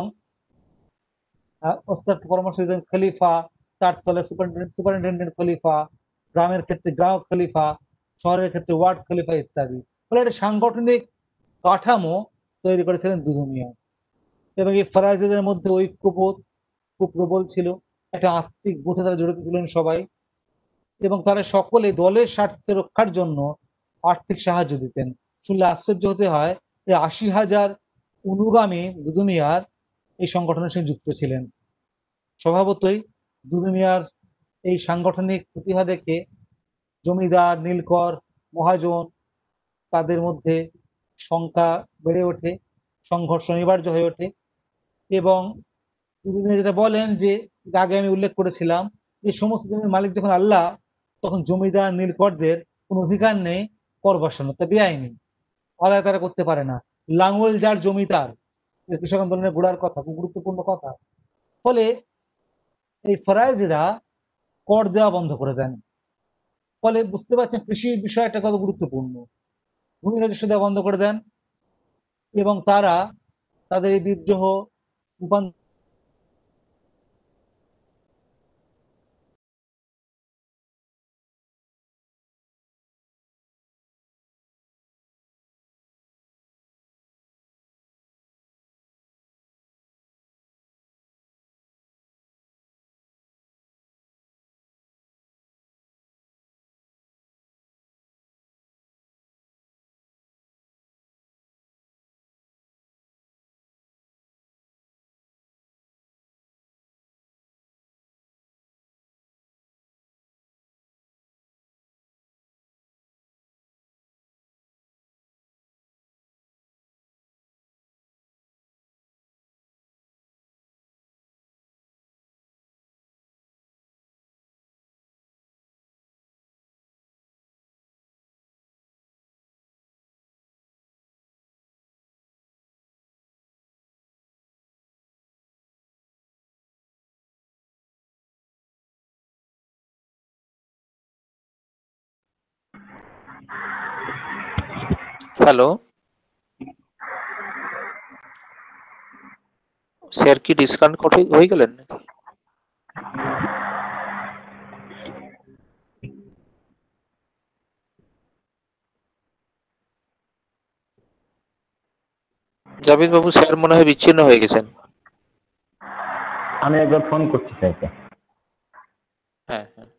ওস্তাদ পরামর্শ দিতেন খলিফা, তার তলে সুপারিনটেন্ডেন্ট সুপারিনটেন্ডেন্ট খলিফা, গ্রামের ক্ষেত্রে গ্রাহক খলিফা, শহরের ক্ষেত্রে ওয়ার্ড খলিফা ইত্যাদি। ফলে একটা সাংগঠনিক কাঠামো তৈরি করেছিলেন দুদু মিয়া। এবং এই ফরাইজিদের মধ্যে ঐক্যবোধ খুব প্রবল ছিল, একটা আত্মিক বোধে তারা জড়িত ছিলেন সবাই, এবং তারা সকলে দলের স্বার্থ রক্ষার জন্য আর্থিক সাহায্য দিতেন। শুনলে আশ্চর্য হতে হয় যে আশি হাজার অনুগামী দুদু মিয়ার এই সংগঠনের সঙ্গে যুক্ত ছিলেন। স্বভাবতই দুদু মিয়ার এই সাংগঠনিক প্রতিভা দেখে জমিদার, নীলকর, মহাজন, তাদের মধ্যে সংখ্যা বেড়ে ওঠে, সংঘর্ষ অনিবার্য হয়ে ওঠে। এবং দুদু মিয়া যেটা বলেন যে আগে আমি উল্লেখ করেছিলাম যে সমস্ত জমির মালিক যখন আল্লাহ, তখন জমিদার নীলকরদের কোনো অধিকার নেই কর বসানো, তা বেআইনি, আদায় তারা করতে পারে না। লাঙ্গল যার জমি তার, কৃষক আন্দোলনের গোড়ার কথা, খুব গুরুত্বপূর্ণ কথা। ফলে এই ফরাইজিরা কর দেওয়া বন্ধ করে দেন। ফলে বুঝতে পারছেন কৃষির বিষয়টা কত গুরুত্বপূর্ণ। ভূমি রাজস্ব দেওয়া বন্ধ করে দেন, এবং তারা তাদের এই বিদ্রোহ রূপান্তর হ্যালো, স্যার কি ডিসকানেক্ট হয়ে গেলেন নাকি? জাভেদ বাবু, স্যার মনে হয় বিচ্ছিন্ন হয়ে গেছেন। আমি একবার ফোন করছি স্যারকে। হ্যাঁ হ্যাঁ।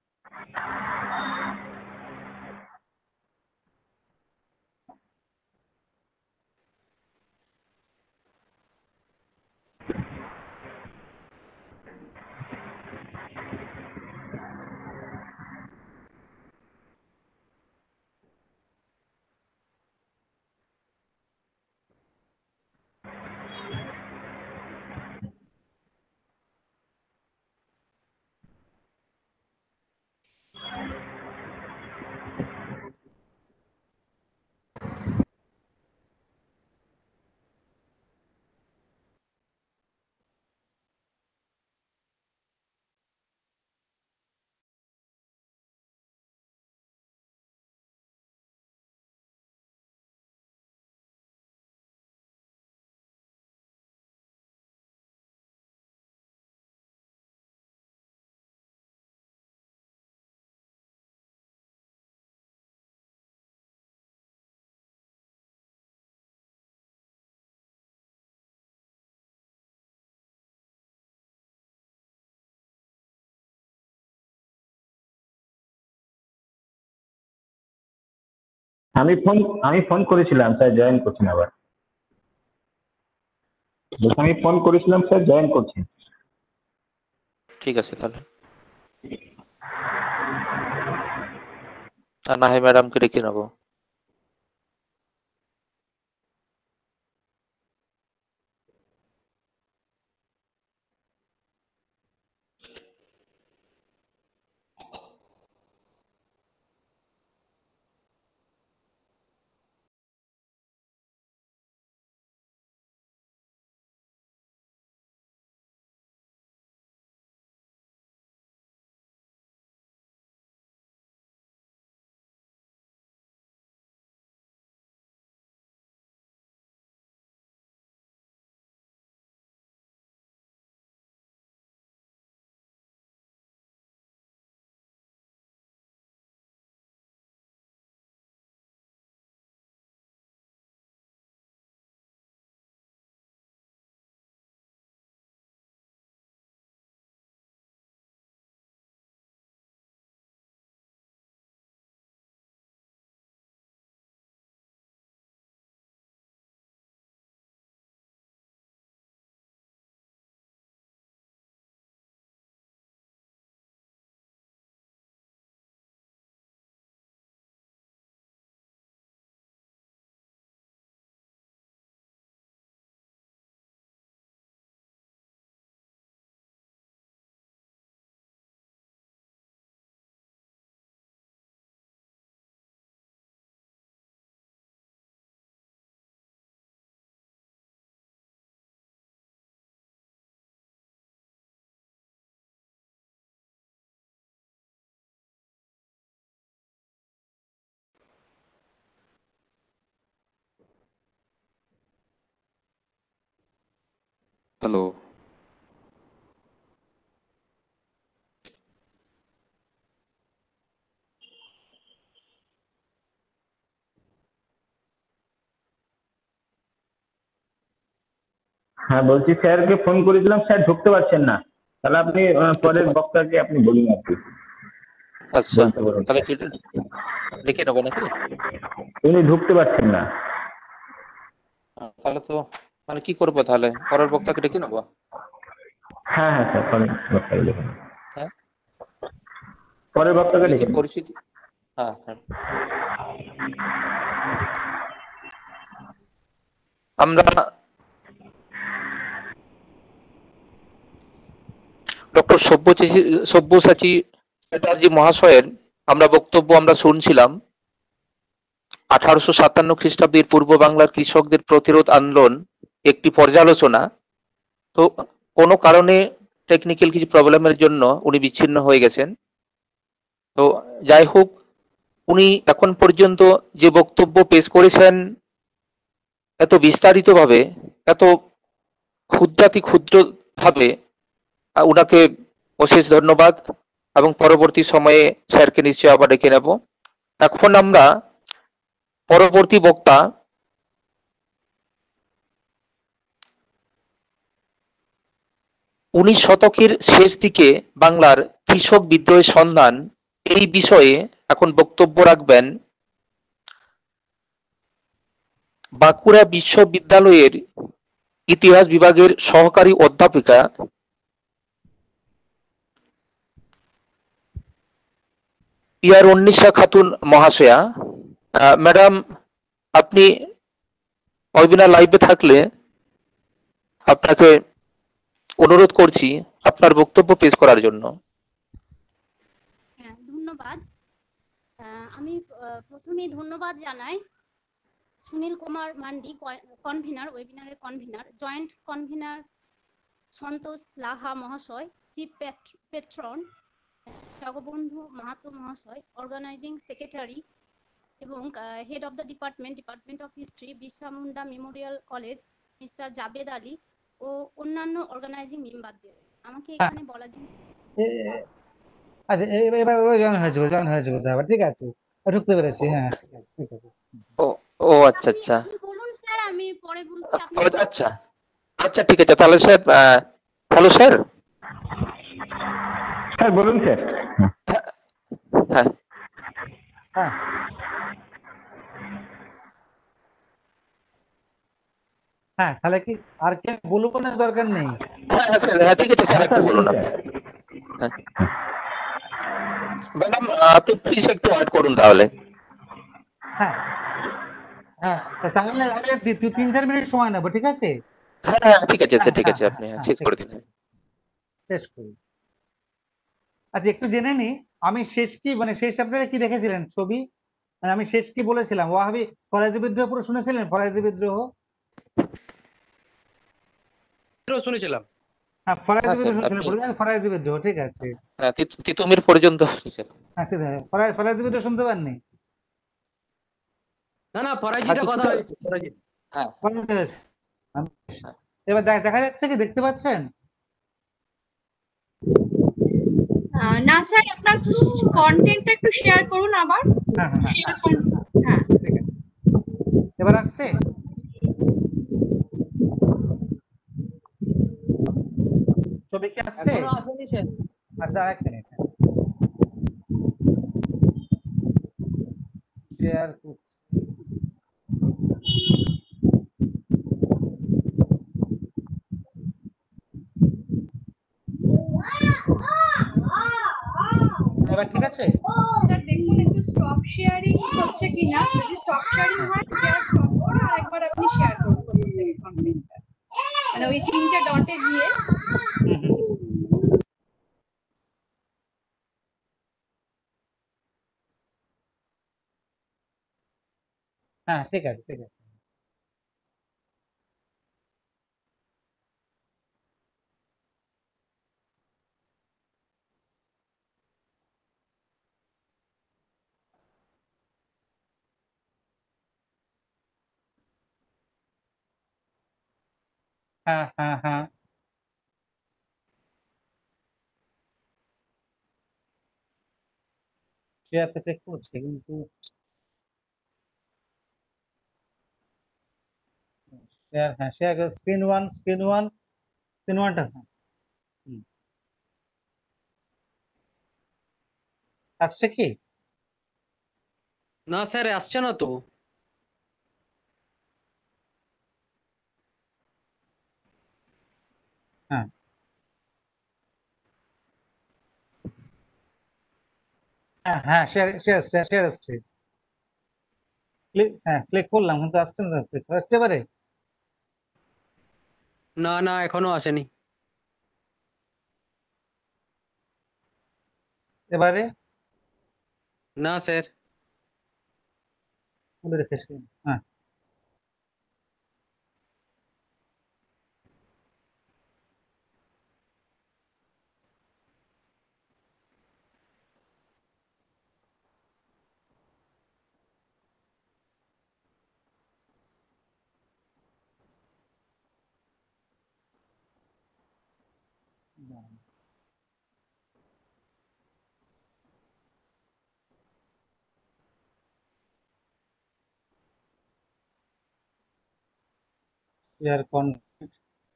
আমি ফোন আমি ফোন করেছিলাম স্যার, জয়েন করছেন আবার। আমি ফোন করেছিলাম স্যার, জয়েন করছেন। ঠিক আছে তাহলে, আর না হয় ম্যাডামকে ডেকে নেবো। হ্যালো, হ্যাঁ বলছি, স্যারকে ফোন করেছিলাম, স্যার ঢুকতে পারছেন না। তাহলে আপনি আহ, পরের বক্তাকে আপনি বলুন আর কি, আচ্ছা বলতে পারুন। তাহলে কি ডেকে নেবো নাকি? উনি ঢুকতে পারছেন না। আহ, তাহলে তো মানে কি করবো, তাহলে পরের বক্তাকে ডেকে নেবো? হ্যাঁ হ্যাঁ স্যার, পরের বক্তাকে লিখুন। হ্যাঁ, পরের বক্তাকে কি লিখুন। পরিস্থিতি? হ্যাঁ হ্যাঁ। আমরা ডক্টর সব্যসাচী সব্যসাচী চ্যাটার্জি মহাশয়ের আমরা বক্তব্য আমরা শুনছিলাম। আঠারোশো সাতান্ন খ্রিস্টাব্দের পূর্ব বাংলার কৃষকদের প্রতিরোধ আন্দোলন একটি পর্যালোচনা। তো কোনো কারণে টেকনিক্যাল কিছু প্রবলেমের জন্য উনি বিচ্ছিন্ন হয়ে গেছেন। তো যাই হোক, উনি এখন পর্যন্ত যে বক্তব্য পেশ করেছেন এত বিস্তারিতভাবে, এত ক্ষুদ্রাতি ক্ষুদ্র ভাবে, উনাকে অশেষ ধন্যবাদ এবং পরবর্তী সময়ে স্যারকে নিশ্চয়ই আবার ডেকে নেব। এখন আমরা পরবর্তী বক্তা উনিশ শতকের শেষ দিকে বাংলার কৃষক বিদ্রোহের সন্ধান, এই বিষয়ে এখন বক্তব্য রাখবেন বাঁকুড়া বিশ্ববিদ্যালয়ের ইতিহাস বিভাগের সহকারী অধ্যাপিকা পিয়ারুন্নিসা খাতুন মহাশয়া। আহ, ম্যাডাম, আপনি ওয়েবিনার লাইভে থাকলে আপনাকে অনুরোধ করছি আপনার বক্তব্য পেশ করার জন্য। হ্যাঁ, ধন্যবাদ। আহ, আমি আহ, প্রথমেই ধন্যবাদ জানাই সুনীল কুমার মান্ডি, কনভিনার, ওয়েবিনারের convener, joint convener Santosh Laha মহাশয়, চিফ পেট্রন জগবন্ধু মাহাতো মহাশয়, অর্গানাইজিং সেক্রেটারি এবং head of the department department of history Birsa Munda memorial college mister Javed Ali ও অন্যান্য অর্গানাইজিং মেম্বারদের আমাকে এখানে বলার জন্য। আচ্ছা, এবার জয়েন হয়েছে জয়েন হয়েছে বোধহয়, ঠিক আছে, ঢুকতে পেরেছি। হ্যাঁ, ঠিক আছে। ও ও আচ্ছা আচ্ছা বলুন স্যার, আমি পরে বলছি। আপনি আচ্ছা আচ্ছা ঠিক আছে, তাহলে স্যার। Hello sir. হ্যাঁ বলুন স্যার। হ্যাঁ হ্যাঁ হ্যাঁ তাহলে কি আর কে বলবো না, দরকার নেই। হ্যাঁ স্যার, হ্যাঁ ঠিক আছে স্যার, একটু বলুন আপনি। হ্যাঁ ম্যাডাম, আপনি প্লিজ একটু অ্যাড করুন তাহলে। হ্যাঁ হ্যাঁ তাহলে আগে দু- তিন চার মিনিট সময় নেবো, ঠিক আছে? হ্যাঁ হ্যাঁ ঠিক আছে স্যার, ঠিক হ্যাঁ, আছে, হ্যাঁ, আপনি হ্যাঁ, শেষ ঠিক করে আছে। দিন। শেষ করি। আচ্ছা, একটু জেনে নি আমি শেষ কি, মানে শেষ আপনারা কি দেখেছিলেন ছবি, মানে আমি শেষ কি বলেছিলাম? ওয়াহাবি ফরাজি বিদ্রোহ পুরো শুনেছিলেন? ফরাজি বিদ্রোহ, শুনেছিলাম। হ্যাঁ ফরাজি হ্যাঁ বিদ্রোহ স্যার, শুনেছিলেন, আপনি বলে ফরাজি বিদ্রোহ, ঠিক আছে। হ্যাঁ, তিত- তিতুমির পর্যন্ত। হ্যাঁ ঠিক আছে, ফরা- ফরাজি বিদ্রোহ শুনতে পাননি? না না, হ্যাঁ ফরাজিটা কথা কিছুটা। হয়েছে, ফরাজি। হ্যাঁ শুনতে পেরেছি। হ্যাঁ। এবার দেখা দেখা যাচ্ছে কি, দেখতে পাচ্ছেন? আহ, না স্যার, আপনার কন্টেন্টটা একটু শেয়ার করুন আবার। হ্যাঁ হ্যাঁ হ্যাঁ, শেয়ার করুন। হ্যাঁ। ঠিক আছে, এবার আসছে? ছবি কি আসছে? এখনো আসেনি স্যার। আচ্ছা, আরেক মিনিট শেয়ার করছি। এবার ঠিক আছে? স্যার দেখুন একটু স্টপ শেয়ারিং হচ্ছে কিনা। যদি স্টপ শেয়ারিং হয়, শেয়ার স্টপ করে আরেকবার আপনি শেয়ার করুন প্রথম থেকে কন্টেন্টটা, মানে ওই তিনটে ডটে গিয়ে। হুম হুম। হ্যাঁ ঠিক আছে, ঠিক আছে। হ্যাঁ হ্যাঁ হ্যাঁ, শেয়ারতে চেক করছে কিন্তু শেয়ার, হ্যাঁ share, screen one, screen one, screen ওয়ানটা, হ্যাঁ হুম। আসছে কি? না স্যার, আসছে না তো। হ্যাঁ হ্যাঁ হ্যাঁ, শেয়ার শেয়ার শেয়ার শেয়ার আসছে। ক্লিক, হ্যাঁ ক্লিক করলাম কিন্তু আসছে না, ক্লিক আসছে এবারে? না না, এখনো আসেনি। এবারে না স্যার। খুলে রেখেছি, হ্যাঁ। share content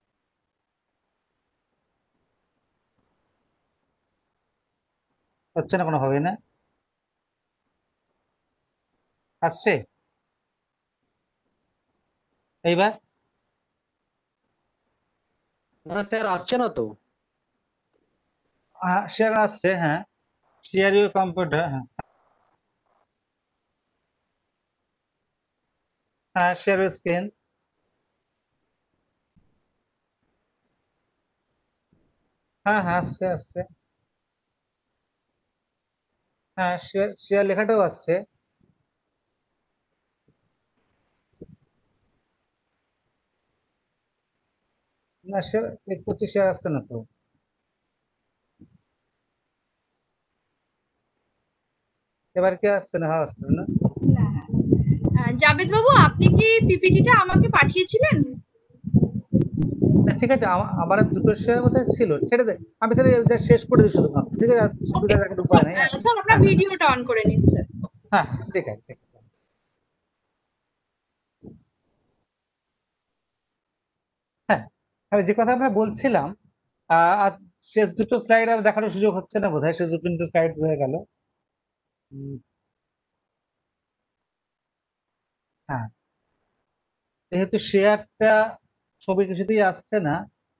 হচ্ছে না কোনোভাবে, না আসছে এইবার? না স্যার, আসছে না তো। শেয়ার আসছে, হ্যাঁ শেয়ার ইউর কম্পিউটার, হ্যাঁ হ্যাঁ শেয়ার ইউর স্ক্রিন, হ্যাঁ হ্যাঁ আসছে আসছে, হ্যাঁ শেয়ার শেয়ার লেখাটাও আসছে। না শেয়ার ক্লিক করছি, শেয়ার আসছে না তো। এবার কি আসছে না? হ্যাঁ আসছে না। না, হ্যাঁ। জাভেদ বাবু, আপনি কি পিপিটিটা আমাকে পাঠিয়েছিলেন? না, ঠিক আছে, আমা- আমার আর দুটো শেয়ার মধ্যে ছিল, ছেড়ে দে, আমি তাহলে এটা শেষ করে দিই শুধুমাত্র, ঠিক আছে? আর সুবিধা দেখার উপায় নাই। হ্যাঁ স্যার, আপনার হ্যাঁ ভিডিওটা অন করে নিন স্যার। হ্যাঁ ঠিক আছে, ঠিক আছে। হ্যাঁ আমি যে কথা আমরা বলছিলাম, আহ, আর শেষ দুটো স্লাইড আর দেখানোর সুযোগ হচ্ছে না বোধহয়, শেষ দুটো তিনটে স্লাইড হয়ে গেল। উম, হ্যাঁ যেহেতু শেয়ারটা ছবি কিছুতেই আসছে না,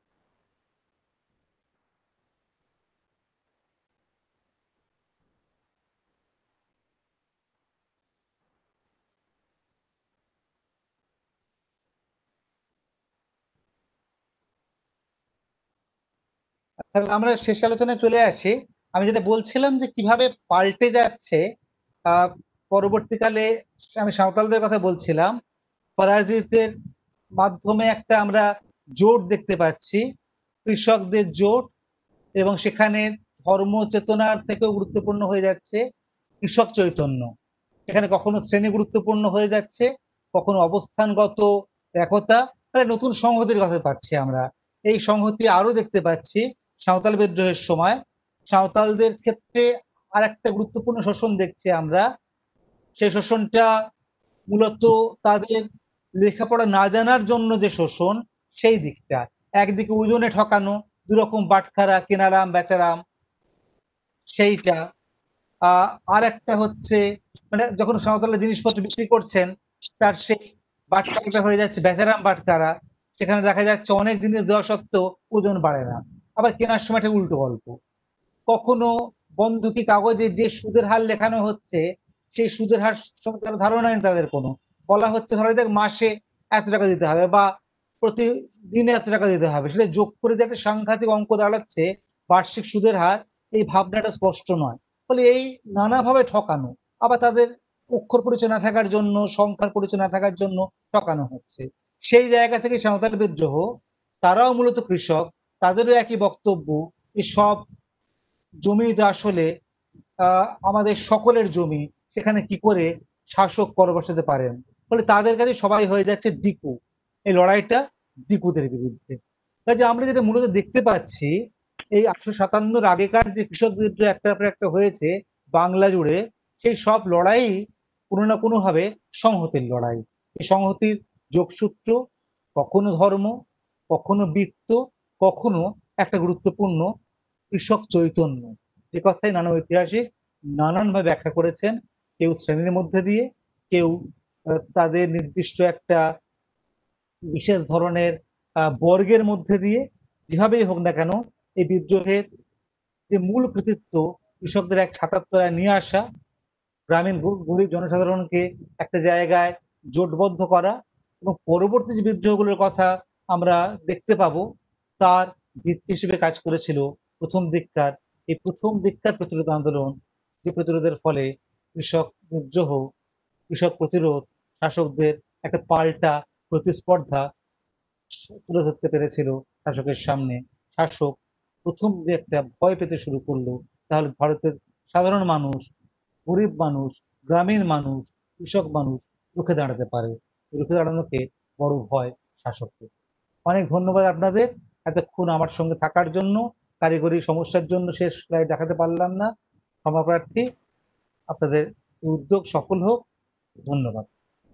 তাহলে আমরা শেষ আলোচনায় চলে আসি। আমি যেটা বলছিলাম যে কিভাবে পাল্টে যাচ্ছে আহ পরবর্তীকালে, আমি সাঁওতালদের কথা বলছিলাম, ফরাজিদের মাধ্যমে একটা আমরা জোট দেখতে পাচ্ছি, কৃষকদের জোট, এবং সেখানে ধর্ম চেতনার থেকেও গুরুত্বপূর্ণ হয়ে যাচ্ছে কৃষক চৈতন্য। এখানে কখনো শ্রেণী গুরুত্বপূর্ণ হয়ে যাচ্ছে, কখনো অবস্থানগত একতা, মানে নতুন সংহতির কথা পাচ্ছি আমরা। এই সংহতি আরো দেখতে পাচ্ছি সাঁওতাল বিদ্রোহের সময়। সাঁওতালদের ক্ষেত্রে আর একটা গুরুত্বপূর্ণ শোষণ দেখছি আমরা, সেই শোষণটা মূলত তাদের লেখাপড়া না জানার জন্য যে শোষণ, সেই দিকটা। একদিকে ওজনে ঠকানো, দুরকম বাটখারা, কেনারাম বেচারাম, সেইটা। আহ আর একটা হচ্ছে মানে যখন সাঁওতালরা জিনিসপত্র বিক্রি করছেন, তার সেই বাটখারাটা হয়ে যাচ্ছে বেচারাম বাটখারা। সেখানে দেখা যাচ্ছে অনেক জিনিস দেওয়া সত্ত্বেও ওজন বাড়ে না। আবার কেনার সময় একটা উল্টো গল্প, কখনো বন্ধকি কাগজে যে সুদের হার লেখানো হচ্ছে, সেই সুদের হার সম্পর্কে তার ধারণা নেই তাদের কোনো। বলা হচ্ছে ধরো দেখ মাসে এত টাকা দিতে হবে বা প্রতিদিনে এত টাকা দিতে হবে, সেটা যোগ করে যে একটা সাংঘাতিক অঙ্ক দাঁড়াচ্ছে বার্ষিক সুদের হার, এই ভাবনাটা স্পষ্ট নয়। ফলে এই নানাভাবে ঠকানো, আবার তাদের অক্ষর পরিচয় না থাকার জন্য, সংখ্যার পরিচয় না থাকার জন্য ঠকানো হচ্ছে। সেই জায়গা থেকে সাঁওতাল বিদ্রোহ, তারাও মূলত কৃষক, তাদেরও একই বক্তব্য, এই সব জমি তো আসলে আহ আমাদের সকলের জমি, সেখানে কি করে শাসক কর বসাতে পারেন। ফলে তাদের কাছে সবাই হয়ে যাচ্ছে দিকু, এই লড়াইটা দিকুদের বিরুদ্ধে। কাজে আমরা যেটা মূলত দেখতে পাচ্ছি, এই আটশো সাতান্নর আগেকার যে কৃষক বিদ্রোহ একটার পর একটা হয়েছে বাংলা জুড়ে, সেই সব লড়াই কোনো না কোনো ভাবে সংহতির লড়াই। এই সংহতির যোগসূত্র কখনো ধর্ম, কখনো বৃত্ত, কখনো একটা গুরুত্বপূর্ণ কৃষক চৈতন্য। যে কথাই নানা ঐতিহাসিক নানানভাবে ব্যাখ্যা করেছেন, কেউ শ্রেণীর মধ্যে দিয়ে, কেউ আহ, তাদের নির্দিষ্ট একটা বিশেষ ধরনের আহ, বর্গের মধ্যে দিয়ে। যেভাবেই হোক না কেন, এই বিদ্রোহের যে মূল কৃতিত্ব কৃষকদের এক ছাতার তলায় নিয়ে আসা, গ্রামীণ গু- গরিব জনসাধারণকে একটা জায়গায় জোটবদ্ধ করা, এবং পরবর্তী যে বিদ্রোহগুলোর কথা আমরা দেখতে পাবো, তার ভিত্তি হিসেবে কাজ করেছিল প্রথম দিককার এই প্রথম দিককার প্রতিরোধ আন্দোলন, যে প্রতিরোধের ফলে কৃষক বিদ্রোহ, কৃষক প্রতিরোধ, শাসকদের একটা পাল্টা প্রতিস্পর্ধা তুলে ধরতে পেরেছিল শাসকের সামনে। শাসক প্রথম যে একটা ভয় পেতে শুরু করলো, তাহলে ভারতের সাধারণ মানুষ, গরিব মানুষ, গ্রামীণ মানুষ, কৃষক মানুষ রুখে দাঁড়াতে পারে। রুখে দাঁড়ানোকে বড় ভয় শাসককে। অনেক ধন্যবাদ আপনাদের এতক্ষণ আমার সঙ্গে থাকার জন্য কারিগরি সমস্যার জন্য শেষ স্লাইড দেখাতে পারলাম না, ক্ষমা প্রার্থী। আপনাদের উদ্যোগ সফল হোক। ধন্যবাদ।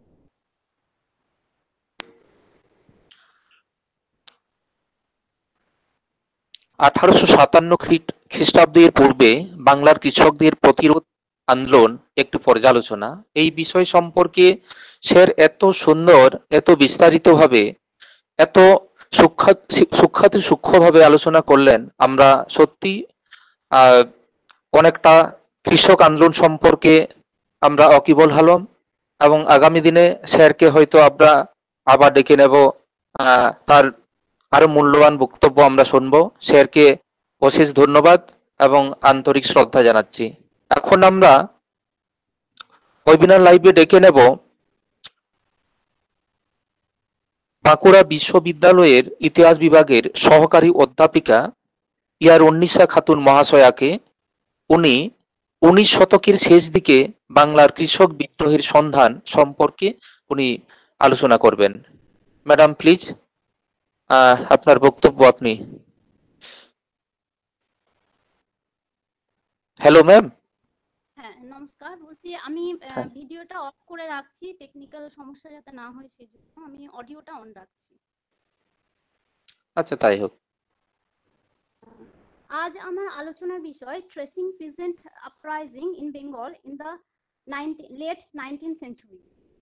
আঠারোশো সাতান্ন খ্রিস্টাব্দের পূর্বে বাংলার কৃষকদের প্রতিরোধ আন্দোলন একটু পর্যালোচনা। এই বিষয় সম্পর্কে স্যার এত সুন্দর, এত বিস্তারিতভাবে, এত সূক্ষ্মাতি সূক্ষ্মভাবে আলোচনা করলেন, আমরা সত্যি আহ অনেকটা কৃষক আন্দোলন সম্পর্কে আমরা অকিবল হলাম এবং আগামী দিনে স্যারকে হয়তো আমরা আবার ডেকে নেব, আহ তার আরো মূল্যবান বক্তব্য আমরা শুনবো। স্যারকে অশেষ ধন্যবাদ এবং আন্তরিক শ্রদ্ধা জানাচ্ছি। এখন আমরা ওয়েবিনার লাইভে ডেকে নেব বাঁকুড়া বিশ্ববিদ্যালয়ের ইতিহাস বিভাগের সহকারী অধ্যাপিকা ইয়ার উন্নিশা খাতুন মহাশয়াকে। উনি উনিশ শতকের শেষ দিকে বাংলার কৃষক বিদ্রোহের সন্ধান সম্পর্কে উনি আলোচনা করবেন। ম্যাডাম প্লিজ, আপনার বক্তব্য আপনি। Hello ma'am. হ্যাঁ নমস্কার, বলছি আমি ভিডিওটা অফ করে রাখছি, টেকনিক্যাল সমস্যা যাতে না হয় সেজন্য আমি অডিওটা অন রাখছি। আচ্ছা তাই হোক। আজ আমার আলোচনার বিষয় tracing peasant uprising in Bengal in the late nineteen century.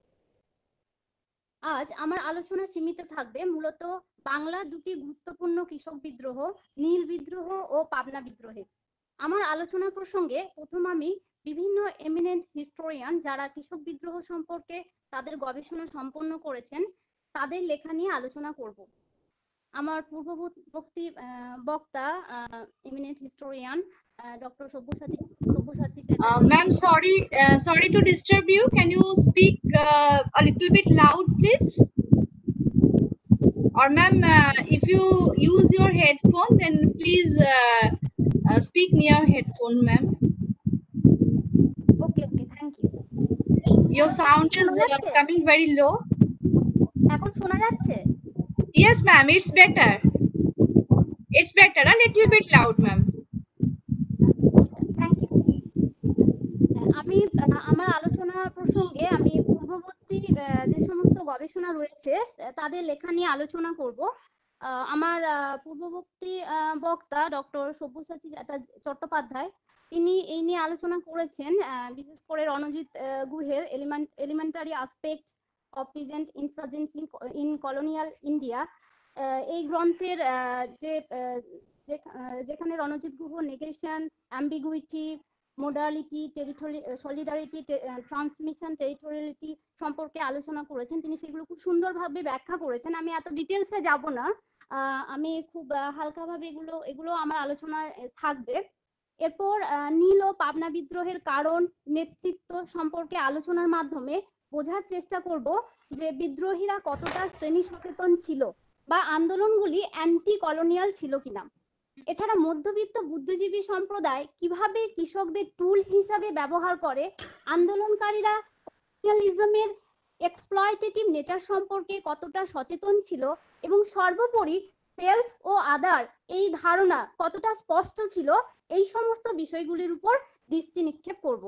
আজ আমার আলোচনা সীমিত থাকবে মূলত বাংলা দুটি গুরুত্বপূর্ণ কৃষক বিদ্রোহ, নীল বিদ্রোহ ও পাবনা বিদ্রোহের। আমার আলোচনা প্রসঙ্গে প্রথম আমি বিভিন্ন এমিনেন্ট হিস্টোরিয়ান যারা কৃষক বিদ্রোহ সম্পর্কে তাদের গবেষণা সম্পন্ন করেছেন তাদের লেখা নিয়ে আলোচনা করব। আমার পূর্ববর্তী বক্তা eminent historian doctor Sabyasachi Sabyasachi ma'am, sorry sorry to disturb you, can you speak a little bit loud please? Or ma'am, uh, if you use your headphone then please uh, uh, speak near headphone ma'am. Okay, okay, thank you. Your sound is uh, coming very low. এখন শোনা যাচ্ছে? Yes ma'am, it's better. It's better, a little bit loud ma'am. Thank you. আমি আমার আলোচনা প্রসঙ্গে আমি পূর্ববর্তী যে সমস্ত গবেষণা রয়েছে তাদের লেখা নিয়ে আলোচনা করব। আমার পূর্ববর্তী বক্তা ডক্টর সব্যসাচী চট্টোপাধ্যায় তিনি এই নিয়ে আলোচনা করেছেন, বিশেষ করে রণজিৎ গুহের elementary aspect of peasant insurgency in colonial India. এই গ্রন্থের যে যেখানে Ranajit Guha negation, ambiguity, modality, territory solidarity, transmission, territoriality সম্পর্কে আলোচনা করেছেন। তিনি সেগুলো খুব সুন্দরভাবে ব্যাখ্যা করেছেন। আমি এত ডিটেলসে যাব না, আমি খুব হালকাভাবে এগুলো এগুলো আমার আলোচনায় থাকবে। এরপর নীল ও পাবনা বিদ্রোহের কারণ, নেতৃত্ব সম্পর্কে আলোচনার মাধ্যমে বোঝার চেষ্টা করব যে বিদ্রোহীরা কতটা শ্রেণী সচেতন ছিল বা আন্দোলনগুলি অ্যান্টি কলোনিয়াল ছিল কিনা। এছাড়া মধ্যবিত্ত বুদ্ধিজীবী সম্প্রদায় কিভাবে কৃষকদের টুল হিসাবে ব্যবহার করে, আন্দোলনকারীরা কলোনিয়ালিজমের এক্সপ্লয়টেটিভ নেচার সম্পর্কে কতটা সচেতন ছিল এবং সর্বোপরি সেলফ ও আদার এই ধারণা কতটা স্পষ্ট ছিল, এই সমস্ত বিষয়গুলির উপর দৃষ্টি নিক্ষেপ করব।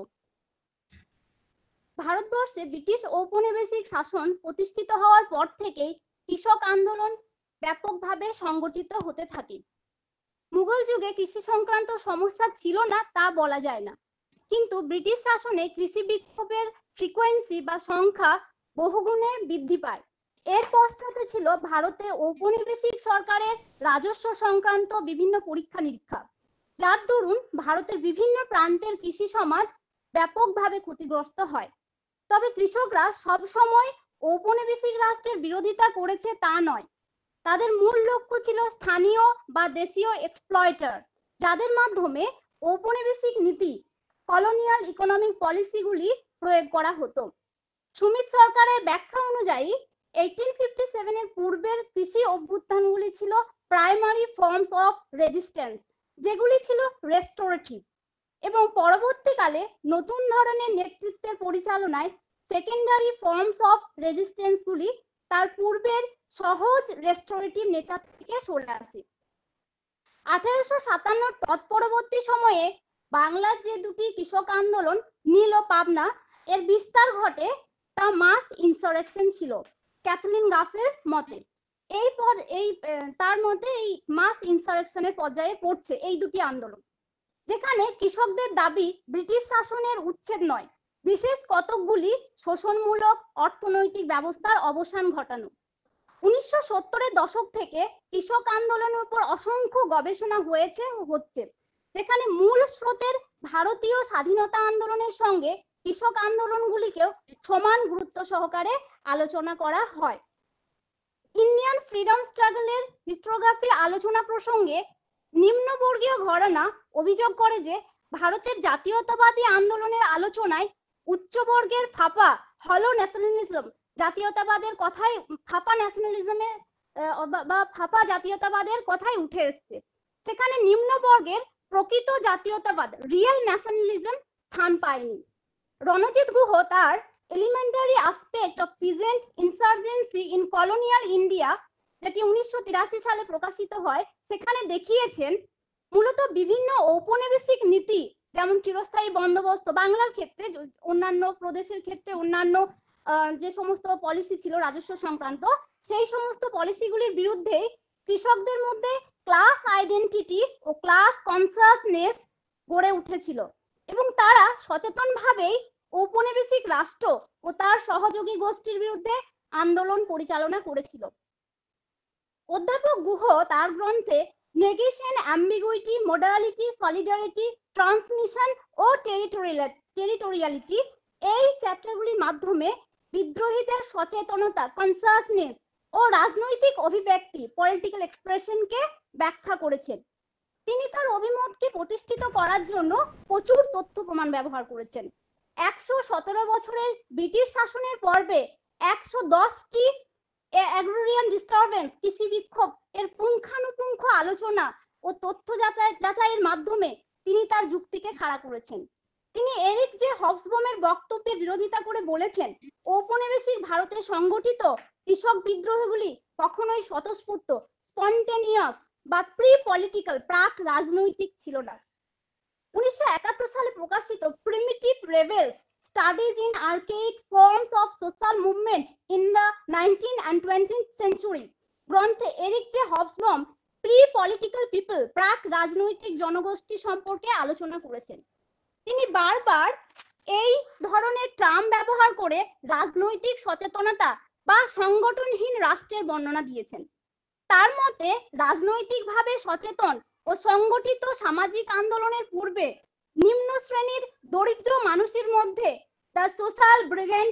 ভারতবর্ষে ব্রিটিশ ঔপনিবেশিক শাসন প্রতিষ্ঠিত হওয়ার পর থেকেই কৃষক আন্দোলন ব্যাপকভাবে সংগঠিত হতে থাকে। মুঘল যুগে কৃষি সংক্রান্ত সমস্যা ছিল না তা বলা যায় না, কিন্তু ব্রিটিশ শাসনে কৃষি বিক্ষোভের ফ্রিকোয়েন্সি বা সংখ্যা বহুগুণে বৃদ্ধি পায়। এর পশ্চাতে ছিল ভারতে ঔপনিবেশিক সরকারের রাজস্ব সংক্রান্ত বিভিন্ন পরীক্ষা নিরীক্ষা, যার দরুন ভারতের বিভিন্ন প্রান্তের কৃষি সমাজ ব্যাপকভাবে ক্ষতিগ্রস্ত হয়। তবে কৃষকরা সব সময় ঔপনিবেশিক রাষ্ট্রের বিরোধিতা করেছে তা নয়, তাদের মূল লক্ষ্য ছিল স্থানীয় বা দেশীয় এক্সপ্লয়টার, যাদের মাধ্যমে ঔপনিবেশিক নীতি কলোনিয়াল ইকোনমিক পলিসিগুলি প্রয়োগ করা হতো। সুমিত সরকারের ব্যাখ্যা অনুযায়ী আঠারোশো পঞ্চাশ এর পূর্বের কৃষি অভ্যুত্থানগুলি ছিল প্রাইমারি ফর্মস অফ রেজিস্ট্যান্স, যেগুলি ছিল রেস্টোরেটিভ, এবং পরবর্তীকালে নতুন ধরনের নেতৃত্বের পরিচালনায় সেকেন্ডারি ফর্মস অফ রেজিস্ট্যান্সগুলি তার পূর্বের সহজ রেস্টোরেটিভ নেচার থেকে সরে আসে। আঠারোশো সাতান্নর তৎপরবর্তী সময়ে বাংলার যে দুটি কৃষক আন্দোলন নীল ও পাবনা এর বিস্তার ঘটে তা মাস ইনসারেকশন ছিল ক্যাথলিন গাফের মতে। এই পর এই তার মধ্যে এই মাস ইনসারেকশনের পর্যায়ে পড়ছে এই দুটি আন্দোলন, যেখানে কৃষকদের দাবি ব্রিটিশ শাসনের উচ্ছেদ নয়, বিশেষ কতকগুলি শোষণমূলক অর্থনৈতিক ব্যবস্থার অবসান ঘটানো। উনিশশো সত্তরের দশক থেকে কৃষক আন্দোলনের উপর অসংখ্য গবেষণা হয়েছে হচ্ছে, যেখানে মূল স্রোতের ভারতীয় স্বাধীনতা আন্দোলনের সঙ্গে কৃষক আন্দোলনগুলিকেও সমান গুরুত্ব সহকারে আলোচনা করা হয়। ইন্ডিয়ান ফ্রিডম স্ট্রাগলের হিস্টোগ্রাফির আলোচনা প্রসঙ্গে নিম্নবর্গীয় ঘরানা অভিযোগ করে যে ভারতের জাতীয়তাবাদী আন্দোলনের আলোচনায় উচ্চবর্গের ফাঁপা হলো ন্যাশনালিজম জাতীয়তাবাদের কথাই ফাঁপা ন্যাশনালিজমের বা ফাঁপা জাতীয়তাবাদের কথাই উঠে এসছে, সেখানে নিম্নবর্গের প্রকৃত জাতীয়তাবাদ রিয়েল ন্যাশনালিজম স্থান পায়নি। রণজিৎ গুহ তার elementary aspect of peasant insurgency in colonial India, যেটি উনিশশো তিরাশি সালে প্রকাশিত হয়, সেখানে দেখিয়েছেন মূলত বিভিন্ন ঔপনিবেশিক নীতি যেমন চিরস্থায়ী বন্দোবস্ত বাংলার ক্ষেত্রে, অন্যান্য প্রদেশের ক্ষেত্রে অন্যান্য যে সমস্ত পলিসি ছিল রাজস্ব সংক্রান্ত, সেই সমস্ত পলিসিগুলির বিরুদ্ধে কৃষকদের মধ্যে ক্লাস আইডেন্টিটি ও ক্লাস কনসাসনেস গড়ে উঠেছিল এবং তারা সচেতনভাবেই ঔপনিবেশিক রাষ্ট্র ও তার সহযোগী গোষ্ঠীর বিরুদ্ধে আন্দোলন পরিচালনা করেছিল। অধ্যাপক গুহ তার গ্রন্থে negation, ambiguity, modality, solidarity, transmission ও টেরিটোরিয়ালিটি এই চ্যাপ্টারগুলির মাধ্যমে বিদ্রোহীদের সচেতনতা কনসাসনেস ও রাজনৈতিক অভিব্যক্তি পলিটিক্যাল এক্সপ্রেশনকে ব্যাখ্যা করেছেন। তিনি তার অভিমতকে প্রতিষ্ঠিত করার জন্য প্রচুর তথ্য প্রমাণ ব্যবহার করেছেন। একশো সতেরো বছরের ব্রিটিশ শাসনের পর্বে একশো দশটি অ্যাগ্রেরিয়ান ডিস্টারবেন্স কৃষি বিক্ষোভ এর পুঙ্খানুপুঙ্খ আলোচনা ও তথ্য যাচাইয়ের মাধ্যমে তিনি তার যুক্তিকে খাড়া করেছেন। তিনি এরিক জে হবসবমের বক্তব্যের বিরোধিতা করে বলেছেন, ঔপনিবেশিক ভারতে সংগঠিত কৃষক বিদ্রোহগুলি কখনোই স্বতঃস্ফূর্ত স্পন্টেনিয়াস বা প্রি পলিটিক্যাল প্রাক রাজনৈতিক ছিল না। উনিশশো একাত্তর সালে প্রকাশিত primitive rebels studies in archaic forms of social movement in the nineteen and twentieth century গ্রন্থে Eric J Hobsbawm pre political people প্রাক রাজনৈতিক জনগোষ্ঠী সম্পর্কে আলোচনা করেছেন। তিনি বারবার এই ধরনের টার্ম ব্যবহার করে রাজনৈতিক সচেতনতা বা সংগঠনহীন রাষ্ট্রের বর্ণনা দিয়েছেন। তার মতে রাজনৈতিকভাবে সচেতন ও সংগঠিত সামাজিক আন্দোলনের পূর্বে নিম্ন শ্রেণীর দরিদ্র মানুষের মধ্যে দ্য সোশ্যাল ব্রিগেড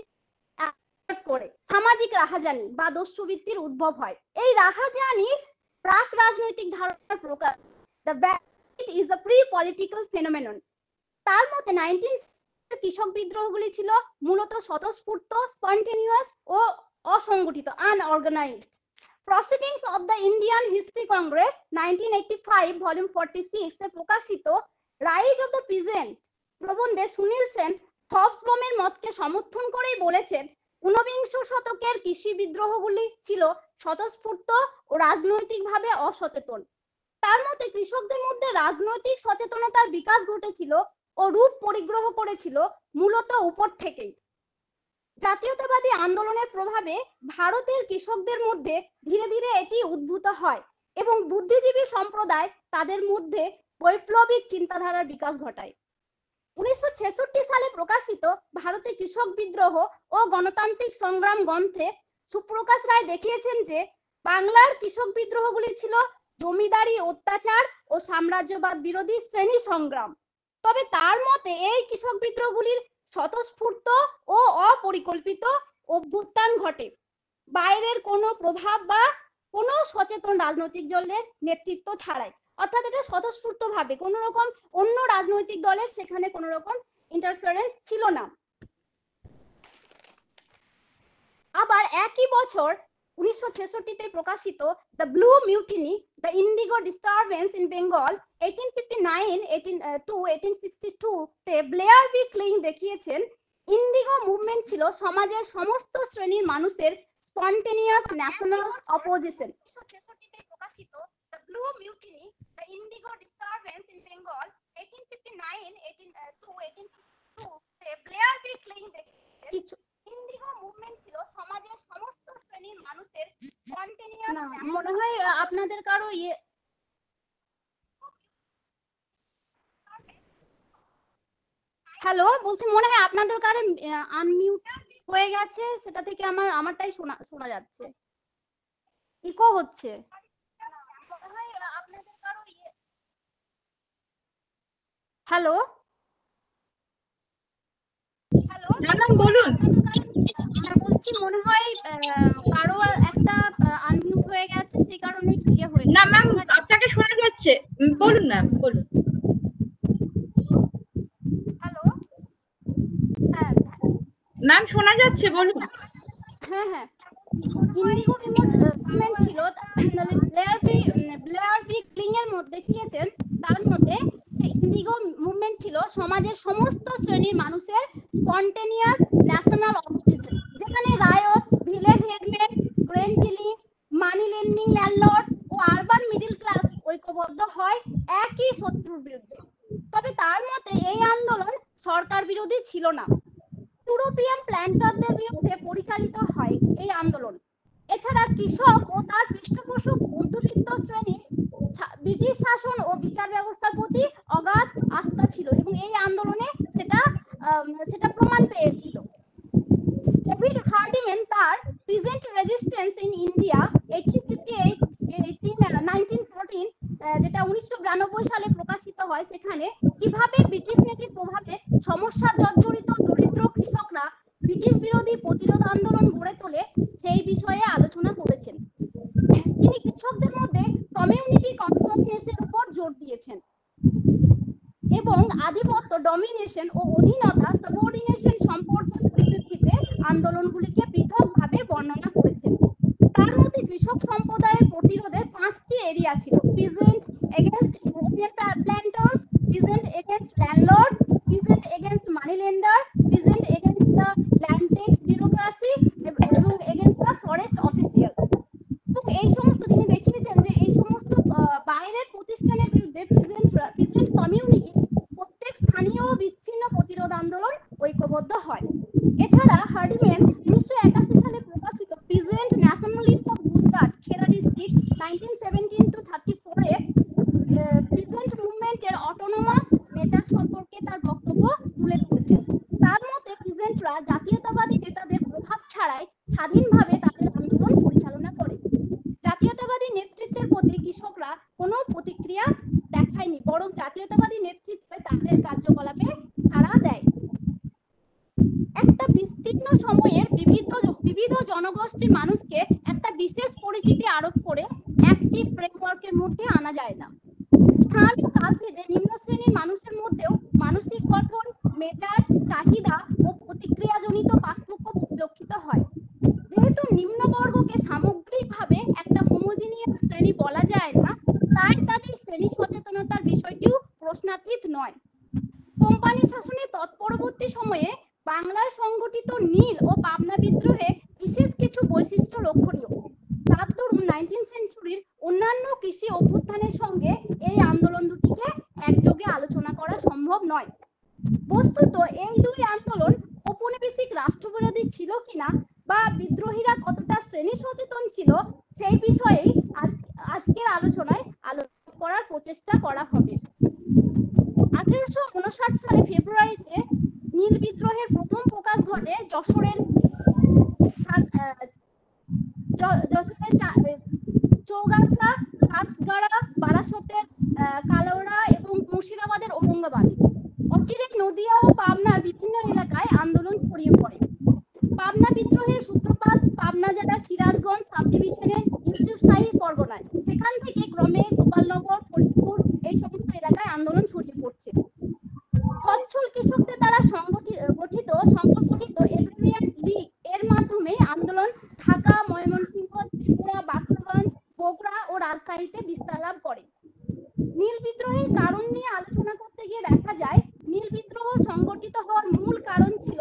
করে সামাজিক রাহাজানি বা দস্যুবৃত্তির উদ্ভব হয়। এই রাহাজানি প্রাক রাজনৈতিক ধারণার প্রকাশ। The bat is a pre political phenomenon. তার মতে নাইনটিন কৃষক বিদ্রোহগুলি ছিল মূলত স্বতঃস্ফূর্ত, স্পন্টেনিয়াস ও অসংগঠিত, unorganised. Proceedings of the Indian history congress nineteen eighty five volume forty six এ প্রকাশিত রাইজ অফ দ্য প্রেজেন্ট প্রবন্ধে সুনীল সেন হবসবমের মতকে সমর্থন করেই বলেছেন, ঊনবিংশ শতকের কৃষি বিদ্রোহগুলি ছিল স্বতঃস্ফূর্ত ও রাজনৈতিকভাবে অসচেতন। তার মতে কৃষকদের মধ্যে রাজনৈতিক সচেতনতার বিকাশ ঘটেছিল ও রূপ পরিগ্রহ করেছিল মূলত উপর থেকেই। জাতীয়তাবাদী আন্দোলনের প্রভাবে ভারতের কৃষকদের মধ্যে ধীরে ধীরে এটি উদ্ভূত হয় এবং বুদ্ধিজীবী সম্প্রদায় তাদের মধ্যে বৈপ্লবিক চিন্তাধারার বিকাশ ঘটায়। উনিশশো ছেষট্টি সালে প্রকাশিত ভারতে কৃষক বিদ্রোহ ও গণতান্ত্রিক সংগ্রাম গ্রন্থে সুপ্রকাশ রায় দেখিয়েছেন যে বাংলার কৃষক বিদ্রোহগুলি ছিল জমিদারি অত্যাচার ও সাম্রাজ্যবাদ বিরোধী শ্রেণী সংগ্রাম। তবে তার মতে এই কৃষক বিদ্রোহগুলির স্বতঃস্ফূর্ত ও অপরিকল্পিত অভ্যুত্থান ঘটে, বাইরের কোনো প্রভাব বা কোনো সচেতন রাজনৈতিক দলের নেতৃত্ব ছাড়াই। অর্থাৎ এটা স্বতঃস্ফূর্ত ভাবে কোনো রকম অন্য রাজনৈতিক দলের সেখানে কোনো রকম ইন্টারফারেন্স ছিল না। আবার একই বছর উনিশশো ছেষট্টিতে প্রকাশিত the blue mutiny, the indigo disturbance in Bengal eighteen fifty nine to eighteen sixty two তে ব্লেয়ার ভি ক্লিং দেখিয়েছেন ইন্ডিগো মুভমেন্ট ছিল সমাজের সমস্ত শ্রেণীর মানুষের spontaneous national opposition. উনিশশো ছেষট্টি প্রকাশিত The Blue Mutiny, The Indigo Disturbance in Bengal, eighteen fifty-nine to eighteen sixty-two, Blair ট্রি ক্লেইম কিছু ইন্ডিগো মুভমেন্ট ছিল সমাজের সমস্ত শ্রেণীর মানুষের স্পন্টেনিয়াস। মনে হয় আপনাদের কারো ইয়ে হ্যালো বলছি, মনে হয় আপনাদের কারো আনমিউট হয়ে গেছে, সেটা থেকে আমার আমারটাই শোনা শোনা যাচ্ছে, ইকো হচ্ছে। হ্যালো হ্যালো ম্যাম বলুন। বলছি মনে হয় কারো একটা আনমিউট হয়ে গেছে, সেই কারণে ইয়ে হয়েছে। না ম্যাম আপনাকে শোনা যাচ্ছে, বলুন ম্যাম বলুন। হ্যালো হ্যাঁ ম্যাম শোনা যাচ্ছে, বলুন। হ্যাঁ হ্যাঁ ইন্ডিগো মুভমেন্ট ছিল, Blair B Blair B Kling এর মধ্যে দিয়েছেন, তার মধ্যে ইন্ডিগো মুভমেন্ট ছিল সমাজের সমস্ত শ্রেণীর মানুষের স্পন্টেনিয়াস ন্যাশনাল অপোজিশন, যেখানে ryot, village headman, grain dealing, money lending landlords ও আরবান মিডল ক্লাস ঐক্যবদ্ধ হয় একই শত্রুর বিরুদ্ধে। তবে তার মতে এই আন্দোলন সরকার বিরোধী ছিল না, ইউরোপিয়ান প্ল্যান্টারদের বিরুদ্ধে পরিচালিত হয় এই আন্দোলন। এছাড়া কৃষক ও তার পৃষ্ঠপোষক মধ্যবিত্ত শ্রেণীর ব্রিটিশ শাসন ও বিচার ব্যবস্থার প্রতি অগাধ আস্থা ছিল এবং এই আন্দোলনে সেটা সেটা প্রমাণ পেয়েছিল। ডেভিড হার্ডিম্যান তার peasant resistance in India eighteen fifty eight nineteen fourteen যেটা উনিশশো বিরানব্বই সালে প্রকাশিত হয়, সেখানে কিভাবে ব্রিটিশ নীতির প্রভাবে সমস্যা জর্জরিত দরিদ্র কৃষকরা ব্রিটিশ বিরোধী প্রতিরোধ আন্দোলন গড়ে তোলে সেই বিষয়ে আলোচনা করেছেন। তিনি কৃষকদের মধ্যে কমিউনিটি কনসাসনেসের উপর জোর দিয়েছেন এবং আধিপত্য, ডমিনেশন ও অধীনতা, সাবঅর্ডিনেশন সম্পর্কের পরিপ্রেক্ষিতে আন্দোলনগুলিকে পৃথকভাবে বর্ণনা করেছেন। তার মধ্যে কৃষক সম্প্রদায়ের প্রতিরোধের পাঁচটি এরিয়া ছিল: peasant against European planters, peasant against landlords, peasant against money lender, peasant against the land tax bureaucracy এবং এগেইনস্ট দ্য ফরেস্ট অফিসিয়াল। এবং এই সমস্ত তিনি দেখিয়েছেন যে এই সমস্ত বাইরের প্রতিষ্ঠানের বিরুদ্ধে প্রেজেন্ট প্রেজেন্ট কমিউনিটি প্রত্যেক স্থানীয় বিচ্ছিন্ন প্রতিরোধ আন্দোলন ঐক্যবদ্ধ হয়। এছাড়া হার্ডিম্যান উনিশশো একাশি সালে প্রকাশিত peasant nationalist of Gujarat Kheda district nineteen seventeen to thirty four এ প্রেজেন্ট মুভমেন্টের অটোনোমাস নেচার সম্পর্কে তার বক্তব্য তুলে ধরেছেন। তার মতে প্রেজেন্টরা জাতীয়তাবাদী নেতাদের প্রভাব ছাড়াই স্বাধীনভাবে তাদের আন্দোলন পরিচালনা করে। জাতীয়তাবাদী নেতৃত্বের প্রতি কৃষকরা কোনো প্রতিক্রিয়া দেখায়নি, বরং জাতীয়তাবাদী নেতৃত্বে তাদের কার্যকলাপে সাড়া দেয়। একটা বিস্তীর্ণ সময়ের বিবিধ বিবিধ জনগোষ্ঠীর মানুষকে একটা বিশেষ পরিচিতি আরোপ করে একটি ফ্রেমওয়ার্কের মধ্যে আনা যায় না। স্থান ও কালভেদে নিম্ন শ্রেণীর মানুষের মধ্যেও মানসিক গঠন, মেজাজ, চাহিদা ও প্রতিক্রিয়াজনিত পার্থক্য পরিলক্ষিত হয়। যেহেতু নিম্নবর্গকে সামগ্রিকভাবে একটা হোমোজিনিয়াস শ্রেণী বলা যায় না, তাই তাদের শ্রেণী সচেতনতার বিষয়টিও প্রশ্নাতীত নয়। কোম্পানি শাসনের তৎপরবর্তী সময়ে বাংলায় সংগঠিত নীল ও পাবনা বিদ্রোহে বিশেষ কিছু বৈশিষ্ট্য লক্ষণীয়। তার দরুন নাইনটিন সেঞ্চুরির অন্যান্য কৃষি অভ্যুত্থানের সঙ্গে এই আন্দোলন দুটিকে একযোগে আলোচনা করা সম্ভব নয়। বস্তুত এই দুই আন্দোলন ঔপনিবেশিক রাষ্ট্রবিরোধী ছিল কিনা বা বিদ্রোহীরা কতটা শ্রেণী সচেতন ছিল সেই বিষয়েই আজকের আলোচনায় আলোচনা করার প্রচেষ্টা করা হবে। আঠারোশো উনষাট সালে ফেব্রুয়ারিতে নীল বিদ্রোহের প্রথম প্রকাশ ঘটে যশোরের যশোরের চৌগাছা, কাঠগড়া, বারাসতের কালোড়া এবং মুর্শিদাবাদের ঔরঙ্গাবাদে। অচিরে নদিয়া ও পাবনার বিভিন্ন এলাকায় আন্দোলন ছড়িয়ে পড়ে। পাবনা বিদ্রোহের সূত্রপাত পাবনা জেলার সিরাজগঞ্জ সাব ডিভিশনের ইউসুফশাহী পরগনায়। সেখান থেকে ক্রমে গোপালনগর, ফরিদপুর এই সমস্ত এলাকায় আন্দোলন ছড়িয়ে পড়ছে। সচ্ছল কৃষকদের দ্বারা সংগঠিত গঠিত সংগঠিত এগ্রিয়ান লীগ এর মাধ্যমে আন্দোলন ঢাকা, ময়মনসিংহ, ত্রিপুরা, বাকরগঞ্জ, বগুড়া ও রাজশাহীতে বিস্তার লাভ করে। নীল বিদ্রোহের কারণ নিয়ে আলোচনা করতে গিয়ে দেখা যায় নীল বিদ্রোহ সংগঠিত হওয়ার মূল কারণ ছিল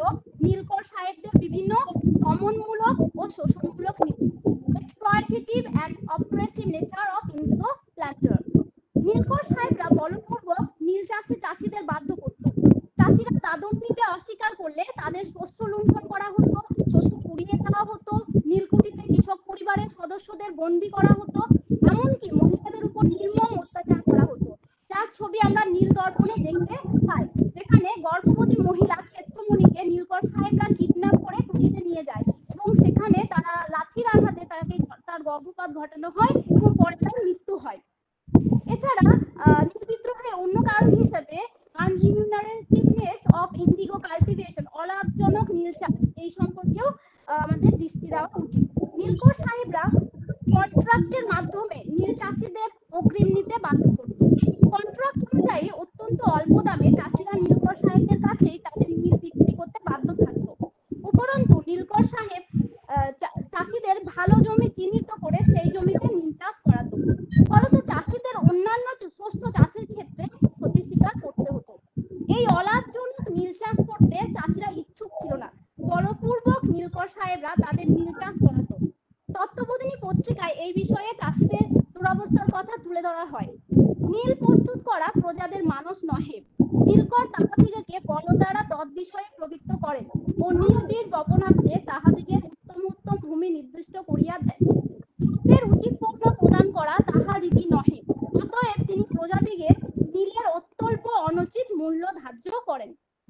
নীলকর সাহেবদের বিভিন্ন দমনমূলক ও শোষণমূলক নীতি, exploitative and oppressive nature of indigo planter. নীলকর সাহেবরা বলপূর্বক নীল চাষে চাষিদের বাধ্য করত। চাষিরা দাদন নিতে অস্বীকার করলে তাদের শস্য লুণ্ঠন করা হতো, শস্য পুড়িয়ে দেওয়া হতো, নীলকুঠিতে কৃষক পরিবারের সদস্যদের বন্দী করা হতো, এমনকি মহিলাদের উপর নির্মম অত্যাচার করা হতো, যার ছবি আমরা নীল দর্পণে দেখতে পাই, যেখানে গর্ভবতী মহিলা ক্ষেত্রমণিকে নীলকর সাহেবরা কিডন্যাপ করে কুঠিতে নিয়ে যায় এবং সেখানে তারা লাঠির আঘাতে তাকে তার গর্ভপাত ঘটানো হয় এবং পরে তার মৃত্যু হয়। এছাড়া নীল বিদ্রোহের অন্য কারণ হিসেবে আনরিমিউনারেটিভনেস অফ ইন্ডিগো কালটিভেশন, অলাভজনক নীল চাষ, এই সম্পর্কেও আমাদের দৃষ্টি দেওয়া উচিত। নীলকর সাহেবরা কন্ট্রাক্টের মাধ্যমে নীল চাষিদের অগ্রিম নিতে বাধ্য করত। কন্ট্রাক্ট অনুযায়ী অত্যন্ত অল্প দামে চাষিরা নীলকর সাহেবদের কাছেই তাদের নীল বিক্রি করতে বাধ্য থাকতো। উপরন্তু নীলকর সাহেব চাষিদের ভালো জমি চিহ্নিত করে সেই জমিতে নীল চাষ করাতো, ফলত চাষিদের অন্যান্য শস্য চাষের ক্ষেত্রে ক্ষতি স্বীকার করতে হতো। এই অলাভজনক নীল চাষ করতে চাষিরা ইচ্ছুক ছিল না, বলপূর্বক নীলকর সাহেবরা তাদের নীল চাষ করাতো। তত্ত্ববোধিনী পত্রিকায় এই বিষয়ে চাষিদের দুরবস্থার কথা তুলে ধরা হয়। নীল প্রস্তুত করা প্রজাদের মানস নহে, নীলকর তাহাদিগকে বল দ্বারা তৎ বিষয়ে প্রবৃত্ত করেন ও নীল বীজ বপনার্থে তাহাদিগের উত্তম উত্তম ভূমি নির্দিষ্ট করিয়া দেন। এর উচিত পণ্য প্রদান করা তাহার রীতি নহে, অতএব তিনি প্রজাদিগের নীলের অত্যল্প অনুচিত মূল্য ধার্য করেন।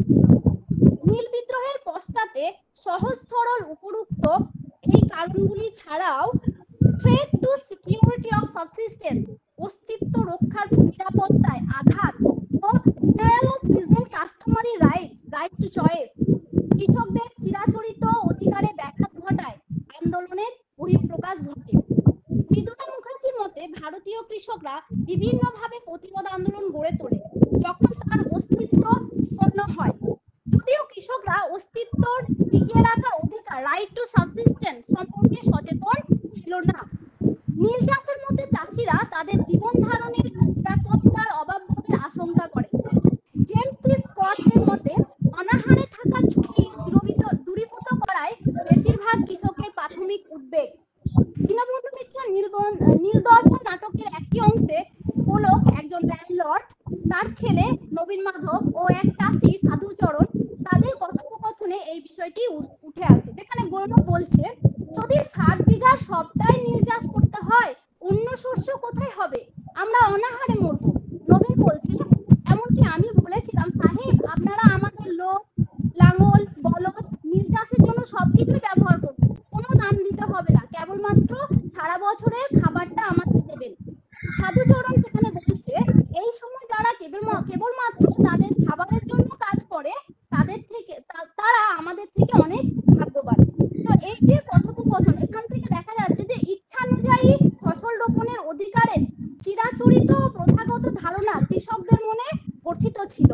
নীল বিদ্রোহের পশ্চাতে সহজ সরল উপরুক্ত এই কারণগুলি ছাড়াও threat to security of subsistence, অস্তিত্ব রক্ষার নিরাপত্তায় আঘাত ও denial of peasant customary right right to choice, কৃষকদের চিরাচরিত অধিকারে ব্যাঘাত ঘটায় আন্দোলনের বহিঃপ্রকাশ ঘটে। মৃদুলা মুখার্জির মতে ভারতীয় কৃষকরা বিভিন্নভাবে প্রতিবাদ আন্দোলন গড়ে তোলে যখন তার অস্তিত্ব বিপন্ন হয়। যদিও কৃষকরা অস্তিত্ব টিকিয়ে রাখার অধিকার রাইট টু সাবসিস্টেন্স সম্পর্কে সচেতন ছিল না। নীল চাষের মধ্যে চাষিরা তাদের জীবন ধারণের নিরাপত্তার অভাববোধের আশঙ্কা করে। জেমস সি স্কটের মতে অনাহারে থাকার ঝুঁকি দূরীভূত করায় বেশিরভাগ কৃষকের প্রাথমিক উদ্বেগ। দীনবন্ধু মিত্র নীলদর্পণ নাটকের একটি অংশে গোলক, একজন ল্যান্ডলর্ড, তার ছেলে নবীন মাধব ও এক চাষি সাধুচরণ, তাদের কথোপকথনে এই বিষয়টি উঠে আসে, যেখানে গোলক বলছে, যদি ষাট বিঘার সবটাই নীল চাষ করতে হয় অন্য শস্য কোথায় হবে, আমরা অনাহারে মরবো। নবীন বলছে, এমনকি আমি বলেছিলাম সাহেব, আপনারা আমাদের লোক, লাঙল, বলদ নীল চাষের জন্য সবকিছুই ব্যবহার করবেন, কোনো দাম দিতে হবে না, কেবলমাত্র সারা বছরের খাবারটা আমাদের দেবেন। সাধুচরণ সেখানে বলছে, এই সময় যারা কেবলমাত্র তাদের খাবারের জন্য কাজ করে তাদের থেকে তারা আমাদের থেকে অনেক ভাগ্যবান। তো এই যে কথোপকথন, এখান থেকে দেখা যাচ্ছে যে ইচ্ছানুযায়ী ফসল রোপণের অধিকারের চিরাচরিত প্রথাগত ধারণা কৃষকদের মনে গঠিত ছিল।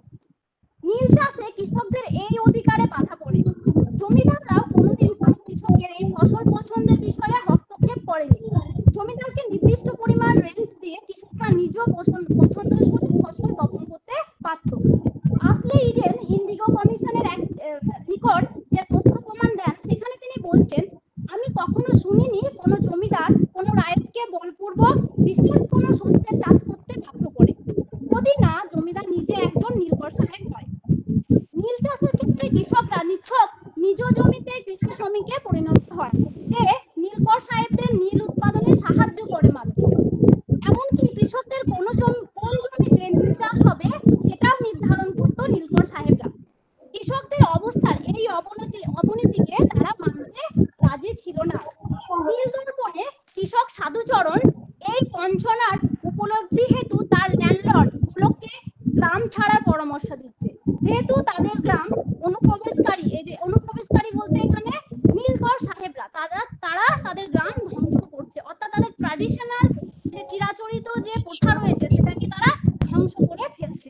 নীল চাষে কৃষকদের এই অধিকারে বাধা পড়ে। জমিদাররাও কোনোদিন কৃষকের এই ফসল পছন্দের বিষয়ে হস্তক্ষেপ করেনি। জমিদারকে নির্দিষ্ট পরিমাণ রেন্ট দিয়ে কৃষকরা নিজ পছন্দসই ফসল বপন করতে পারত। আসলে ইডেন ইন্ডিগো কমিশনের এক নিকট যে তথ্য প্রমাণ দেন, সেখানে তিনি বলছেন, আমি কখনো শুনিনি কোনো জমিদার কোনো রায়তকে বলপূর্বক বিশেষ কোনো শস্যের চাষ করতে বাধ্য করে, যদি না জমিদার নিজে একজন নীলকর সাহেব হয়। নীল চাষের ক্ষেত্রে কৃষকরা নিছক নিজ জমিতে কৃষি শ্রমিকে পরিণত হয়, যে নীলকর সাহেবদের নীল উৎপাদনে সাহায্য করে মাত্র। এমনকি কৃষকদের কোন জমি কোন জমিতে নীল চাষ হবে সেটাও নির্ধারণ করত নীলকর সাহেবরা। কৃষকদের অবস্থার এই অবনতি অবনতিকে তারা মানতে রাজি ছিল না। নীল দর্পণে কৃষক সাধুচরণ এই বঞ্চনার উপলব্ধি হেতু তার ল্যান্ডলর্ড গুলোকে গ্রাম ছাড়ার পরামর্শ দিচ্ছে, যেহেতু তাদের গ্রাম অনুপ্রবেশকারী, এই যে অনুপ্রবেশকারী বলতে এখানে নীলকর সাহেবরা, তারা তারা তাদের গ্রাম ধ্বংস করছে, অর্থাৎ তাদের ট্র্যাডিশনাল যে চিরাচরিত যে প্রথা রয়েছে সেটাকে তারা ধ্বংস করে ফেলছে।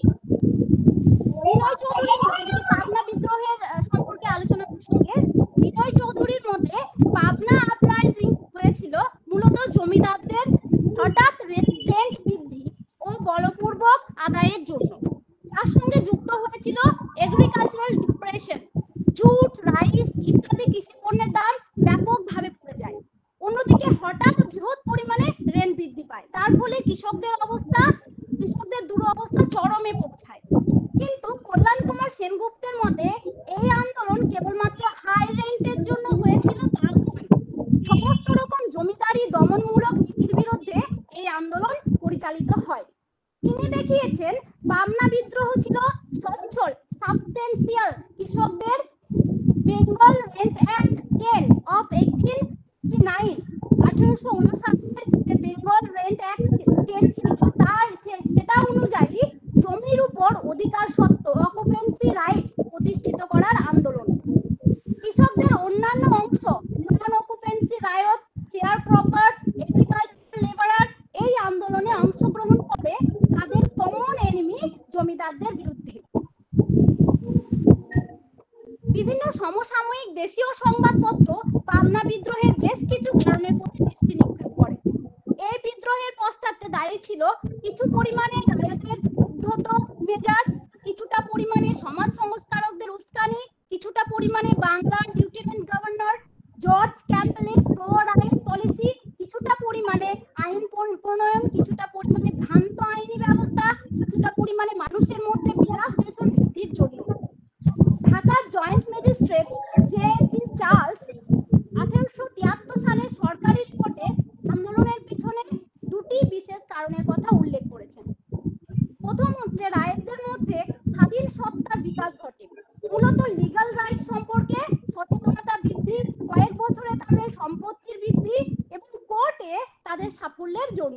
বিনয় চৌধুরীর মতে পাবনা বিদ্রোহের সম্পর্কে আলোচনা প্রসঙ্গে বিনয় চৌধুরীর মতে পাবনা আপরাইজিং হয়েছিল মূলত জমিদারদের হঠাৎ রেন্ট বৃদ্ধি ও বলপূর্বক আদায়ের জন্য, তার সঙ্গে যুক্ত হয়েছিল এগ্রিকালচারাল ডিপ্রেশন, ফলে কৃষকদের অবস্থা কৃষকদের দুরবস্থা চরমে পৌঁছায়। কিন্তু কল্যাণ কুমার সেনগুপ্তের মতে এই আন্দোলন কেবলমাত্র হাই রেন্টের জন্য হয়েছিল তা নয়, সমস্ত রকম জমিদারি দমনমূলক নীতির বিরুদ্ধে এই আন্দোলন পরিচালিত হয়। তিনি দেখিয়েছেন পাবনা বিদ্রোহ ছিল সচ্ছল সাবস্টেন্সিয়াল কৃষকদের Bengal rent act ten of eighteen fifty nine আঠারোশো উনষাটের যে বেঙ্গল রেন্ট অ্যাক্ট টেন ছিল তার সেটা অনুযায়ী জমির উপর অধিকার সত্ত্ব অকুপেন্সি রাইট প্রতিষ্ঠিত করার আন্দোলন। কৃষকদের অন্যান্য অংশ non occupancy ryot share croppers agriculture labourer এই আন্দোলনে অংশগ্রহণ করে তাদের কমন এনিমি জমিদারদের বিরুদ্ধে। বিভিন্ন সমসাময়িক দেশীয় সংবাদপত্র পাবনা বিদ্রোহের বেশ কিছু কারণের প্রতি দৃষ্টি নিক্ষেপ করে। এই বিদ্রোহের পশ্চাতে দায়ী ছিল কিছু পরিমাণে রায়তের উদ্ধত মেজাজ, কিছুটা পরিমাণে সমাজ সংস্কারকদের উস্কানি, কিছুটা পরিমাণে বাংলার লিউটেন্যান্ট গভর্নর জর্জ ক্যাম্পবেলের প্রো রাইট পলিসি, কিছুটা পরিমাণে আইন প্রণয়ন, কিছুটা পরিমাণে ভ্রান্ত আইনি ব্যবস্থা, কিছুটা পরিমাণে মানুষের মধ্যে বিলাস বেতন বৃদ্ধির জন্য। ঢাকার joint magistrate J G Charles আঠারোশো তিয়াত্তর সালে সরকারি রিপোর্টে আন্দোলনের পিছনে দুটি বিশেষ কারণের কথা উল্লেখ করেছেন। প্রথম হচ্ছে রায়তদের মধ্যে স্বাধীন সত্তার বিকাশ ঘটে, মূলত লিগ্যাল রাইট সম্পর্কে সচেতনতা বৃদ্ধি, কয়েক বছরে তাদের সম্পত্তির বৃদ্ধি এবং কোর্টে তাদের সাফল্যের জন্য।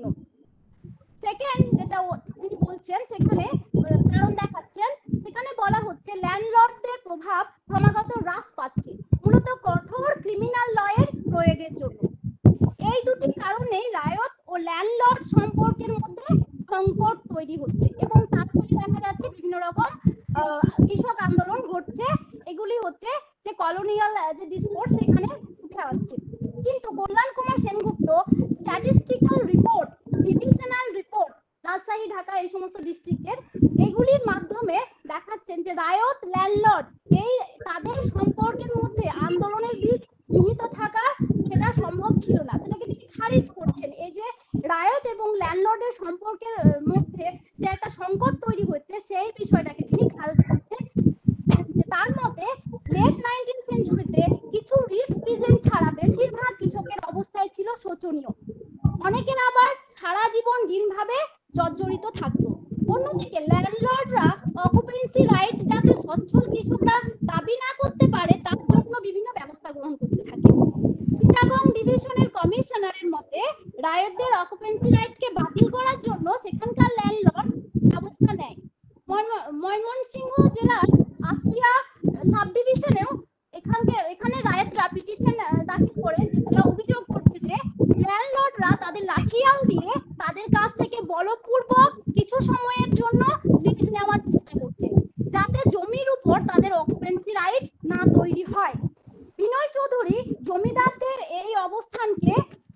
সেকেন্ড যেটা তিনি বলছেন সেখানে কারণ দেখাচ্ছেন, সেখানে বলা হচ্ছে ল্যান্ডলর্ডদের প্রভাব ক্রমাগত হ্রাস পাচ্ছে, মূলত কঠোর ক্রিমিনাল লয়ের প্রয়োগের জন্য। এই দুটি কারণেই রায়ত ও ল্যান্ডলর্ড সম্পর্কের মধ্যে সংকট তৈরি হচ্ছে এবং তার ফলে দেখা যাচ্ছে বিভিন্ন রকম কৃষক আন্দোলন ঘটছে। এগুলি হচ্ছে যে কলোনিয়াল যে ডিসপোর্ট সেখানে উঠে আসছে। কিন্তু Kalyan Kumar Sengupta statistical report, divisional report Rajshahi, Dhaka এই সমস্ত ডিস্ট্রিক্টের, এগুলির মাধ্যমে দেখাচ্ছেন যে রায়ত ল্যান্ডলর্ড এই তাদের সম্পর্কের মধ্যে আন্দোলনের বীজ নিহিত থাকা সেটা সম্ভব ছিল না, সেটাকে তিনি খারিজ করছেন। এই যে রায়ত এবং ল্যান্ডলর্ডের সম্পর্কের মধ্যে যে একটা সংকট তৈরি হচ্ছে সেই বিষয়টাকে তিনি খারিজ করছেন। যে তার মতে লেট নাইনটিন সেঞ্চুরিতে কিছু রিচ পিজেন্ট ছাড়া বেশিরভাগ কৃষকের অবস্থায় ছিল শোচনীয়, অনেকের আবার সারা জীবন ঋণভাবে জর্জরিত থাকতো। অন্যদিকে ল্যান্ডলর্ডরা অকুপেন্সি রাইট যাতে সচ্ছল কৃষকরা দাবি না করতে পারে তার জন্য বিভিন্ন ব্যবস্থা গ্রহণ করতে থাকে। চিটাগং ডিভিশনের কমিশনারের মতে রায়তদের অকুপেন্সি রাইটকে বাতিল করার জন্য সেখানকার ল্যান্ডলর্ড ব্যবস্থা নেয়। ময়মনসিংহ জেলার আতিয়া সাব ডিভিশনেও এখানকে এখানে রায়তরা পিটিশন দাখিল করে যেটা অভিযোগ করছে যে ল্যান্ডলর্ডরা তাদের লাঠিয়াল দিয়ে তাদের কাছ থেকে বলপূর্বক কিছু সময়ের জন্য লিজ নেওয়ার চেষ্টা করছে, যাতে জমির উপর তাদের অকুপেন্সি রাইট না তৈরি হয়। বিনয় চৌধুরী জমিদারদের এই অবস্থানকে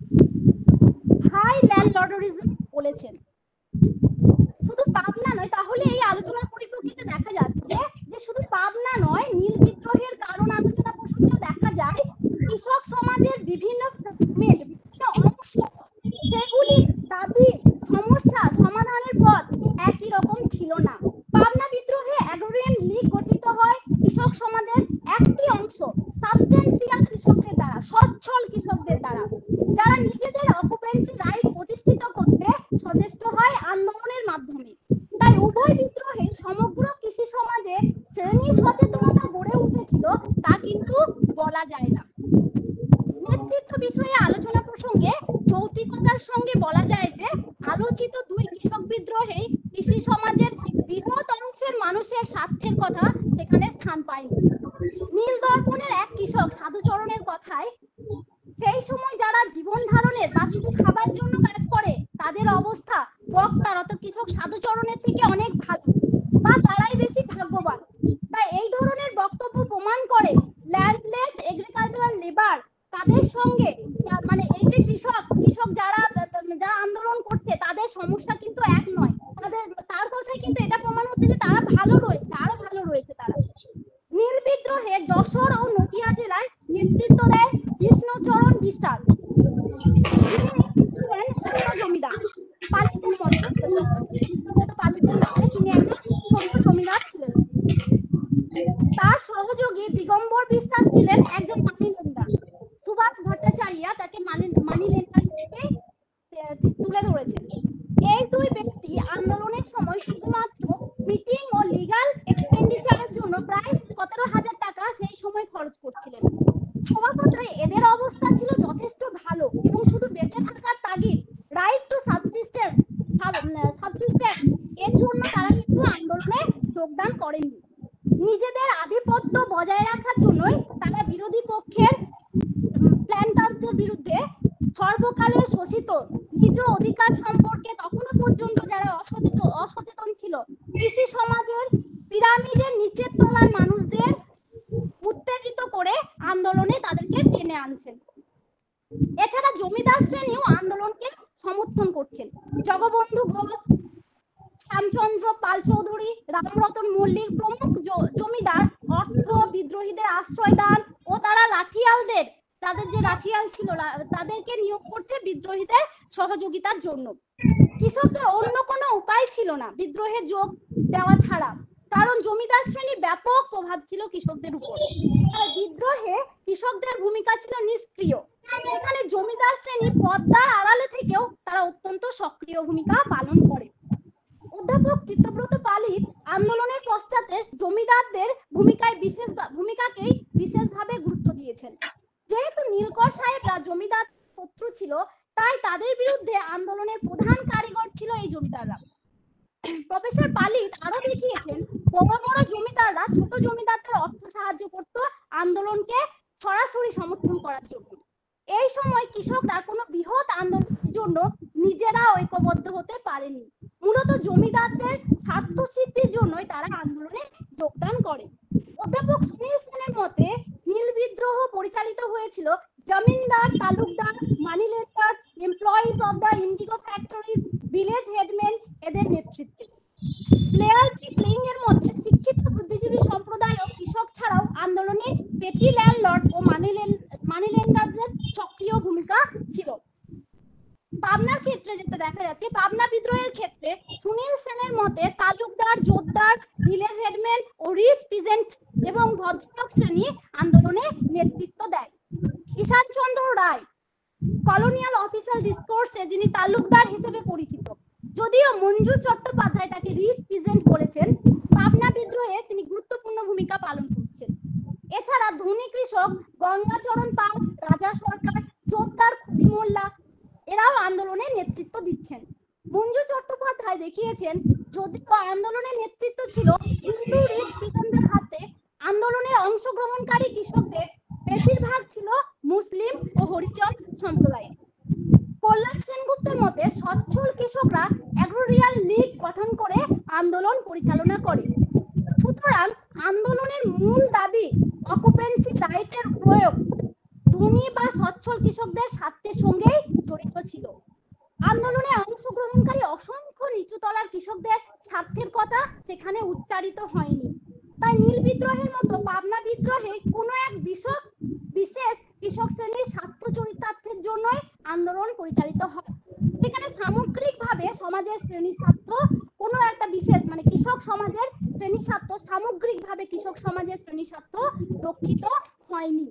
হাই ল্যান্ডলর্ডারিজম বলেছেন। শুধু পাবনা নয়, তাহলে এই আলোচনার পরিপ্রেক্ষিতে দেখা যাচ্ছে যে শুধু পাবনা নয়, নীল বিদ্রোহের কারণ আলোচনা প্রসঙ্গে দেখা যায় কৃষক সমাজের বিভিন্ন অংশ সেগুলির দাবি সমস্যা সমাধানের পথ একই রকম ছিল না। পাবনা বিদ্রোহে অ্যাগ্রোরিয়ান লীগ গঠিত হয় কৃষক সমাজের একটি অংশ সাবস্টেন্সিয়াল কৃষকদের দ্বারা, সচ্ছল কৃষকদের দ্বারা, যারা নিজেদের অকুপেন্সি রাইট প্রতিষ্ঠিত করতে সচেষ্ট হয় আন্দোলনের মাধ্যমে। তাই উভয় বিদ্রোহে সমগ্র কৃষি সমাজে শ্রেণী সচেতনতা গড়ে উঠেছিল তা কিন্তু বলা যায় না। নেতৃত্ব বিষয়ে আলোচনা প্রসঙ্গে যৌক্তিকতার সঙ্গে বলা যায় যে আলোচিত দুই কৃষক বিদ্রোহে কৃষি সমাজের বৃহৎ অংশের মানুষের স্বার্থের কথা সেখানে স্থান পায়নি। নীল দর্পণের এক কৃষক সাধুচরণের কথায় সেই সময় যারা জীবন ধারণের বা শুধু খাবার জন্য কাজ করে তাদের অবস্থা বক্তার অর্থাৎ কৃষক সাধুচরণের থেকে অনেক ভালো বা তারাই বেশি ভাগ্যবান। তাই এই ধরনের বক্তব্য প্রমাণ করে ল্যান্ডলেস এগ্রিকালচারাল লেবার তাদের সঙ্গে মানে এই যে কৃষক কৃষক যারা যারা আন্দোলন করছে তাদের সমস্যা কিন্তু এক নয়, তাদের তার কথাই কিন্তু এটা প্রমাণ হচ্ছে যে তারা ভালো রয়েছে, আরো ভালো রয়েছে তারা। নীল বিদ্রোহে যশোর ও নদিয়া জেলায় নেতৃত্ব দেয় কৃষ্ণচরণ বিশ্বাস, জমিদার। তুলে ধরেছেন। এই দুই ব্যক্তি আন্দোলনের সময় শুধুমাত্র মিটিং ও লিগাল এক্সপেন্ডিচারের জন্য প্রায় সতেরো হাজার টাকা সেই সময় খরচ করছিলেন। স্বভাবতই এদের অবস্থা ছিল যথেষ্ট ভালো এবং শুধু বেঁচে থাকার তাগিদ, রাইট টু সাবসিস্টেন্স সাবসিস্টেন্স এর জন্য তারা কিন্তু আন্দোলনে যোগদান করেননি। নিজেদের আধিপত্য বজায় রাখার জন্যই তারা বিরোধী পক্ষের প্ল্যান্টারদের বিরুদ্ধে সর্বকালে শোষিত নিজ অধিকার সম্পর্কে তখনও পর্যন্ত যারা অসচেতন অসচেতন ছিল কৃষি সমাজের পিরামিডের নিচের তলার মানুষদের উত্তেজিত করে আন্দোলনে তাদেরকে টেনে আনছেন। এছাড়া জমিদার শ্রেণীও আন্দোলনকে সমর্থন করছেন। জগবন্ধু ঘোষ, শ্যামচন্দ্র পাল চৌধুরী, রামরতন মল্লিক প্রমুখ জমিদার অর্থ বিদ্রোহীদের আশ্রয় দান ও তারা লাঠিয়ালদের তাদের যে লাঠিয়াল ছিল তাদেরকে নিয়োগ করছে বিদ্রোহীদের সহযোগিতার জন্য। কৃষকদের অন্য কোনো উপায় ছিল না বিদ্রোহে যোগ দেওয়া ছাড়া, কারণ জমিদার শ্রেণীর ব্যাপক প্রভাব ছিল কৃষকদের উপর। আর বিদ্রোহে কৃষকদের ভূমিকা ছিল নিষ্ক্রিয়, সেখানে জমিদার শ্রেণী পর্দার আড়ালে থেকেও তারা অত্যন্ত সক্রিয় ভূমিকা পালন করে। অধ্যাপক চিত্তব্রত পালিত আন্দোলনের পশ্চাতে জমিদারদের ভূমিকায় বিশেষ ভূমিকাকেই বিশেষভাবে গুরুত্ব দিয়েছেন। যেহেতু নীলকর সাহেবরা জমিদার শত্রু ছিল, তাই তাদের বিরুদ্ধে আন্দোলনের প্রধান কারিগর ছিল এই জমিদাররা। প্রফেসর পালিত আরো দেখিয়েছেন বড় বড় জমিদাররা ছোট জমিদারদের অর্থ সাহায্য করত আন্দোলনকে সরাসরি সমর্থন করার জন্য। এই সময় কৃষকরা কোনো বৃহৎ আন্দোলনের জন্য নিজেরা ঐক্যবদ্ধ হতে পারেনি, মূলত জমিদারদের স্বার্থ সিদ্ধির জন্যই তারা আন্দোলনে যোগদান করে। অধ্যাপক সুনীল সেনের মতে নীল বিদ্রোহ পরিচালিত হয়েছিল zamindar, talukdar, money lenders, employees of the indigo factories, village headman এদের নেতৃত্বে। প্লেয়ার প্লেইং এর মধ্যে শিক্ষিত বুদ্ধিজীবী সম্প্রদায় ও কৃষক ছাড়াও আন্দোলনে পেটি ল্যান্ডলর্ড ও মানি মানি লেন্ডারদের সক্রিয় ভূমিকা ছিল। পাবনার ক্ষেত্রে যেটা দেখা যাচ্ছে, পাবনা বিদ্রোহের ক্ষেত্রে সুনীল সেনের মতে তালুকদার, জোরদার, ভিলেজ হেডম্যান ও রিচ পিজেন্ট এবং ভদ্রলোক শ্রেণী আন্দোলনে নেতৃত্ব দেয়। ঈশান চন্দ্র রায় কলোনিয়াল অফিসিয়াল ডিসকোর্সে যিনি তালুকদার হিসেবে পরিচিত, যদিও মঞ্জু চট্টোপাধ্যায় তাকে রিচ পিজেন্ট বলেছেন, পাবনা বিদ্রোহে তিনি গুরুত্বপূর্ণ ভূমিকা পালন করছেন। এছাড়া ধনী কৃষক গঙ্গাচরণ পাল, রাজা সরকার, জোরদার খুদি মোল্লা এরাও আন্দোলনে নেতৃত্ব দিচ্ছেন। মঞ্জু চট্টোপাধ্যায় দেখিয়েছেন যদিও আন্দোলনের নেতৃত্ব ছিল হিন্দু রিচ পিজেন্টদের হাতে, আন্দোলনের অংশগ্রহণকারী কৃষকদের বেশিরভাগ ছিল মুসলিম ও হরিজন সম্প্রদায়ের। কল্যাণ সেনগুপ্তের মতে সচ্ছল কৃষকরা অ্যাগ্রোরিয়াল লীগ গঠন করে আন্দোলন পরিচালনা করে। সুতরাং আন্দোলনের মূল দাবি অকুপেন্সি রাইটের প্রয়োগ ধনী বা সচ্ছল কৃষকদের স্বার্থের সঙ্গেই জড়িত ছিল। আন্দোলনে অংশগ্রহণকারী অসংখ্য নিচুতলার কৃষকদের স্বার্থের কথা সেখানে উচ্চারিত হয়নি। তাই নীল বিদ্রোহের মতো পাবনা বিদ্রোহে কোনো এক বিশেষ বিশেষ কৃষক শ্রেণীর স্বার্থ চরিতার্থের জন্যই আন্দোলন পরিচালিত হয়, যেখানে সামগ্রিকভাবে সমাজের শ্রেণী স্বার্থ কোনো একটা বিশেষ মানে কৃষক সমাজের শ্রেণী স্বার্থ সামগ্রিকভাবে কৃষক সমাজের শ্রেণী স্বার্থ রক্ষিত হয়নি।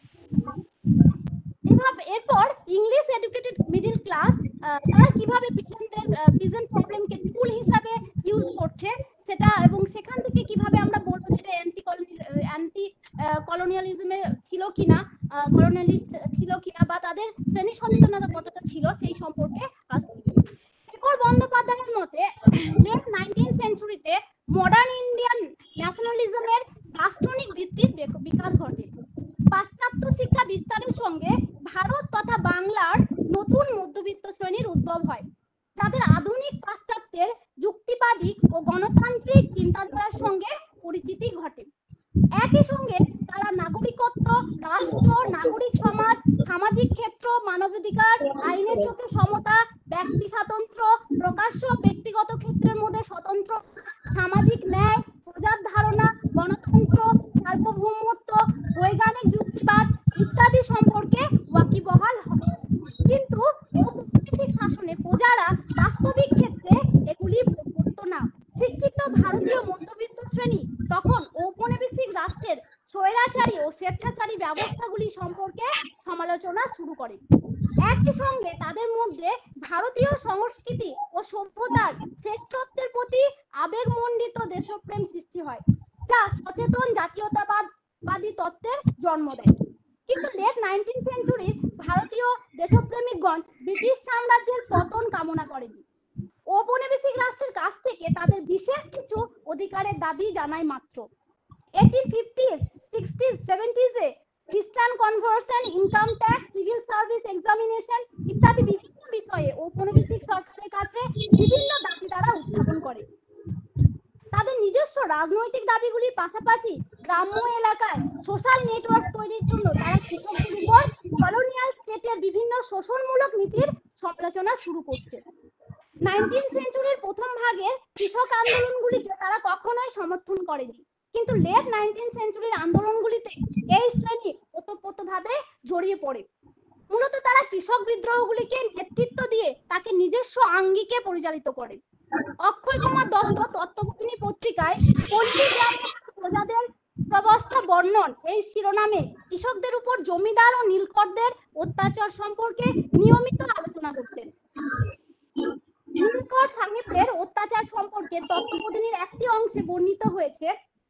এরপর ইংলিশ এডুকেটেড মিডল ক্লাস তারা কিভাবে পিজেন্টদের পিজেন্ট প্রবলেমকে টুল হিসাবে ইউজ করছে সেটা, এবং সেখান থেকে কিভাবে আমরা বলবো যেটা অ্যান্টি অ্যান্টি কলোনিয়ালিজমে ছিল কিনা, কলোনিয়ালিস্ট ছিল কিনা, বা তাদের শ্রেণী সচেতনতা কতটা ছিল সেই সম্পর্কে আসছে। শেখর বন্দ্যোপাধ্যায়ের মতে লেট নাইনটিন সেঞ্চুরিতে মডার্ন ইন্ডিয়ান ন্যাশনালিজমের দার্শনিক ভিত্তির বিকাশ ঘটে। পাশ্চাত্য শিক্ষা বিস্তারের সঙ্গে ভারত তথা বাংলার নতুন মধ্যবিত্ত শ্রেণীর উদ্ভব হয়, যাদের আধুনিক পাশ্চাত্যের যুক্তিবাদী ও গণতান্ত্রিক চিন্তাধারার সঙ্গে পরিচিতি ঘটে। একই সঙ্গে তারা নাগরিকত্ব, রাষ্ট্র, নাগরিক সমাজ, সামাজিক ক্ষেত্র, মানবাধিকার, আইনের চোখে সমতা, ব্যক্তি স্বাতন্ত্র্য, প্রকাশ্য ব্যক্তিগত ক্ষেত্রের মধ্যে স্বতন্ত্র, সামাজিক ন্যায়, প্রজার ধারণা, গণতন্ত্র, সার্বভৌমত্ব, বৈজ্ঞানিক যুক্তিবাদ ইত্যাদি সম্পর্কে ওয়াকিবহাল হয়। কিন্তু ঔপনিবেশিক শাসনে প্রজারা বাস্তবিক ক্ষেত্রে এগুলি করতো না। শিক্ষিত ভারতীয় মধ্যবিত্ত শ্রেণী তখন ঔপনিবেশিক রাষ্ট্রের স্বৈরাচারী ও স্বেচ্ছাচারী ব্যবস্থাগুলি সম্পর্কে সমাজ সমালোচনা শুরু করে। একই সঙ্গে তাদের মধ্যে ভারতীয় সংস্কৃতি ও সভ্যতার শ্রেষ্ঠত্বের প্রতি আবেগমণ্ডিত দেশপ্রেম সৃষ্টি হয়, যা সচেতন জাতীয়তাবাদী তত্ত্বের জন্ম দেয়। কিন্তু লেট নাইনটিন সেঞ্চুরির ভারতীয় দেশপ্রেমিকগণ ব্রিটিশ সাম্রাজ্যের পতন কামনা করেনি। ঔপনিবেশিক রাষ্ট্রের কাছ থেকে তাদের বিশেষ কিছু অধিকারের দাবি জানায় মাত্র। এইটিন ফিফটিজ, সিক্সটিজ, সেভেন্টিজে খ্রিস্টান conversion, income tax, civil service examination ইত্যাদি বিভিন্ন বিষয়ে ঔপনিবেশিক সরকারের কাছে বিভিন্ন দাবি তারা উত্থাপন করে। তাদের নিজস্ব রাজনৈতিক দাবিগুলির পাশাপাশি গ্রাম্য এলাকায় সোশ্যাল নেটওয়ার্ক তৈরির জন্য তারা কৃষকদের উপর কলোনিয়াল স্টেটের বিভিন্ন শোষণমূলক নীতির সমালোচনা শুরু করছে। নাইনটিন সেঞ্চুরির প্রথম ভাগের কৃষক আন্দোলনগুলিকে তারা কখনোই সমর্থন করেনি, কিন্তু লেট নাইনটিন সেঞ্চুরির আন্দোলনগুলিতে এই শ্রেণী ওতপ্রোতভাবে জড়িয়ে পড়ে। মূলত তারা কৃষক বিদ্রোহগুলিকে নেতৃত্ব দিয়ে তাকে নিজস্ব আঙ্গিকে পরিচালিত করে। অক্ষয় কুমার দত্ত তত্ত্ববোধিনী পত্রিকায় পল্লী গ্রামের প্রজাদের প্রবস্থা বর্ণন এই শিরোনামে কৃষকদের উপর জমিদার ও নীলকরদের অত্যাচার সম্পর্কে নিয়মিত আলোচনা করতেন। নীলকর সাহেবদের অত্যাচার সম্পর্কে তত্ত্ববোধিনীর একটি অংশে বর্ণিত হয়েছে,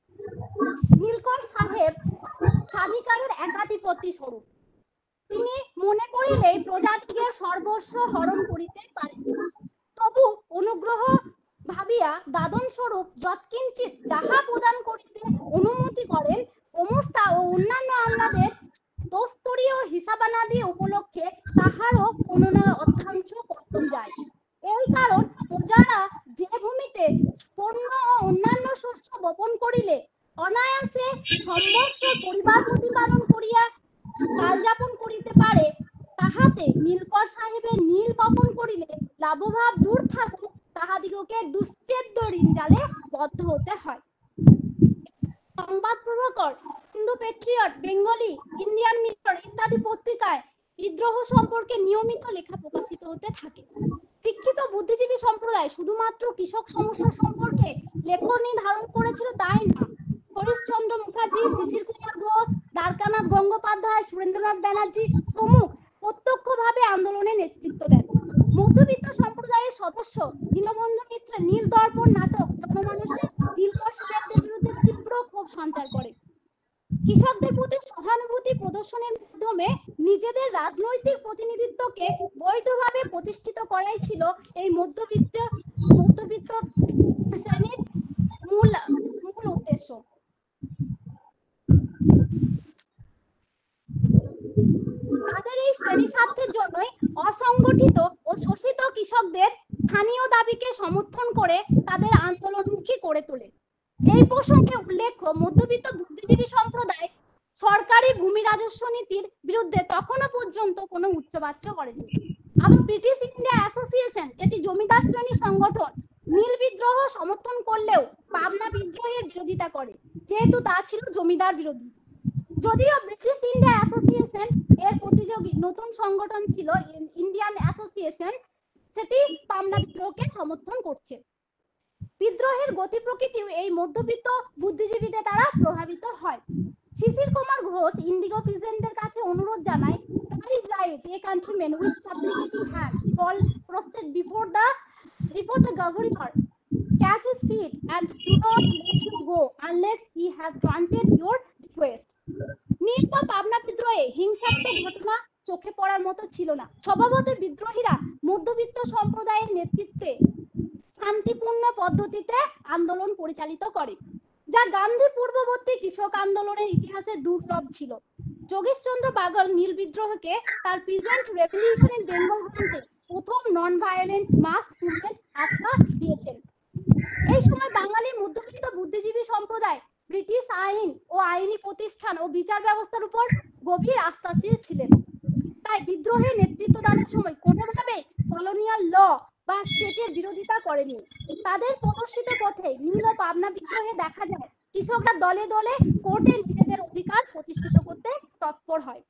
নীলকর সাহেব স্বাধিকারের একাধিপতি স্বরূপ, তিনি মনে করিলেই প্রজাদিগের সর্বস্ব হরণ করিতে পারেন, তবু অনুগ্রহ ভাবিয়া দাদন স্বরূপ যৎকিঞ্চিৎ যাহা প্রদান করিতে অনুমতি করেন, অমস্তা ও অন্যান্য আমলাদের দস্তরীয় হিসাবানাদি উপলক্ষে তাহারও কোনো না অর্ধাংশ কর্তন যায়। এই কারণ প্রজারা যে ভূমিতে পণ্য ও অন্যান্য শস্য বপন করিলে অনায়াসে সম্বৎসর পরিবার প্রতিপালন করিয়া কাল যাপন করিতে পারে, তাহাতে নীলকর সাহেবের নীল বপন করিলে লাভভাব দূর থাকুক, তাহাদিগকে দুশ্চেদ্য ঋণজালে বদ্ধ হতে হয়। Sangbad Prabhakar, Hindu Patriot, Bengali, Indian Mirror ইত্যাদি পত্রিকায় বিদ্রোহ সম্পর্কে নিয়মিত লেখা প্রকাশিত হতে থাকে। শিক্ষিত বুদ্ধিজীবী সম্প্রদায় শুধুমাত্র কৃষক সমস্যা সম্পর্কে লেখনী ধারণ করেছিল তাই না, হরিশচন্দ্র মুখার্জি, শিশির কুমার ঘোষ, দ্বারকানাথ গঙ্গোপাধ্যায়, সুরেন্দ্রনাথ ব্যানার্জি প্রমুখ প্রত্যক্ষভাবে আন্দোলনে নেতৃত্ব দেন। মধ্যবিত্ত সম্প্রদায়ের সদস্য দীনবন্ধু মিত্র নীল দর্পণ নাটক জনমানসে নীলকর সাহেবদের বিরুদ্ধে তীব্র ক্ষোভ সঞ্চার করে। কৃষকদের প্রতি সহানুভূতি প্রদর্শনের মাধ্যমে নিজেদের রাজনৈতিক প্রতিনিধিত্বকে বৈধভাবে প্রতিষ্ঠিত করাই ছিল এই মধ্যবিত্ত মধ্যবিত্ত শ্রেণীর মূল মূল উদ্দেশ্য। তাদের এই শ্রেণী স্বার্থের জন্যই অসংগঠিত ও শোষিত কৃষকদের স্থানীয় দাবিকে সমর্থন করে তাদের আন্দোলনমুখী করে তোলে। এই প্রসঙ্গে উল্লেখ্য, মধ্যবিত্ত বুদ্ধিজীবী সম্প্রদায় সরকারি ভূমি রাজস্ব নীতির বিরুদ্ধে তখনও পর্যন্ত কোনো উচ্চবাচ্য করেনি। আবার ব্রিটিশ ইন্ডিয়া অ্যাসোসিয়েশন, যেটি জমিদার শ্রেণী সংগঠন, নীল বিদ্রোহ সমর্থন করলেও পাবনা বিদ্রোহের বিরোধিতা করে, যেহেতু তা ছিল জমিদার বিরোধী। যদিও ব্রিটিশ ইন্ডিয়া অ্যাসোসিয়েশন এর প্রতিযোগী নতুন সংগঠন ছিল ইন্ডিয়ান অ্যাসোসিয়েশন, সেটি পাবনা বিদ্রোহকে সমর্থন করছে। বিদ্রোহের গতি প্রকৃতিও এই মধ্যবিত্ত বুদ্ধিজীবীদের দ্বারা প্রভাবিত হয়। শিশির কুমার ঘোষ ইন্ডিগো পিজেন্টদের কাছে অনুরোধ জানায়, "Please write a countryman with supplicating hand, fall prostrate before the before the governor, catch his feet, and do not let him go unless he has granted your request." নীল বা পাবনা বিদ্রোহে হিংসাত্মক ঘটনা চোখে পড়ার মতো ছিল না। স্বভাবত বিদ্রোহীরা মধ্যবিত্ত সম্প্রদায়ের নেতৃত্বে শান্তিপূর্ণ পদ্ধতিতে আন্দোলন পরিচালিত করে, যা গান্ধী পূর্ববর্তী কৃষক আন্দোলনের ইতিহাসে দুর্লভ ছিল। যোগেশচন্দ্র বাগল নীল বিদ্রোহকে তার পিজেন্ট রেভলিউশন ইন বেঙ্গল গ্রন্থে প্রথম নন ভায়োলেন্ট মাস মুভমেন্ট আখ্যা দিয়েছেন। এই সময় বাঙালি মধ্যবিত্ত বুদ্ধিজীবী সম্প্রদায় ব্রিটিশ আইন ও আইনি প্রতিষ্ঠান ও বিচার ব্যবস্থার উপর গভীর আস্থাশীল ছিলেন। তাই বিদ্রোহে নেতৃত্ব দানের সময় কোনোভাবে কলোনিয়াল ল বা স্টেটের বিরোধিতা করেনি। তাদের প্রদর্শিত পথে নীল ও পাবনা বিদ্রোহে দেখা যায় কৃষকরা দলে দলে কোর্টে নিজেদের অধিকার প্রতিষ্ঠিত করতে তৎপর হয়।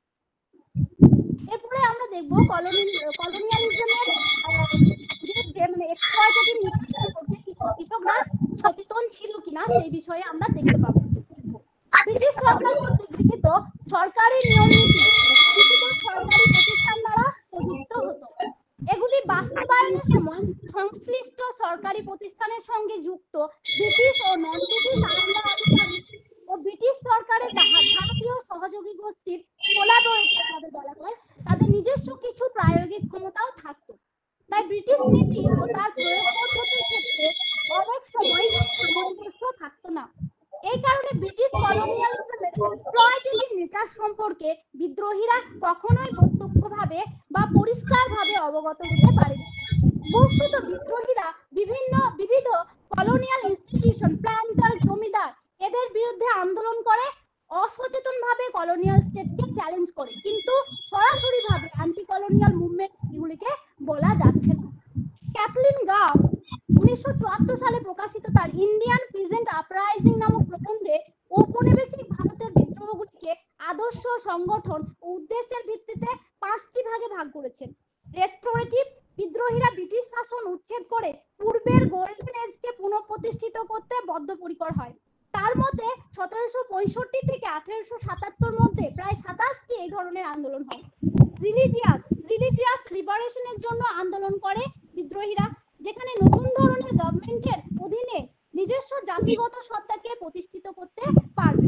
এরপরে আমরা দেখব কলোনি কলোনিয়ালিজমের বিরুদ্ধে মানে এক্সপ্লয়টেটিভ নীতি সম্পর্কে কৃষকরা সচেতন ছিল কিনা সেই বিষয়ে আমরা দেখতে পাবো। ব্রিটিশ সরকার কর্তৃক গৃহীত প্রচলিত সরকারি নিয়ম নীতি লিখিত সরকারি প্রতিষ্ঠান দ্বারা প্রযুক্ত হতো। এগুলি বাস্তবায়নের সময় সংশ্লিষ্ট সরকারি প্রতিষ্ঠানের সঙ্গে যুক্ত ব্রিটিশ ও নন ব্রিটিশ আমলা আধিকারিক ও ব্রিটিশ সরকারের ভারতীয় সহযোগী গোষ্ঠীর কোলাবোরেটর তাদের বলা হয়, তাদের নিজস্ব কিছু প্রায়োগিক ক্ষমতাও থাকতো। তাই ব্রিটিশ নীতি ও তার প্রয়োগ পদ্ধতির ক্ষেত্রে অনেক সময় সামঞ্জস্য থাকতো না। এই কারণে ব্রিটিশ কলোনিয়ালিজমের এক্সপ্লয়টেটিভ নেচার সম্পর্কে বিদ্রোহীরা কখনোই প্রত্যক্ষভাবে বা পরিষ্কারভাবে অবগত হতে পারেনি। বস্তুত বিদ্রোহীরা বিভিন্ন বিবিধ কলোনিয়াল ইনস্টিটিউশন, প্ল্যান্টার, জমিদার এদের বিরুদ্ধে আন্দোলন করে, অসচেতনভাবে কলোনিয়াল স্টেটকে চ্যালেঞ্জ করে, কিন্তু সরাসরিভাবে অ্যান্টি কলোনিয়াল মুভমেন্ট এগুলিকে বলা যাচ্ছে না। ক্যাথলিন গাফ উনিশশো চুয়াত্তর সালে প্রকাশিত তার ইন্ডিয়ান পিজেন্ট আপরাইজিং নামক প্রবন্ধে ঔপনিবেশিক ভারতের বিদ্রোহগুলিকে আদর্শ, সংগঠন ও উদ্দেশ্যের ভিত্তিতে পাঁচটি ভাগে ভাগ করেছেন। রেস্টোরেটিভ, বিদ্রোহীরা ব্রিটিশ শাসন উচ্ছেদ করে পূর্বের গোল্ডেন এজকে পুনঃপ্রতিষ্ঠিত করতে বদ্ধপরিকর হয়। তার মতে সতেরোশো পঁয়ষট্টি থেকে আঠারোশো সাতাত্তর মধ্যে প্রায় সাতাশটি এই ধরনের আন্দোলন হয়। রিলিজিয়াস রিলিজিয়াস লিবারেশনের জন্য আন্দোলন করে বিদ্রোহীরা, যেখানে নতুন ধরনের গভর্নমেন্টের অধীনে নিজস্ব জাতিগত সত্তাকে প্রতিষ্ঠিত করতে পারবে।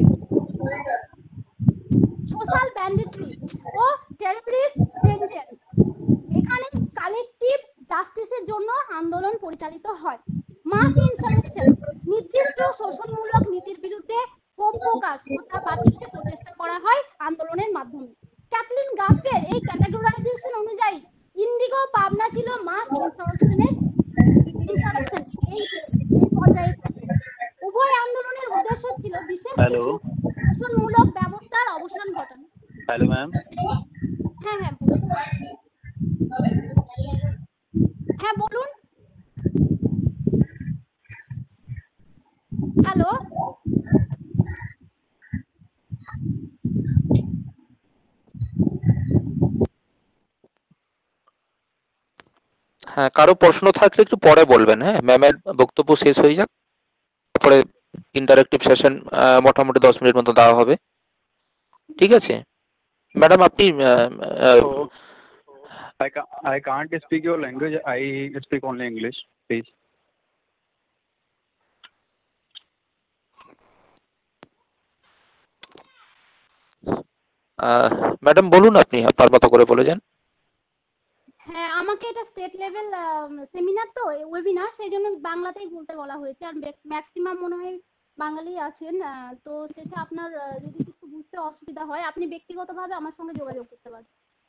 সোশ্যাল ব্যান্ডেটরি ও টেররিস্ট ভেঞ্জেন্স, এখানে কালেকটিভ জাস্টিসের জন্য আন্দোলন পরিচালিত হয়। মাস ইনসারেকশন, নির্দিষ্ট শোষণমূলক নীতির বিরুদ্ধে ক্ষোভ প্রকাশ ও তা বাতিলের প্রচেষ্টা করা হয় আন্দোলনের মাধ্যমে। ক্যাথলিন গাফের এই ক্যাটাগরাইজেশন অনুযায়ী ইন্ডিগো পাবনা ছিল মাস ইনসারেকশনের ইনসারেকশন এই এই পর্যায়ে। উভয় আন্দোলনের উদ্দেশ্য ছিল বিশেষ কিছু শোষণমূলক ব্যবস্থার অবসান ঘটানো। Hello ma'am. হ্যাঁ হ্যাঁ হ্যাঁ বলুন। হ্যালো হ্যাঁ, কারো প্রশ্ন থাকলে একটু পরে বলবেন। হ্যাঁ, ম্যামের বক্তব্য শেষ হয়ে যাক, তারপরে ইন্টারেক্টিভ সেশন মোটামুটি দশ মিনিট মতো দেওয়া হবে। ঠিক আছে ম্যাডাম, আপনি I, ca I can't speak your language. I speak only English, please. Madam বলুন, আপনি আপনার মতো করে বলে যান। হ্যাঁ, আমাকে এটা স্টেট লেভেল সেমিনার তো ওয়েবিনার, সেই জন্য বাংলাতেই বলতে বলা হয়েছে। আর ম্যাক্সিমাম মনে হয় বাঙালি আছেন, তো শেষে আপনার যদি কিছু বুঝতে অসুবিধা হয় আপনি ব্যক্তিগতভাবে আমার সঙ্গে যোগাযোগ করতে পারেন।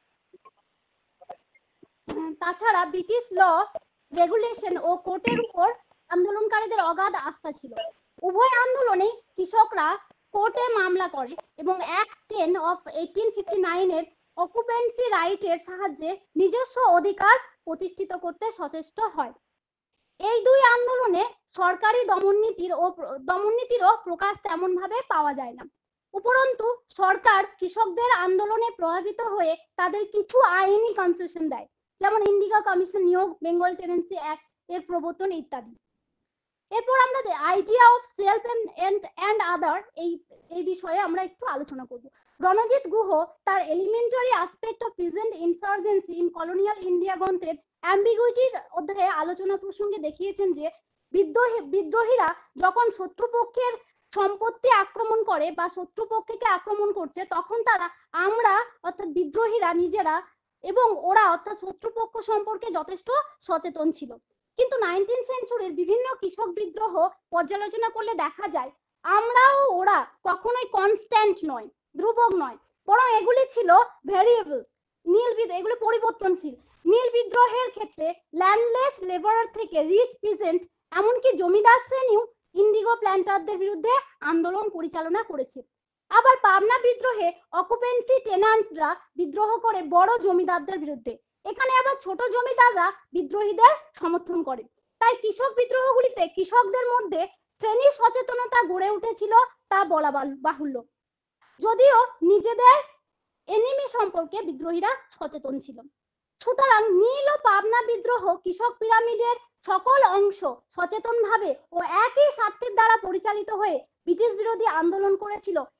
তাছাড়া ব্রিটিশ ল, রেগুলেশন ও কোর্টের উপর আন্দোলনকারীদের অগাধ আস্থা ছিল। উভয় আন্দোলনে কৃষকরা কোর্টে মামলা করে এবং act ten of eighteen fifty nine এর অকুপেন্সি রাইটের সাহায্যে নিজস্ব অধিকার প্রতিষ্ঠিত করতে সচেষ্ট হয়। এই দুই আন্দোলনে সরকারি দমননীতির ও দমননীতিরও প্রকাশ তেমন ভাবে পাওয়া যায় না। উপরন্তু সরকার কৃষকদের আন্দোলনে প্রভাবিত হয়ে তাদের কিছু আইনি কনসেশন দেয়, যেমন ইন্ডিগো কমিশন নিয়োগ, বেঙ্গল টেনেন্সি অ্যাক্ট এর প্রবর্তন ইত্যাদি। এরপর আমরা idea of self and and other এই এই বিষয়ে আমরা একটু আলোচনা করব। রণজিৎ গুহ তার elementary aspect of peasant insurgency in colonial India গ্রন্থের অ্যাম্বিগুইটির অধ্যায়ে আলোচনা প্রসঙ্গে দেখিয়েছেন যে বিদ্রোহী বিদ্রোহীরা যখন শত্রুপক্ষের সম্পত্তি আক্রমণ করে বা শত্রুপক্ষকে আক্রমণ করছে, তখন তারা আমরা অর্থাৎ বিদ্রোহীরা নিজেরা এবং ওরা অর্থাৎ শত্রুপক্ষ সম্পর্কে যথেষ্ট সচেতন ছিল। কিন্তু নাইনটিন সেঞ্চুরির বিভিন্ন কৃষক বিদ্রোহ পর্যালোচনা করলে দেখা যায় আমরাও ওরা কখনোই কনস্ট্যান্ট নয়, ধ্রুবক নয়, বরং এগুলি ছিল ভ্যারিয়েবলস, নীল বিদ্রোহ, এগুলো পরিবর্তনশীল। নীল বিদ্রোহের ক্ষেত্রে ল্যান্ডলেস লেবারার থেকে রিচ পিজেন্ট, এমনকি জমিদার শ্রেণীও ইন্ডিগো প্ল্যান্টারদের বিরুদ্ধে আন্দোলন পরিচালনা করেছে। আবার পাবনা বিদ্রোহে অকুপেন্সি টেনান্টরা বিদ্রোহ করে বড় জমিদারদের বিরুদ্ধে, এখানে আবার ছোট জমিদাররা বিদ্রোহীদের সমর্থন করে। তাই কৃষক বিদ্রোহগুলিতে কৃষকদের মধ্যে শ্রেণী সচেতনতা গড়ে উঠেছিল তা বলা বাহুল্য, যদিও নিজেদের এনিমি সম্পর্কে বিদ্রোহীরা সচেতন ছিল। সুতরাং নীল ও পাবনা বিদ্রোহ কৃষক পিরামিডের সকল অংশ সচেতনভাবে ও একই স্বার্থের দ্বারা পরিচালিত হয়ে ব্রিটিশ বিরোধী আন্দোলন করেছিল।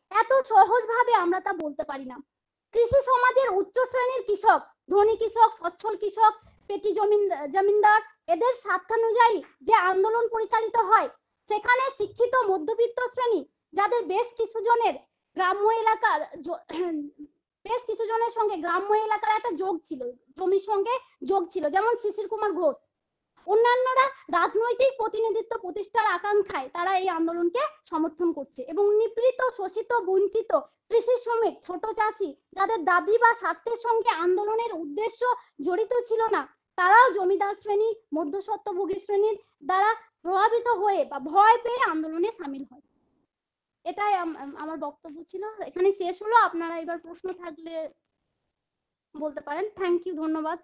এত সহজভাবে আমরা তা বলতে পারি না। কৃষি সমাজের উচ্চ শ্রেণীর কৃষক, ধনী কৃষক, সচ্ছল কৃষক, পেটি জমিন জমিনদার, এদের স্বার্থানুযায়ী যে আন্দোলন পরিচালিত হয়, সেখানে শিক্ষিত মধ্যবিত্ত শ্রেণী, যাদের বেশ কিছু জনের গ্রাম্য এলাকার বেশ কিছু জনের সঙ্গে গ্রাম্য এলাকার একটা যোগ ছিল, জমির সঙ্গে যোগ ছিল, যেমন শিশির কুমার ঘোষ, অন্যান্যরা রাজনৈতিক প্রতিনিধিত্ব প্রতিষ্ঠার আকাঙ্ক্ষায় তারা এই আন্দোলনকে সমর্থন করছে। এবং নিপীড়িত, শোষিত, বঞ্চিত কৃষি শ্রমিক, ছোট চাষি, যাদের দাবি বা স্বার্থের সঙ্গে আন্দোলনের উদ্দেশ্য জড়িত ছিল না, তারাও জমিদার শ্রেণী, মধ্যস্বত্বভোগী শ্রেণীর দ্বারা প্রভাবিত হয়ে বা ভয় পেয়ে আন্দোলনে সামিল হয়। এটাই আমার বক্তব্য ছিল, এখানে শেষ হলো। আপনারা এবার প্রশ্ন থাকলে বলতে পারেন। থ্যাংক ইউ, ধন্যবাদ।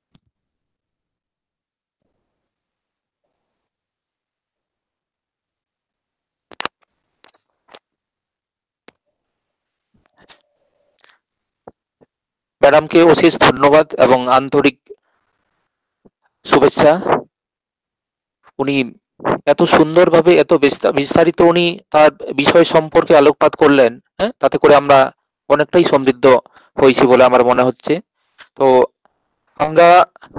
ম্যাডামকে অশেষ ধন্যবাদ এবং আন্তরিক শুভেচ্ছা। উনি এত সুন্দরভাবে, এত বিস্তারিত উনি তার বিষয় সম্পর্কে আলোকপাত করলেন, হ্যাঁ, তাতে করে আমরা অনেকটাই সমৃদ্ধ হয়েছি বলে আমার মনে হচ্ছে। তো আমরা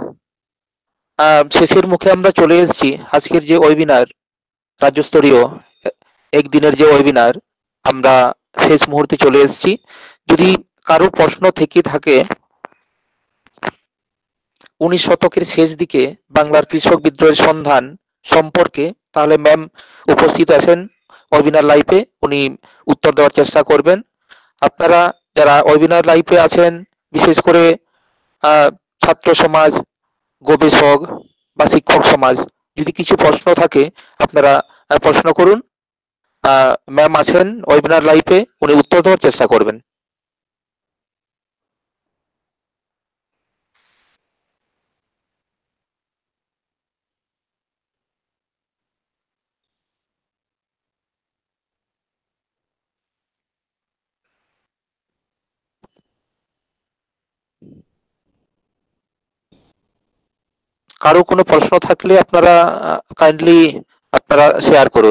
শেষের মুখে আমরা চলে এসেছি। আজকের যে ওয়েবিনার, রাজ্যস্তরীয় একদিনের যে ওয়েবিনার, আমরা শেষ মুহূর্তে চলে এসেছি। যদি কারো প্রশ্ন থেকে থাকে উনিশ শতকের শেষ দিকে বাংলার কৃষক বিদ্রোহের সন্ধান সম্পর্কে, তাহলে ম্যাম উপস্থিত আছেন ওয়েবিনার লাইভে, উনি উত্তর দেওয়ার চেষ্টা করবেন। আপনারা যারা ওয়েবিনার লাইভে আছেন, বিশেষ করে ছাত্র সমাজ, গবেষক বা শিক্ষক সমাজ, যদি কিছু প্রশ্ন থাকে আপনারা প্রশ্ন করুন। ম্যাম আছেন ওয়েবিনার লাইভে, উনি উত্তর দেওয়ার চেষ্টা করবেন। কারো কোনো প্রশ্ন থাকলে আপনারা কাইন্ডলি আপনারা শেয়ার করুন।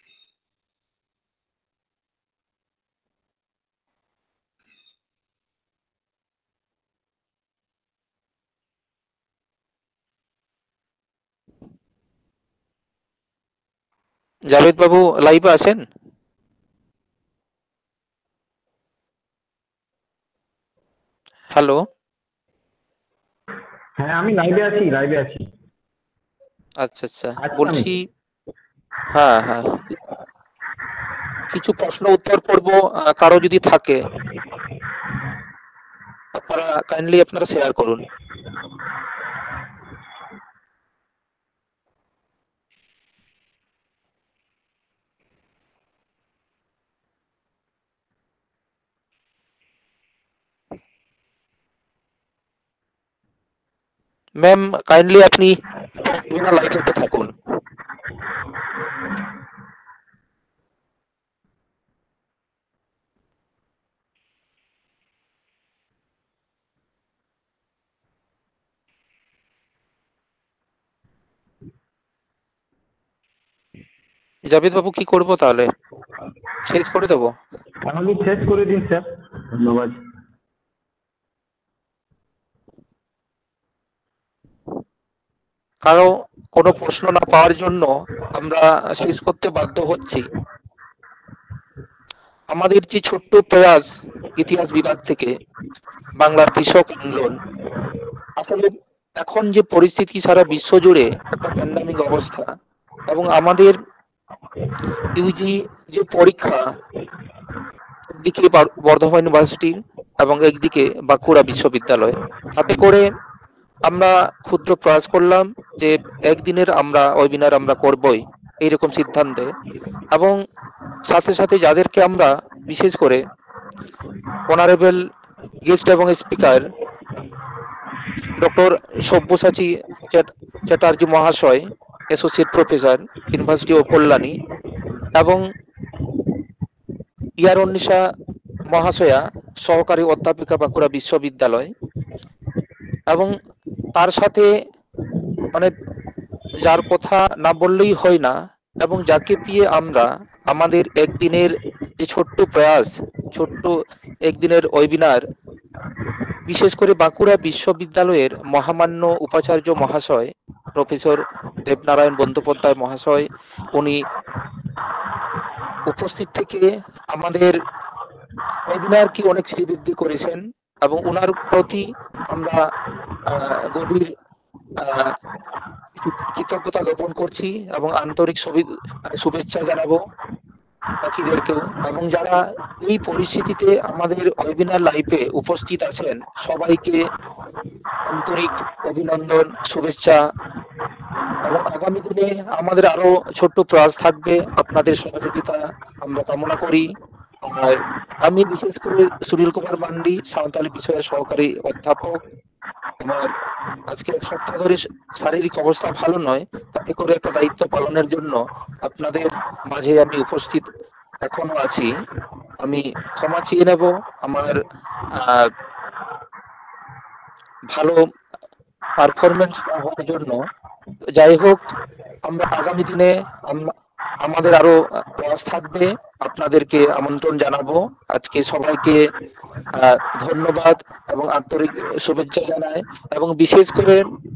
জাভেদ বাবু লাইভে আছেন? হ্যালো। হ্যাঁ, আমি লাইভে আছি, লাইভে আছি। আচ্ছা আচ্ছা, বলছি হ্যাঁ হ্যাঁ কিছু প্রশ্ন উত্তর করব, কারো যদি থাকে আপনারা কাইন্ডলি আপনারা শেয়ার করুন। ম্যাম কাইন্ডলি আপনি লাইভে থাকুন। জাভেদ বাবু কি করবো তাহলে, শেষ করে দেবো? আমাকে শেষ করে দিন স্যার, ধন্যবাদ। কারো কোনো প্রশ্ন না পাওয়ার জন্য আমরা শেষ করতে বাধ্য হচ্ছি। আমাদের যে ছোট্ট প্রয়াস ইতিহাস বিভাগ থেকে বাংলার কৃষক আন্দোলন, আসলে এখন যে পরিস্থিতি সারা বিশ্ব জুড়ে একটা প্যান্ডামিক অবস্থা, এবং আমাদের ইউজি যে পরীক্ষা, একদিকে বর্ধমান ইউনিভার্সিটি এবং একদিকে বাঁকুড়া বিশ্ববিদ্যালয়, তাতে করে আমরা ক্ষুদ্র প্রয়াস করলাম যে একদিনের আমরা ওয়েবিনার আমরা করবই এইরকম সিদ্ধান্তে, এবং সাথে সাথে যাদেরকে আমরা বিশেষ করে অনারেবল গেস্ট এবং স্পিকার ডক্টর সব্যসাচী চ্যাটার্জি মহাশয়, associate professor, university of Kalyani, এবং ইয়ারন্নিশা মহাশয়া, সহকারী অধ্যাপিকা, বাঁকুড়া বিশ্ববিদ্যালয়, এবং তার সাথে মানে যার কথা না বললেই হয় না, এবং যাকে দিয়ে আমরা আমাদের একদিনের যে ছোট্ট প্রয়াস, ছোট্ট একদিনের ওয়েবিনার, বিশেষ করে বাঁকুড়া বিশ্ববিদ্যালয়ের মহামান্য উপাচার্য মহাশয় প্রফেসর দেবনারায়ণ বন্দ্যোপাধ্যায় মহাশয়, উনি উপস্থিত থেকে আমাদের ওয়েবিনারকে অনেক শ্রীবৃদ্ধি করেছেন এবং ওনার প্রতি আমরা আহ, গভীর আহ, কৃতজ্ঞতা জ্ঞাপন করছি এবং আন্তরিক শুভে- শুভেচ্ছা জানাবো বাকিদেরকেও। এবং যারা এই পরিস্থিতিতে আমাদের ওয়েবিনার লাইভে উপস্থিত আছেন সবাইকে আন্তরিক অভিনন্দন, শুভেচ্ছা। এবং আগামী দিনে আমাদের আরো ছোট্ট প্রয়াস থাকবে, আপনাদের সহযোগিতা আমরা কামনা করি। আর আমি বিশেষ করে সুনীল কুমার মান্ডি, সাঁওতালি বিষয়ের সহকারী অধ্যাপক। আমার আজকে এক সপ্তাহ ধরে শারীরিক অবস্থা ভালো নয়, তাতে করে একটা দায়িত্ব পালনের জন্য আপনাদের মাঝে আমি উপস্থিত এখনো আছি। আমি ক্ষমা চেয়ে নেব আমার আহ ভালো পারফরমেন্স না হওয়ার জন্য। যাই হোক, আমরা আগামী দিনে আম- আমাদের আরো প্রয়াস থাকবে, আপনাদেরকে আমন্ত্রণ জানাবো। আজকে সবাইকে আহ, ধন্যবাদ এবং আন্তরিক শুভেচ্ছা জানাই। এবং বিশেষ করে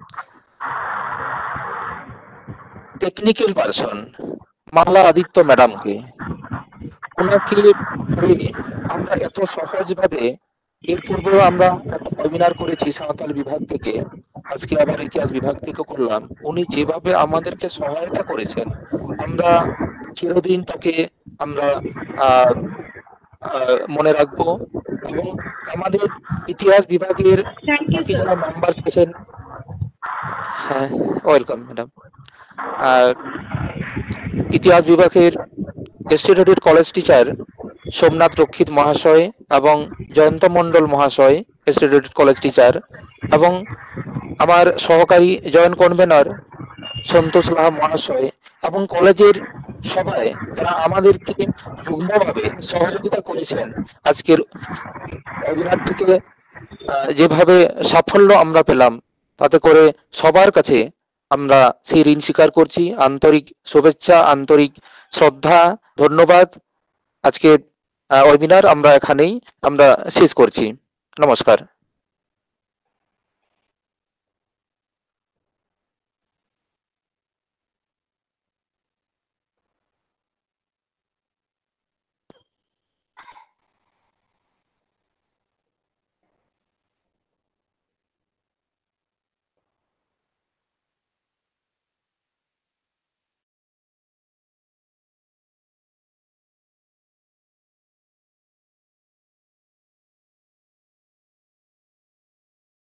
টেকনিক্যাল পারসন মালা আদিত্য ম্যাডামকে, ওনাকে পেয়ে আমরা এত সহজভাবে, এর পূর্বেও আমরা একটা ওয়েবিনার করেছি সাঁওতালি বিভাগ থেকে, আজকে আবার ইতিহাস বিভাগ থেকে করলাম। উনি যেভাবে আমাদেরকে সহায়তা করেছেন, আমরা চিরদিন তাকে আমরা আহ আহ, মনে রাখবো। এবং আমাদের ইতিহাস বিভাগের থ্যাংক ইউ বাকি স্যার। যারা মেম্বার আছেন, হ্যাঁ ওয়েলকাম ম্যাডাম। আর ইতিহাস বিভাগের এস্টিটেটেড কলেজ টিচার সোমনাথ রক্ষিত মহাশয় এবং জয়ন্ত মন্ডল মহাশয় এস্টিটেটেড কলেজ টিচার, এবং আমার সহকারী জয়েন্ট কনভেনর সন্তোষ লাহা মহাশয়, এবং কলেজের সবাই যারা আমাদেরকে যুগ্মভাবে সহযোগিতা করেছেন আজকের ওয়েবিনারটিকে আহ, যেভাবে সাফল্য আমরা পেলাম, তাতে করে সবার কাছে আমরা সেই ঋণ স্বীকার করছি। আন্তরিক শুভেচ্ছা, আন্তরিক শ্রদ্ধা, ধন্যবাদ। আজকে ওয়েবিনার আমরা এখানেই আমরা শেষ করছি। নমস্কার।